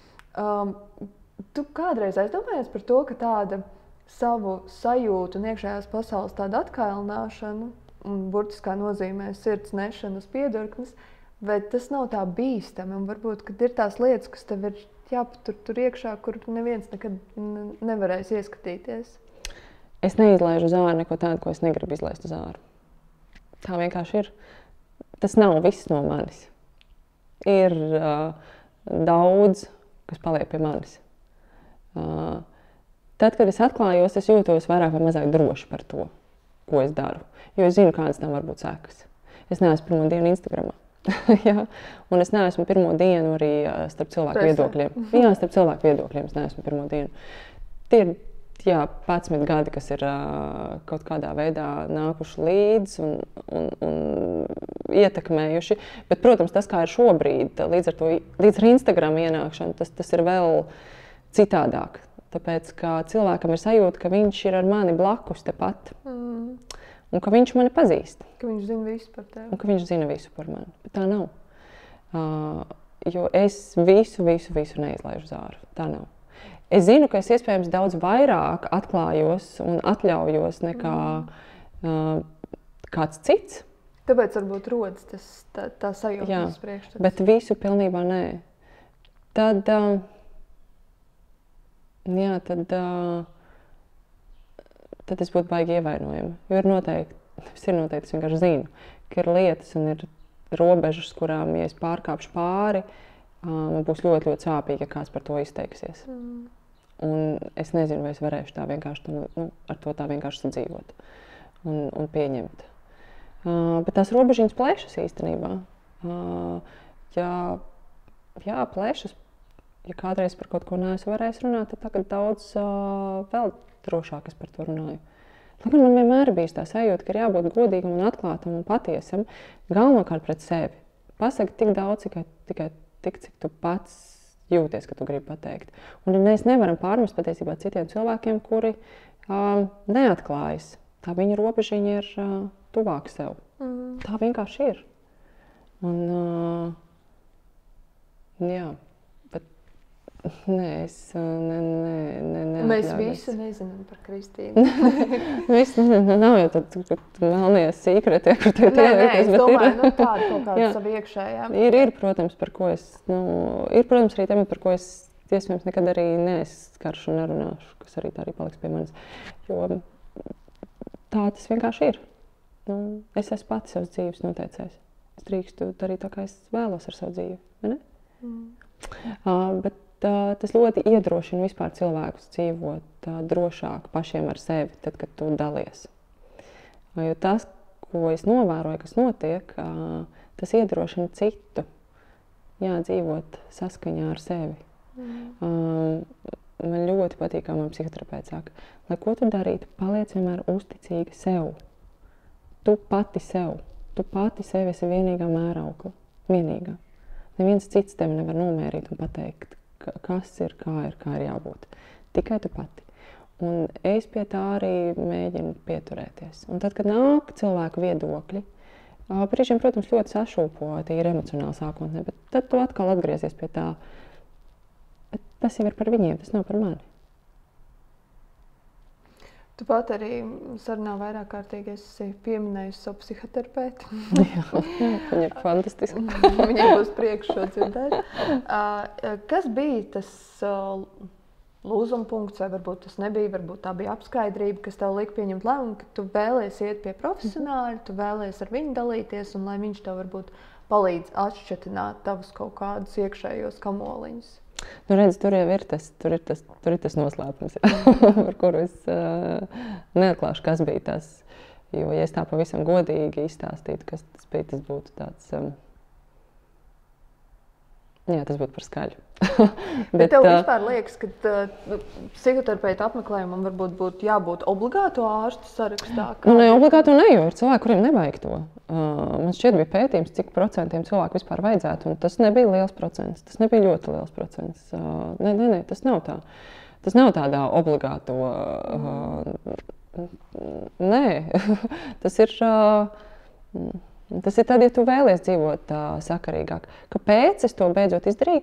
Tu kādreiz aizdomājies par to, ka tāda savu sajūtu un iekšējās pasaules tādu atkailināšanu un burtiskā nozīmē sirds nešanu uz piedurknes, bet tas nav tā bīstami un varbūt, kad ir tās lietas, kas tev ir jāpatur tur iekšā, kur neviens nekad nevarēs ieskatīties. Es neizlaižu uz āru neko tādu, ko es negribu izlaist uz āru. Tā vienkārši ir. Tas nav viss no manis. Ir daudz, kas paliek pie manis. Tad, kad es atklājos, es jūtos vairāk vai mazāk droši par to, ko es daru. Jo es zinu, kādas tam var būt sekas. Es neesmu pirmo dienu Instagramā. Ja? Un es neesmu pirmo dienu arī starp cilvēku viedokļiem. Jā, starp cilvēku viedokļiem es neesmu pirmo dienu. Tie ir jā, 11 gadi, kas ir kaut kādā veidā nākuši līdz un ietekmējuši. Bet, protams, tas, kā ir šobrīd, līdz ar Instagram ienākšanu, tas ir vēl citādāk. Tāpēc, ka cilvēkam ir sajūta, ka viņš ir ar mani blakus tepat. Un ka viņš mani pazīst. Ka viņš zina visu par tevi. Un ka viņš zina visu par mani. Bet tā nav. Jo es visu neizlaižu uz āru. Tā nav. Es zinu, ka es iespējams daudz vairāk atklājos un atļaujos nekā kāds cits. Tāpēc varbūt rodas tā sajūta uz priekšu. Bet visu pilnībā nē. Tad es būtu baigi ievainojama. Jo ir noteikti, es vienkārši zinu, ka ir lietas un ir robežas, kurām, ja es pārkāpšu pāri, man būs ļoti, ļoti sāpīgi, ja kāds par to izteiksies. Un es nezinu, vai es varēšu tā vienkārši, ar to tā vienkārši sadzīvot un pieņemt. Bet tās robežiņas plešas īstenībā. Jā, plešas. Ja kādreiz par kaut ko neesmu varējis runāt, tad tagad daudz vēl drošāk es par to runāju. Lai man vienmēr ir bijis tā sajūta, ka ir jābūt godīgam un atklātam un patiesam, galvenokārt pret sevi. Pasaki tik daudz, tikai tik, cik tu pats jūties, ka tu gribi pateikt. Un mēs nevaram pārmest patiesībā citiem cilvēkiem, kuri neatklājas. Tā viņa robežiņa ir tuvāk sev. Tā vienkārši ir. Un, jā. Nē, es neatļaujos. Mēs visi nezinām par Kristīnu. Nav jau tādi melnie sīkreti, kur tev tiekties. Nē, es domāju, tāda kaut kāda savu iekšējā. Ir, protams, par ko es, ir, protams, arī temati, par ko es iespējams nekad arī neeskaršu un nerunāšu, kas arī tā arī paliks pie manis. Jo tā tas vienkārši ir. Es esmu pati savas dzīves noteicējis. Es drīkstu darīt tā, kā es vēlos ar savu dzīvi, vai ne? Bet tas ļoti iedrošina vispār cilvēkus dzīvot drošāk pašiem ar sevi, tad, kad tu dalies. Jo tas, ko es novēroju, kas notiek, tas iedrošina citu. Jā, dzīvot saskaņā ar sevi. Man ļoti patīk, kā man psihoterapeits saka, lai ko tu darītu, paliec vienmēr uzticīga sev. Tu pati sev. Tu pati sevi esi vienīgā mēraukla. Vienīgā. Neviens cits tevi nevar nomērīt un pateikt, kas ir, kā ir jābūt. Tikai tu pati. Un es pie tā arī mēģinu pieturēties. Un tad, kad nāk cilvēku viedokļi, brīžiem, protams, ļoti sašūpo, tie ir emocionāli sākotnē, bet tad tu atkal atgriezies pie tā. Bet tas jau ir par viņiem, tas nav par mani. Tu pat arī sarunā vairāk kārtīgi esi pieminējusi savu psihoterapeitu. Jā, viņa ir fantastiska. Viņai būs prieks šo dzirdēt. Kas bija tas lūzuma punkts, vai varbūt tas nebija, varbūt tā bija apskaidrība, kas tev lika pieņemt lēmumu, ka tu vēlies iet pie profesionāļa, tu vēlies ar viņu dalīties, un lai viņš tev varbūt palīdz atšķetināt tavus kaut kādus iekšējos kamoliņus? Redz, tur jau ir tas noslēpums, par kuru es neatklāšu, kas bija tas. Jo, ja es tā pavisam godīgi izstāstītu, kas tas bija, tas būtu tāds, jā, tas būtu par skaļu. Bet tev vispār liekas, ka psihoterapeita apmeklējumam varbūt būtu jābūt obligātu ārstu sarakstā? Ne, obligātu ne, jo ir cilvēki, kuriem nevajag to. Man šķiet bija pētījums, cik procentiem cilvēku vispār vajadzētu, un tas nebija liels procents. Tas nebija ļoti liels procents. Nē, tas nav tā. Tas nav tādā obligāto. Nē, tas ir tad, ja tu vēlies dzīvot sakarīgāk. Kāpēc es to beidzot izdarīju?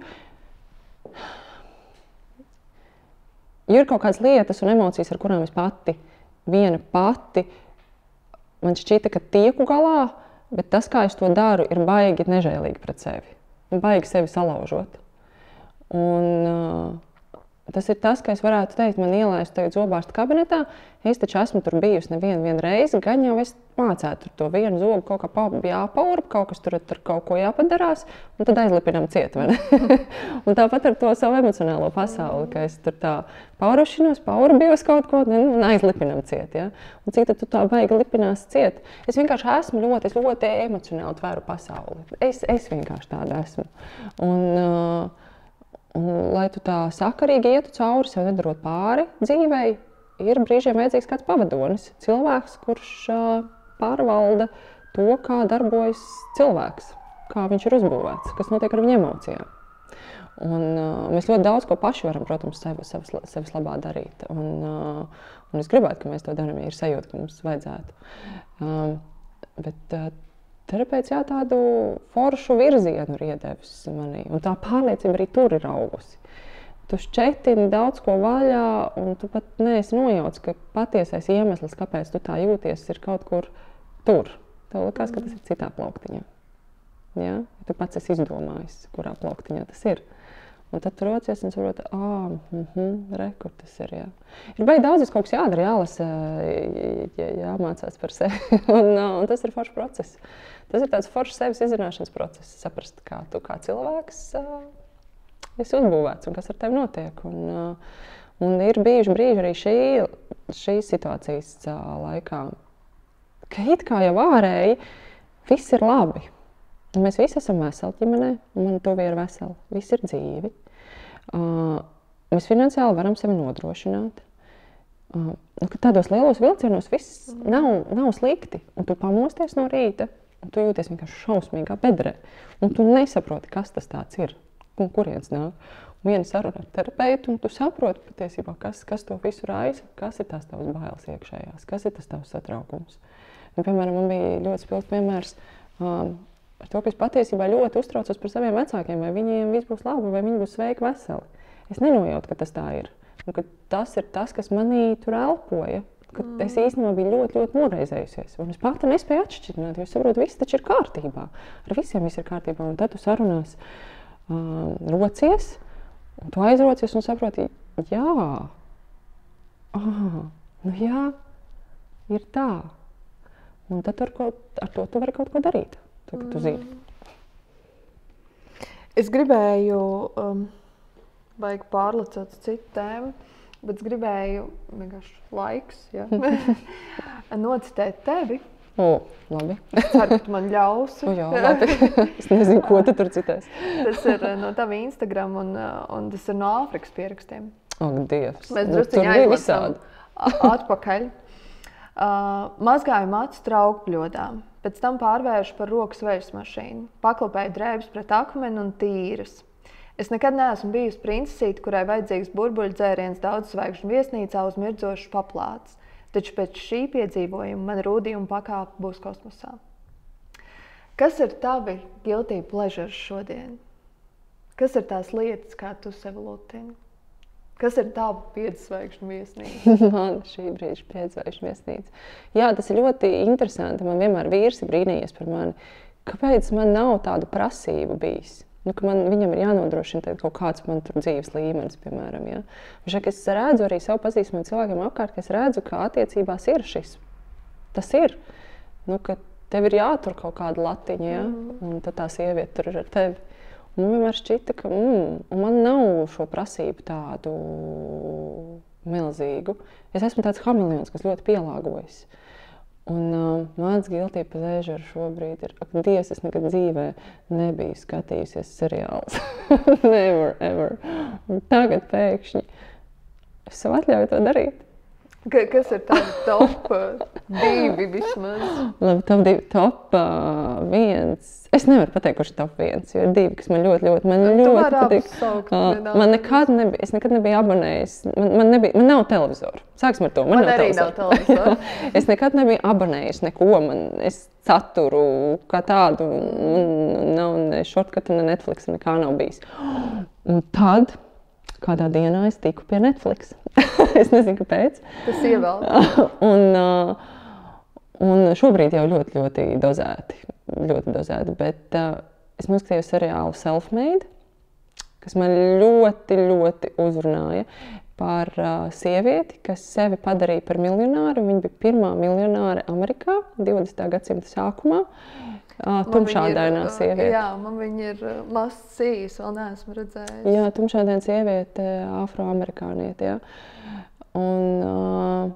Jo ir kaut kādas lietas un emocijas, ar kurām es viena pati, man šķita, ka tieku galā, bet tas, kā es to daru, ir baigi nežēlīgi pret sevi. Baigi sevi salaužot. Un tas ir tas, ka es varētu teikt, man ielaistu tagad zobārsta kabinetā, es taču esmu tur bijusi nevienu reizi, gan jau es mācētu to vienu zobu kaut kā jāpaurba, kaut kas tur ar kaut ko jāpadarās, un tad aizlipinām ciet, vai ne? Un tāpat ar to savu emocionālo pasauli, ka es tur tā paurabījos kaut ko, un aizlipinām ciet, ja? Un cik tad tu tā baigi lipinās ciet? Es vienkārši esmu ļoti emocionāli tveru pasauli. Es vienkārši tāda esmu. Un lai tu tā sakarīgi ietu cauri, sev nedarot pāri dzīvei, ir brīžiem vajadzīgs kāds pavadonis, cilvēks, kurš pārvalda to, kā darbojas cilvēks, kā viņš ir uzbūvēts, kas notiek ar viņa emocijām. Un mēs ļoti daudz ko paši varam, protams, sevis labā darīt. Un es gribētu, ka mēs to darām, ja ir sajūta, ka mums vajadzētu. Bet terapeits tādu foršu virzienu ir iedevis manī. Un tā pārliecība arī tur ir augusi. Tu šķetini daudz ko vaļā, un tu pat neesi nojauts, ka patiesais iemesls, kāpēc tu tā jūties, ir kaut kur tur. Tev likās, ka tas ir citā plauktiņā. Ja? Tu pats esi izdomājis, kurā plauktiņā tas ir. Un tad tu rocies un saproti, re, kur tas ir, jā. Ir baigi daudz, kaut kas jādara, jālasa, jāmācās par sevi. Un tas ir foršs process. Tas ir tāds foršs sevis izzināšanas process. Saprast, kā tu kā cilvēks esi uzbūvēts un kas ar tevi notiek. Un ir bijuši brīži arī šīs situācijas laikā, ka it kā jau ārēji viss ir labi. Un mēs visi esam veseli ģimenē, un man tuvi ir veseli. Visi ir dzīvi. Mēs finansiāli varam sevi nodrošināt. Kad tādos lielos vilcienos viss nav slikti. Un tu pamosties no rīta, un tu jūties vienkārši šausmīgā bedrē. Un tu nesaproti, kas tas tāds ir, un kurienes nāk. Un viena saruna ar terapeitu, un tu saproti patiesībā, kas to visu raisa, kas ir tās tavas bailes iekšējās, kas ir tas tavs satraukums. Un, piemēram, man bija ļoti spilgts piemērs ar to, ka es patiesībā ļoti uztraucos par saviem vecākiem, vai viņiem viss būs labi, vai viņi būs sveiki, veseli. Es nenojautu, ka tas tā ir. Un ka tas ir tas, kas manī tur elpoja. Kad es īstenībā biju ļoti, ļoti noraizējusies. Un es pati nespēju atšķirināt, jo es saprotu, viss taču ir kārtībā. Ar visiem viss ir kārtībā. Un tad tu sarunās rocies, un tu aizrocies un saproti, jā, ir tā. Un tad ar to tu vari kaut ko darīt. Tagad tu zini. Es gribēju vajag pārlecot citu tēmu, bet es gribēju vienkārši laiks, ja? Nocitēt tevi. Labi. Ceru, ka tu man ļausi. Jā, labi. Es nezinu, ko tu tur citēs. Tas ir no tava Instagram un tas ir no Āfrikas pierakstiem. Ak, Dievs. Mēs drusciņi aizlasām atpakaļ. Mazgāju matus traukpļodām. Pēc tam pārvēršu par rokas veļas mašīnu. Paklapēju drēbes pret akmeni un tīras. Es nekad neesmu bijusi princesīte, kurai vajadzīgs burbuļu dzēriens daudzzvaigžņu viesnīcā uz mirdzošas paplātes. Taču pēc šī piedzīvojuma mana rūdījuma pakāpe būs kosmosā. Kas ir tavi guilty pleasures šodien? Kas ir tās lietas, kā tu sevi lutini? Kas ir tava 5 zvaigžņu viesnīca? Man šī brīža 5 zvaigžņu viesnīca. Jā, tas ir ļoti interesanti. Man vienmēr vīrs ir brīnījies par mani. Kāpēc man nav tādu prasību bijis? Ka viņam ir jānodrošina kaut kāds man tur dzīves līmenis, piemēram. Ja? Es redzu arī savu pazīstamiem cilvēkiem apkārt, ka es redzu, ka attiecībās ir šis. Tas ir. Ka tev ir jātur kaut kāda latiņa, ja? Un tad tā sieviete tur ir ar tevi. Man vienmēr šķita, ka man nav šo prasību tādu milzīgu. Es esmu tāds hameleons, kas ļoti pielāgojas. Un mans guilty pleasure šobrīd ir, ak, Dievs, es nekad dzīvē nebiju skatījusies seriālus. Never, ever. Un tagad pēkšņi es sev atļauju to darīt. Kas ir tavi top 2 vismaz? Labi, top 1. Es nevaru pateikt, kurš ir top 1, jo ir 2, kas man ļoti patīk. Es nekad nebiju abonējis. Man nav televizoru. Sāksim ar to. Man arī nav televizoru. Es nekad nebiju abonējis neko. Es saturu kā tādu. Nav ne shortcut, ne Netflix, nekā nav bijis. Un tad kādā dienā es tiku pie Netflix. Es nezinu, kāpēc. Tas ievēl. Un šobrīd jau ļoti dozēti. Ļoti dozēti, bet es noskatījos seriālu Self-Made, kas man ļoti uzrunāja par sievieti, kas sevi padarīja par miljonāru. Viņa bija pirmā miljonāre Amerikā 20. gadsimta sākumā. Tumšādainā sieviete. Jā, man viņa ir mazs sijas, vēl neesmu redzējis. Jā, tumšādaina sieviete, afroamerikāniete, jā. Un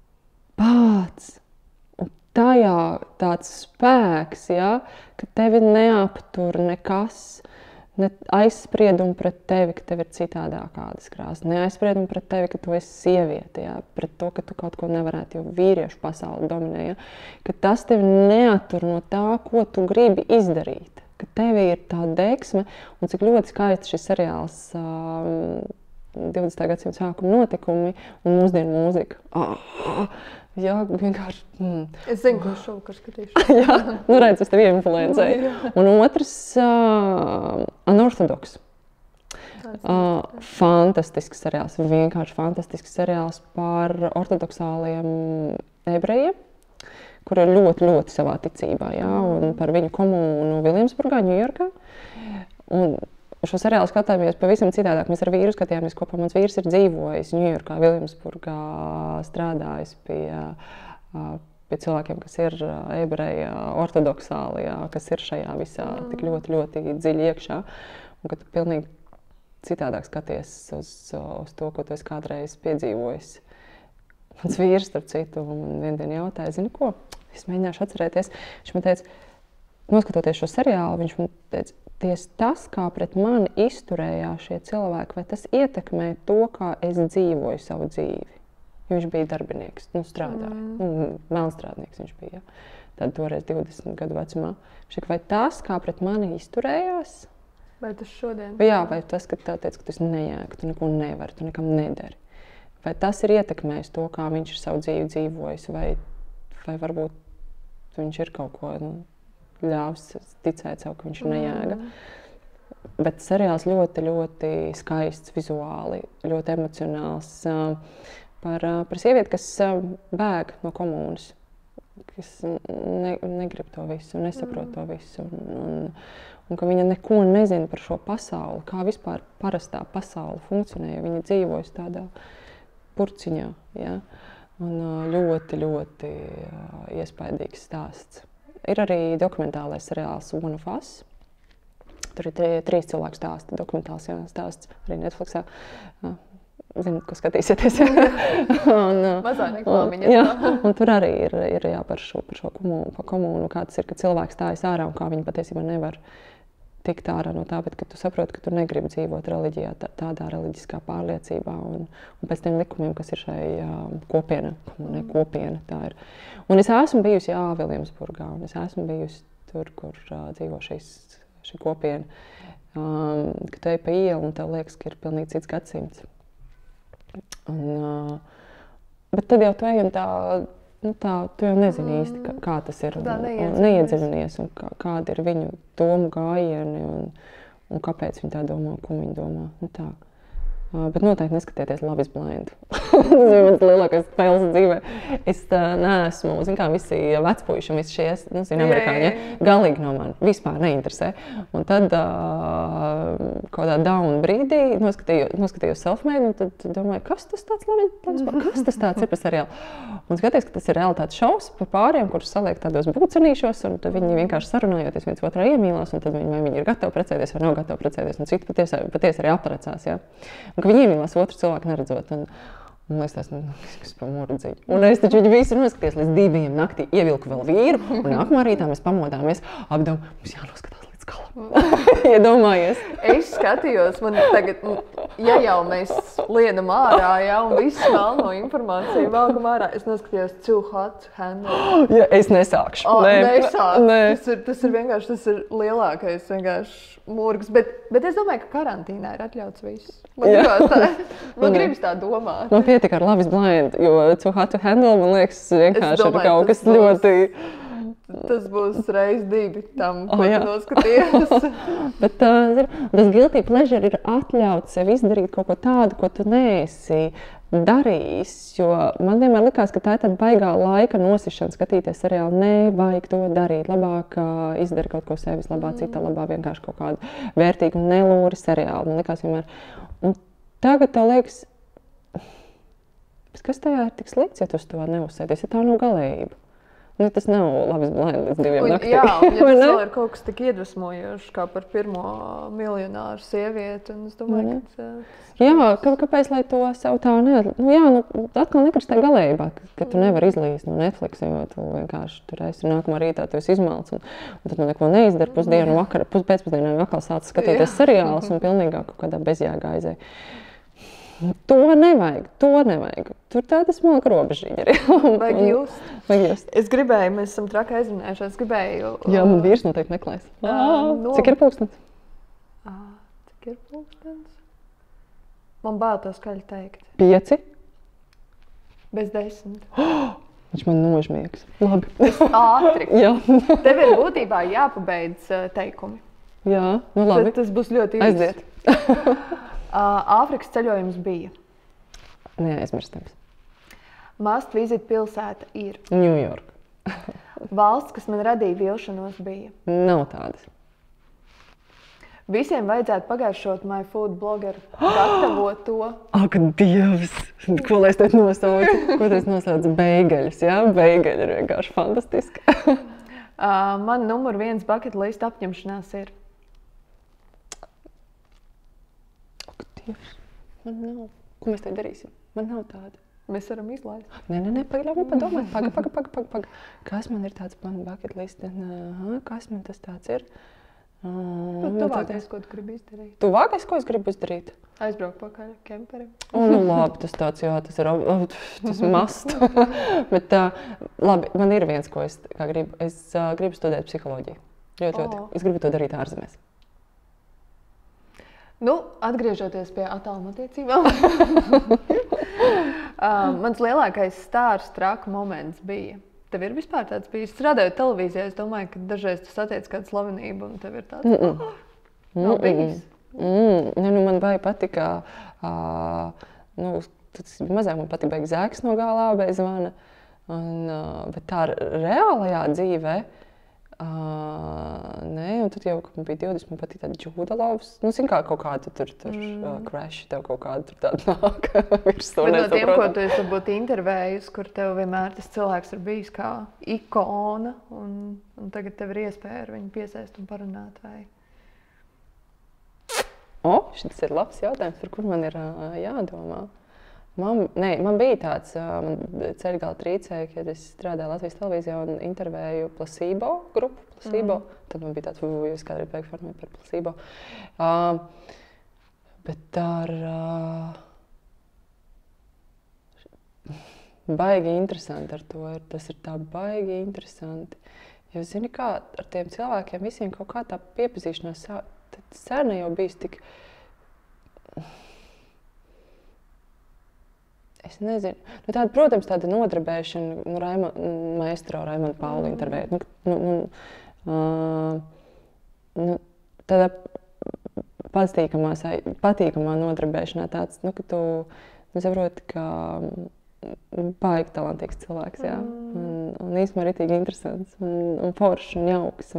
tajā tāds spēks, jā, ka tevi neaptur nekas, ne aizspriedumu pret tevi, ka tev ir citādāk kādas krāsas, ne aizspriedumu pret tevi, ka tu esi sieviete, ja? Pret to, ka tu kaut ko nevarētu, jo vīriešu pasauli dominē, ja? Ka tas tevi neattur no tā, ko tu gribi izdarīt, ka tevi ir tā deksme, un cik ļoti skaisti šis seriāls 20. gadsimta sākuma notikumi un mūsdienu mūzika. Jā, vienkārši. Es zinu, ko šovu, ka skatīšu. Jā, nu redz, es tevi influencēju. Un otrs, Unorthodox. Fantastisks seriāls, vienkārši fantastisks seriāls par ortodoksāliem ebrejiem, kur ir ļoti, ļoti savā ticībā, jā, un par viņu komūnu Viljamsburgā, Ņujorkā. Un šo seriālu skatāmies pavisam citādāk. Mēs ar vīru skatījāmies kopā. Mans vīrs ir dzīvojis Ņujorkā, Viljamsburgā, strādājis pie cilvēkiem, kas ir ebreji, ortodoksāli, kas ir šajā visā tik ļoti, ļoti dziļi iekšā. Un ka tu pilnīgi citādāk skaties uz to, ko tu esi kādreiz piedzīvojis. Mans vīrs, starp citu, man viendien jautāja, zini ko? Es mēģināšu atcerēties. Viņš man teica, noskatoties šo seriālu, viņš man teica, tieši tas, kā pret mani izturējās šie cilvēki, vai tas ietekmē to, kā es dzīvoju savu dzīvi. Jo viņš bija darbinieks, strādāja, melnstrādnieks viņš bija, ja? Tad toreiz 20 gadu vecumā. Viņš teica, vai tas, kā pret mani izturējās? Vai tas šodien? Jā, vai tas, ka tev teica, ka tu esi nejēga, tu neko nevari, tu nekam nedari. Vai tas ir ietekmējis to, kā viņš ir savu dzīvi dzīvojis, vai varbūt viņš ir kaut ko, ļāvis ticēt sev, ka viņš ir nejēga. Bet seriāls ļoti, ļoti skaists vizuāli, ļoti emocionāls par sievieti, kas bēg no komūnas, kas negrib to visu, nesaprot to visu. Un ka viņa neko nezina par šo pasauli, kā vispār parastā pasaule funkcionē, jo viņa dzīvojas tādā purciņā. Ja? Un ļoti, ļoti iespaidīgs stāsts. Ir arī dokumentālais seriāls One of Us. Tur ir 3 cilvēku stāsti, dokumentāls stāsts arī Netflixā. Zinu, ko skatīsieties. Mazā reklāmiņa. Un tur arī ir par šo komūnu, kā tas ir, ka cilvēks stājas ārā un kā viņi patiesībā nevar tikt ārā no tā, bet ka tu saproti, ka tu negribi dzīvot reliģijā, tādā reliģiskā pārliecībā un pēc tiem likumiem, kas ir šai kopienā, kopiena tā ir. Un es esmu bijusi Viljamsburgā, un es esmu bijusi tur, kur dzīvo šī kopiena, ka tu ej pa ielu un tev liekas, ka ir pilnīgi cits gadsimts. Bet tad jau tu ej un tu jau nezini īsti, kā tas ir, un neiedziļinies, un kādi ir viņu domu gājieni, un kāpēc viņi tā domā, ko viņi domā. Tā. Bet noteikti neskatieties Love is Blind. Tas ir mans lielākais spēles dzīvē. Es neesmu, zin kā, visi vecpuiši un visi šie, amerikāņi, galīgi no mani vispār neinteresē. Un tad kaut kādā down brīdī noskatījos Selfmade, un tad domāju, kas tas tāds kas tas tāds ir par seriālu? Un skaties, ka tas ir realitātes šovs par pāriem, kurus saliek tādos būcenīšos, un tad viņi vienkārši sarunājoties viens otrā iemīlās, un tad viņi ir gatavi precēties vai nav gatavi precēties, un citi patiesi arī aprecās, ja. Ka viņi iemīlās otru cilvēku neredzot. Un es tās, kas pa murdziņu. Un es taču viņu visu noskaties līdz 2 naktī, ievilku vēl vīru, un nākamā rītā mēs pamodāmies, apdom, mums jānoskatās līdz galam. Iedomājies. Es skatījos, man tagad, ja jau mēs lienam ārā, un visu melno informāciju valgam ārā, es noskatījos Too Hot to Handle. Ja, es nesākšu. Tas ir vienkārši, tas ir lielākais vienkārši murgs, bet es domāju, ka karantīnā ir atļauts viss. Man gribas tā domāt. Man pietika ar Love is Blind, jo Too Hot to Handle, man liekas, vienkārši ir kaut kas ļoti... Tas būs reiz 2 tam, ko tu noskaties. Bet tas guilty pleasure ir atļauts sev izdarīt kaut ko tādu, ko tu neesi darījis, jo man vienmēr likās, ka tā ir tāda baigā laika nosišana skatīties seriālu, nevajag to darīt, labāk izdari kaut ko sevis labā, cita labā, vienkārši kaut kādu vērtīgu un nelūri seriālu, man likās vienmēr. Un tagad tev liekas, kas tajā ir tik slikts, ja tu uz to neuzsēdies, ja tā nav galējība. Nu, tas nav Love is Blind līdz 2 naktī. Jā, un ja tas vēl ir kaut kas tik iedvesmojošs, kā par pirmo miljonāru sievieti, un es domāju, ka kāpēc, lai to sev tā atkal nekrist tā galējībā, ka tu nevari izlīst no Netflix, jo tu vienkārši tur esi nākamā rītā, tu esi izmalts, un tad tu neko neizdari pusdienu vakar, pēcpusdienā atkal sāc skatīties seriālus un pilnīgā kaut kādā bezjēgā aizēja. To nevajag. Tur tāda smalka robežiņa arī. Vajag just. Es gribēju, mēs esam traki aizrunājuši, es gribēju... Jā, man vīrs noteikti meklēs. Cik ir pulkstens? Cik ir pulkstens? Man bail to skaļi teikt. 5? Bez 10. Viņš man nožmiegs. Labi. Ātri. Jā. Tev ir būtībā jāpabeidz teikumi. Jā, nu labi. Tas būs ļoti īsts. Aiziet. Āfrikas ceļojums bija. Neaizmirstams. Must visit pilsēta ir. New York. Valsts, kas man radīja vilšanos, bija. Nav tādas. Visiem vajadzētu pagaršot My Food blogeru, gatavot to. Ak, Dievs! Ko lai es teikt nosaucu? Ko tu nosaucu? Beigeļus, jā? Beigeļi ir vienkārši fantastiski. Man numur 1 bucket list apņemšanās ir. Dievs, man nav. Ko mēs te darīsim? Man nav tāda. Mēs varam izlaist. Nē, pagaļ, man padomāt. Paga. Kas man ir tāds bucket list? Kas man tas tāds ir? Tuvākais, ko tu gribi izdarīt? Tuvākais, ko es gribu izdarīt? Aizbraukt pakaļ kemperim. Nu labi, tas tāds, jā, tas ir must. Bet labi, man ir viens, ko es gribu. Es gribu studēt psiholoģiju. Ļoti. Es gribu to darīt ārzemēs. Nu, atgriežoties pie attālumatiecībām, mans lielākais stārs traku moments bija. Tev ir vispār tāds bijis? Strādājot televīzijā, es domāju, ka dažreiz tu satiec kādu slavenību un tev ir tāds, nav bijis. Man baigi patika, tas mazāk man patika baigi Zēks no Gālā bez zvana, bet tā reālajā dzīvē, un tad jau, kad man bija 20, man patīk tāda Džūda Lauvs. Zin kā kaut kāda tur crash, tev kaut kāda tur tāda nāk virsū. Bet no tiem, ko tu esi varbūt intervējus, kur tev vienmēr tas cilvēks ir bijis kā ikona, un tagad tev ir iespēja ar viņu piesaist un parunāt, vai? Šis ir labs jautājums, par kur man ir jādomā. Man bija tāds ceļgala trīcēja, kad es strādāju Latvijas televīzijā un intervēju Placebo grupu. Tad man bija tāds, es kādreiz beigu formēt par Placebo. Bet ar baigi interesanti ar to ir. Tas ir tā baigi interesanti. Jo zini kā, ar tiem cilvēkiem visiem kaut kā tā piepazīšanās sena jau bijis tik... Es nezinu. Protams, tāda nodarbēšana, maestro Raimonda Paula intervējot. Tāda patīkamā nodarbēšanā tāds, ka tu saproti, ka baigi talantīgs cilvēks, jā. Un īstenībā ritīgi interesants, un foršs, un jauks.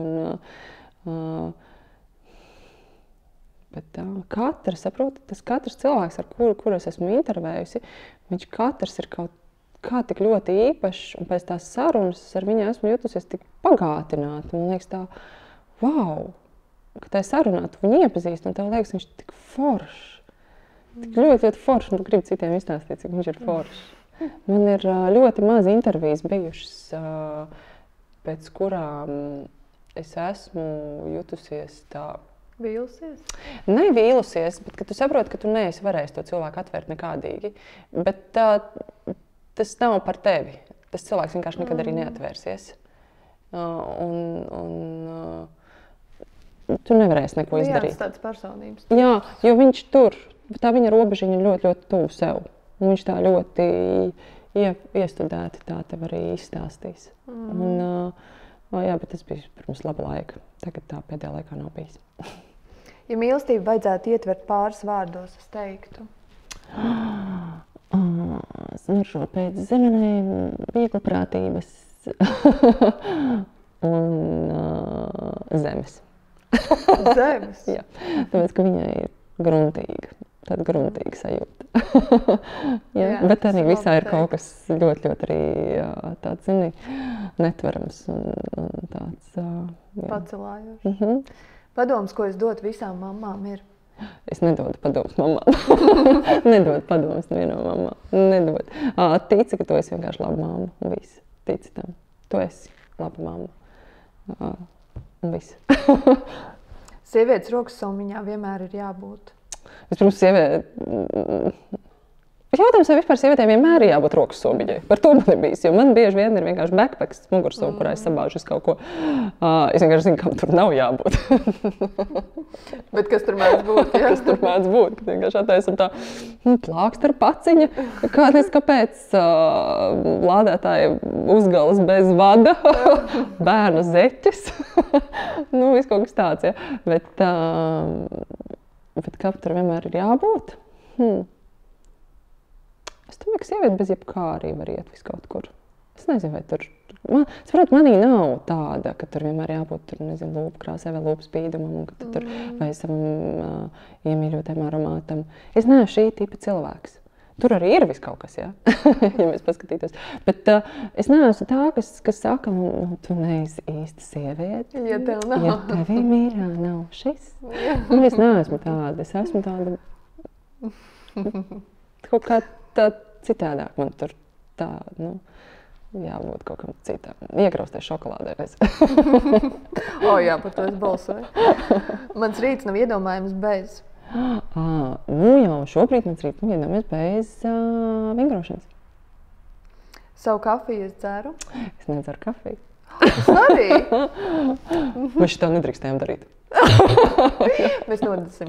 Bet katrs cilvēks, ar kuru es esmu intervējusi, viņš katrs ir kaut kā tik ļoti īpašs, un pēc tās sarunas ar viņu esmu jutusies tik pagātināta. Man liekas tā, wow, ka tā sarunā tu viņu iepazīst, un tev liekas, viņš tik foršs. Tik ļoti foršs, un tu gribi citiem izstāstīt, cik viņš ir foršs. Man ir ļoti maz intervijas bijušas, pēc kurām es esmu jutusies tā. Vīlusies? Ne vīlusies, bet ka tu saproti, ka tu neesi varējis to cilvēku atvērt nekādīgi. Bet tas nav par tevi. Tas cilvēks vienkārši nekad arī neatvērsies. Tu nevarēsi neko izdarīt. Jā, tāds personības. Jā, jo viņš tur, tā viņa robežiņa ļoti, ļoti tuvu sev. Un viņš tā ļoti iestudēti tā tev arī izstāstīs. Jā, bet tas bija pirms laba laika. Tagad tā pēdējā laikā nav bijis. Ja mīlestību vajadzētu ietvert pāris vārdos, es teiktu? Smiršot pēc zemenēm, viegliprātības un zemes. Zemes? Jā, tāpēc, ka viņai ir gruntīga. tāda gruntīga sajūta. Bet arī visā ir kaut kas ļoti, ļoti arī tāds, zini, netverams un tāds. Pacelājošs. Padoms, ko es dotu visām mamām, ir? Es nedodu padomus mamām. Nedodu padomus nevienam mamām. Nedodu. Tici, ka tu esi vienkārši laba mamma. Un viss. Tici tam. Tu esi laba mamma. Un viss. Sievietes rokas somiņā vienmēr ir jābūt. Vispirms jautājums, vai vispār sievietēm vienmēr ir jābūt rokas somiņai. Par to man ir bijis, jo man bieži vien ir vienkārši backpacks, mugursomu, kurā es sabāžu uz kaut ko. Es vienkārši zinu, kam tur nav jābūt. Bet kas tur mēdz būt? Kas tur mēdz būt? Kad vienkārši attaisam tā plākstara paciņa, kāpēc lādētāja uzgalas bez vada, bērnu zeķes. Viss kaut kas tāds, ja. Bet kā tur vienmēr ir jābūt? Es domāju, ka sieviete bez jebkā arī var iet vis kaut kur. Es nezinu, vai tur... Saprotu, manī nav tāda, ka tur vienmēr jābūt tur, nezinu, lūpkrāsai vai lūpspīdumam, un ka tur vai savam iemīļotajam aromātam. Es neesmu šī tipa cilvēks. Tur arī ir vis kaut kas, ja mēs paskatītos. Bet es neesmu tā, kas saka, tu neesi īsta sieviete. Ja tev nav. Ja tevī mīrā nav šis. Es neesmu tāda. Es esmu tāda... Kaut kā tā citādāk man tur tā, jābūt kaut kam citam. Iegrausties šokolādē. Jā, par to es balsoju. Mans rīts nav iedomājams bez. Jau šobrīd mans rīts nav iedomājams bez vingrošanas. Savu kafiju es dzeru? Es nedzeru kafiju. Es arī? Mēs šitā nedrīkstējām darīt. Mēs nodasim.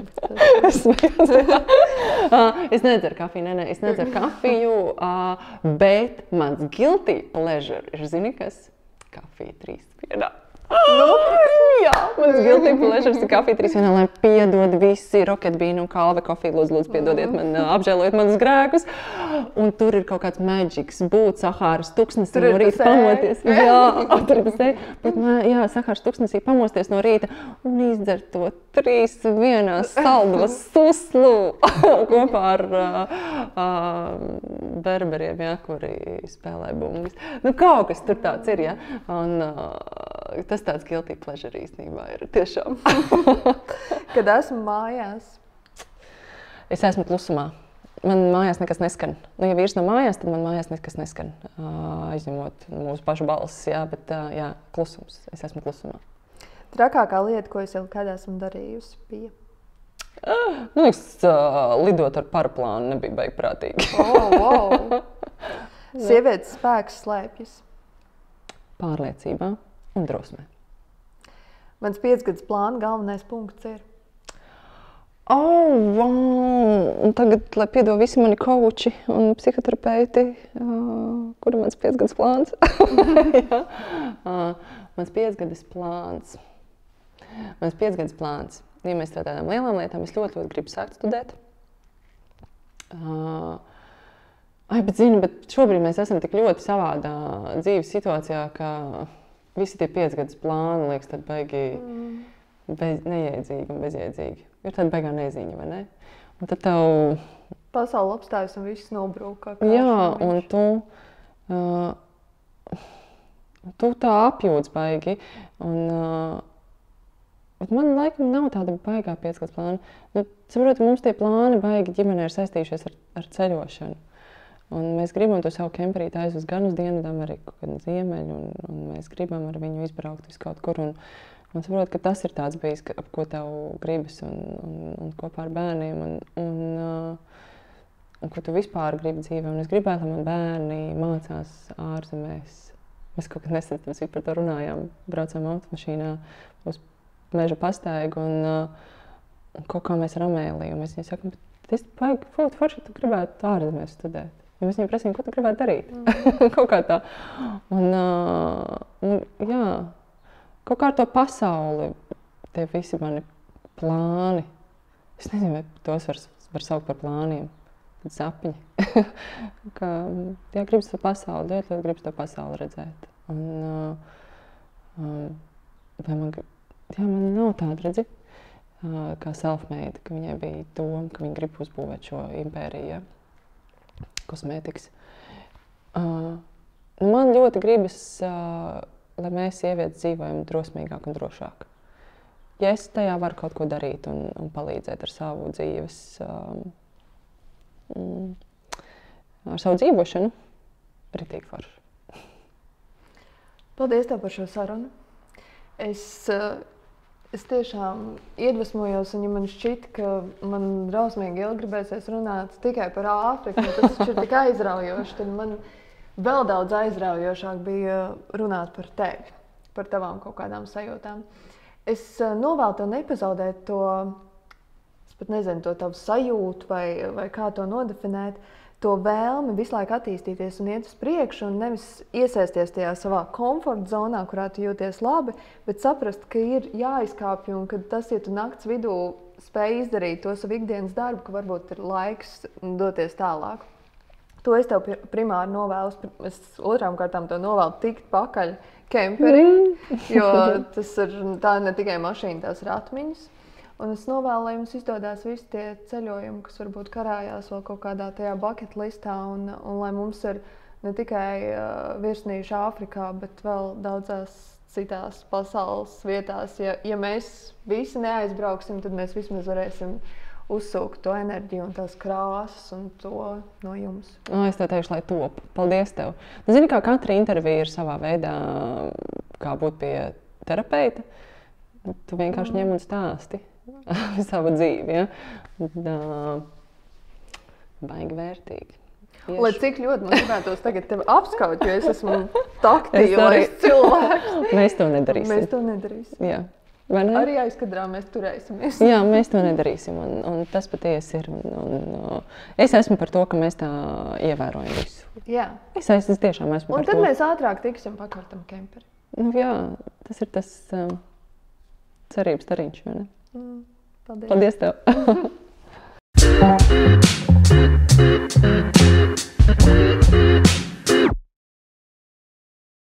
Es nedzeru kafiju, es nedzeru kafiju, bet mans guilty pleasure ir, zini kas? Kafija 3 dienā. Jā, mans guilty pleasures ir kafija 3 dienā, lai piedod visi Rocket Bean un Calve kofiju. Lūdzu, piedodiet man, apžēlojiet manas grēkus. Un tur ir kaut kāds magics, būt Sahāras tuksnesī no rīta pamoties. Jā, tur ir tas bet jā, Sahāras tuksnesī pamosties no rīta un izdzert to 3 vienā saldva suslu kopā ar berberiem, ja, kuri spēlē bungas. Kaut kas tur tāds ir, ja. Un tas tāds guilty pleasure īstenībā ir tiešām. Kad esmu mājās? Es esmu klusumā. Man mājās nekas neskan. Ja vīrs nav mājās, tad man mājās nekas neskan. Aizņemot mūsu pašu balsis, jā, bet jā, klusums. Es esmu klusumā. Trakākā lieta, ko es jau kad esmu darījusi, bija? Man liekas, lidot ar paraplānu nebija beigprātīgi. Wow. Sievietes spēks slēpjas? Pārliecībā un drosmē. Mans 5-gads plāna galvenais punkts ir? Wow! Un tagad, lai piedod visi mani koči un psihoterapeiti, kur ir mans 5-gads plāns? Mans 5-gads plāns. Mans 5-gads plāns. Ja mēs tādām lielām lietām, es ļoti gribu sākt studēt. Bet zinu, bet šobrīd mēs esam tik ļoti savādā dzīves situācijā, ka visi tie 5-gads plāni liekas tad baigi neiedzīgi un bezjēdzīgi. Ir tāda baigā neziņa, vai ne? Un tad tev... Pasaule apstājas un viss nobrūk. Jā, un tu tā apjūdz baigi. Bet man laikam nav tāda baigā 5-gads plāna. Saprotu, mums tie plāni baigi ģimenē ir saistījušies ar ceļošanu. Un mēs gribam to savu kemperīti aizvest gan uz Dienvidamerika, gan uz Ziemeļu, un mēs gribam ar viņu izbraukt uz kaut kur. Un saprotu, ka tas ir tāds bijis, ap ko tev gribas un kopā ar bērniem, un ko tu vispār gribi dzīvē. Un es gribētu, lai man bērni mācās ārzemēs. Mēs kaut kad nesen par to runājām, braucām automašīnā uz meža pastaigu, un kaut kā mēs ar Amēliju. Mēs viņai sakam, bet es baigi forši, tu gribētu ārzemēs studēt. Ja mēs viņai prasījām, ko tu gribētu darīt? Kaut kā tā. Un jā, kaut kā ar to pasauli, tie visi mani plāni. Es nezinu, vai tos var saukt par plāniem. Tad sapņi. Jā, gribas to pasauli, ļoti gribas to pasauli redzēt. Un vai man nav tāda, redzi? kā self-made, ka viņai bija doma, ka viņa grib uzbūvēt šo impēriju, kosmētikas. Man ļoti gribas, lai mēs sievietes dzīvojam drosmīgāk un drošāk. Ja es tajā varu kaut ko darīt un palīdzēt ar savu dzīves, ar savu dzīvošanu, ritīgi forši. Paldies tev par šo sarunu. Es tiešām iedvesmojos, un ja man šķita, ka man drausmīgi ilgi gribēsies runāt tikai par Āfriku, tas ir tik aizraujoši, tad man vēl daudz aizraujošāk bija runāt par tevi, par tavām kaut kādām sajūtām. Es novēlu tev nepazaudēt to, es pat nezinu, to tavu sajūtu vai kā to nodefinēt, to vēlmi visu laiku attīstīties un iet uz priekšu un nevis iesaisties tajā savā komforta zonā, kurā tu jūties labi, bet saprast, ka ir jāizkāpj un ka tas, ja tu nakts vidū spēj izdarīt to savu ikdienas darbu, ka varbūt ir laiks doties tālāk. To es tev primāri novēlu. Es otrām kārtām tev novēlu tikt pakaļ kemperī, jo tā ir ne tikai mašīna, tās ir atmiņas. Un es novēlu, lai jums izdodas visi tie ceļojumi, kas varbūt karājās vēl kaut kādā tajā bucket listā, un lai mums ir ne tikai virsnīši Āfrikā, bet vēl daudzās citās pasaules vietās. Ja mēs visi neaizbrauksim, tad mēs vismaz varēsim uzsūkt to enerģiju un tās krāsas un to no jums. Es tev teikšu, lai top. Paldies tev. Zini, kā katra intervija ir savā veidā, kā būt pie terapeita. Tu vienkārši ņem un stāsti savu dzīvi. Ja? Baigi vērtīgi. Lai cik ļoti man gribētos tagad tevi apskaut, jo es esmu taktīlais cilvēks. Mēs to nedarīsim. Mēs to nedarīsim. Jā. Arī aizkadrā mēs turēsimies. Jā, mēs to nedarīsim, un tas patiesi ir. Es esmu par to, ka mēs tā ievērojam visu. Jā. Es tiešām esmu par to. Un tad mēs ātrāk tiksim pakaļ tam kemperi. Jā, tas ir tas cerības stariņš, vai ne? Paldies. Paldies tev.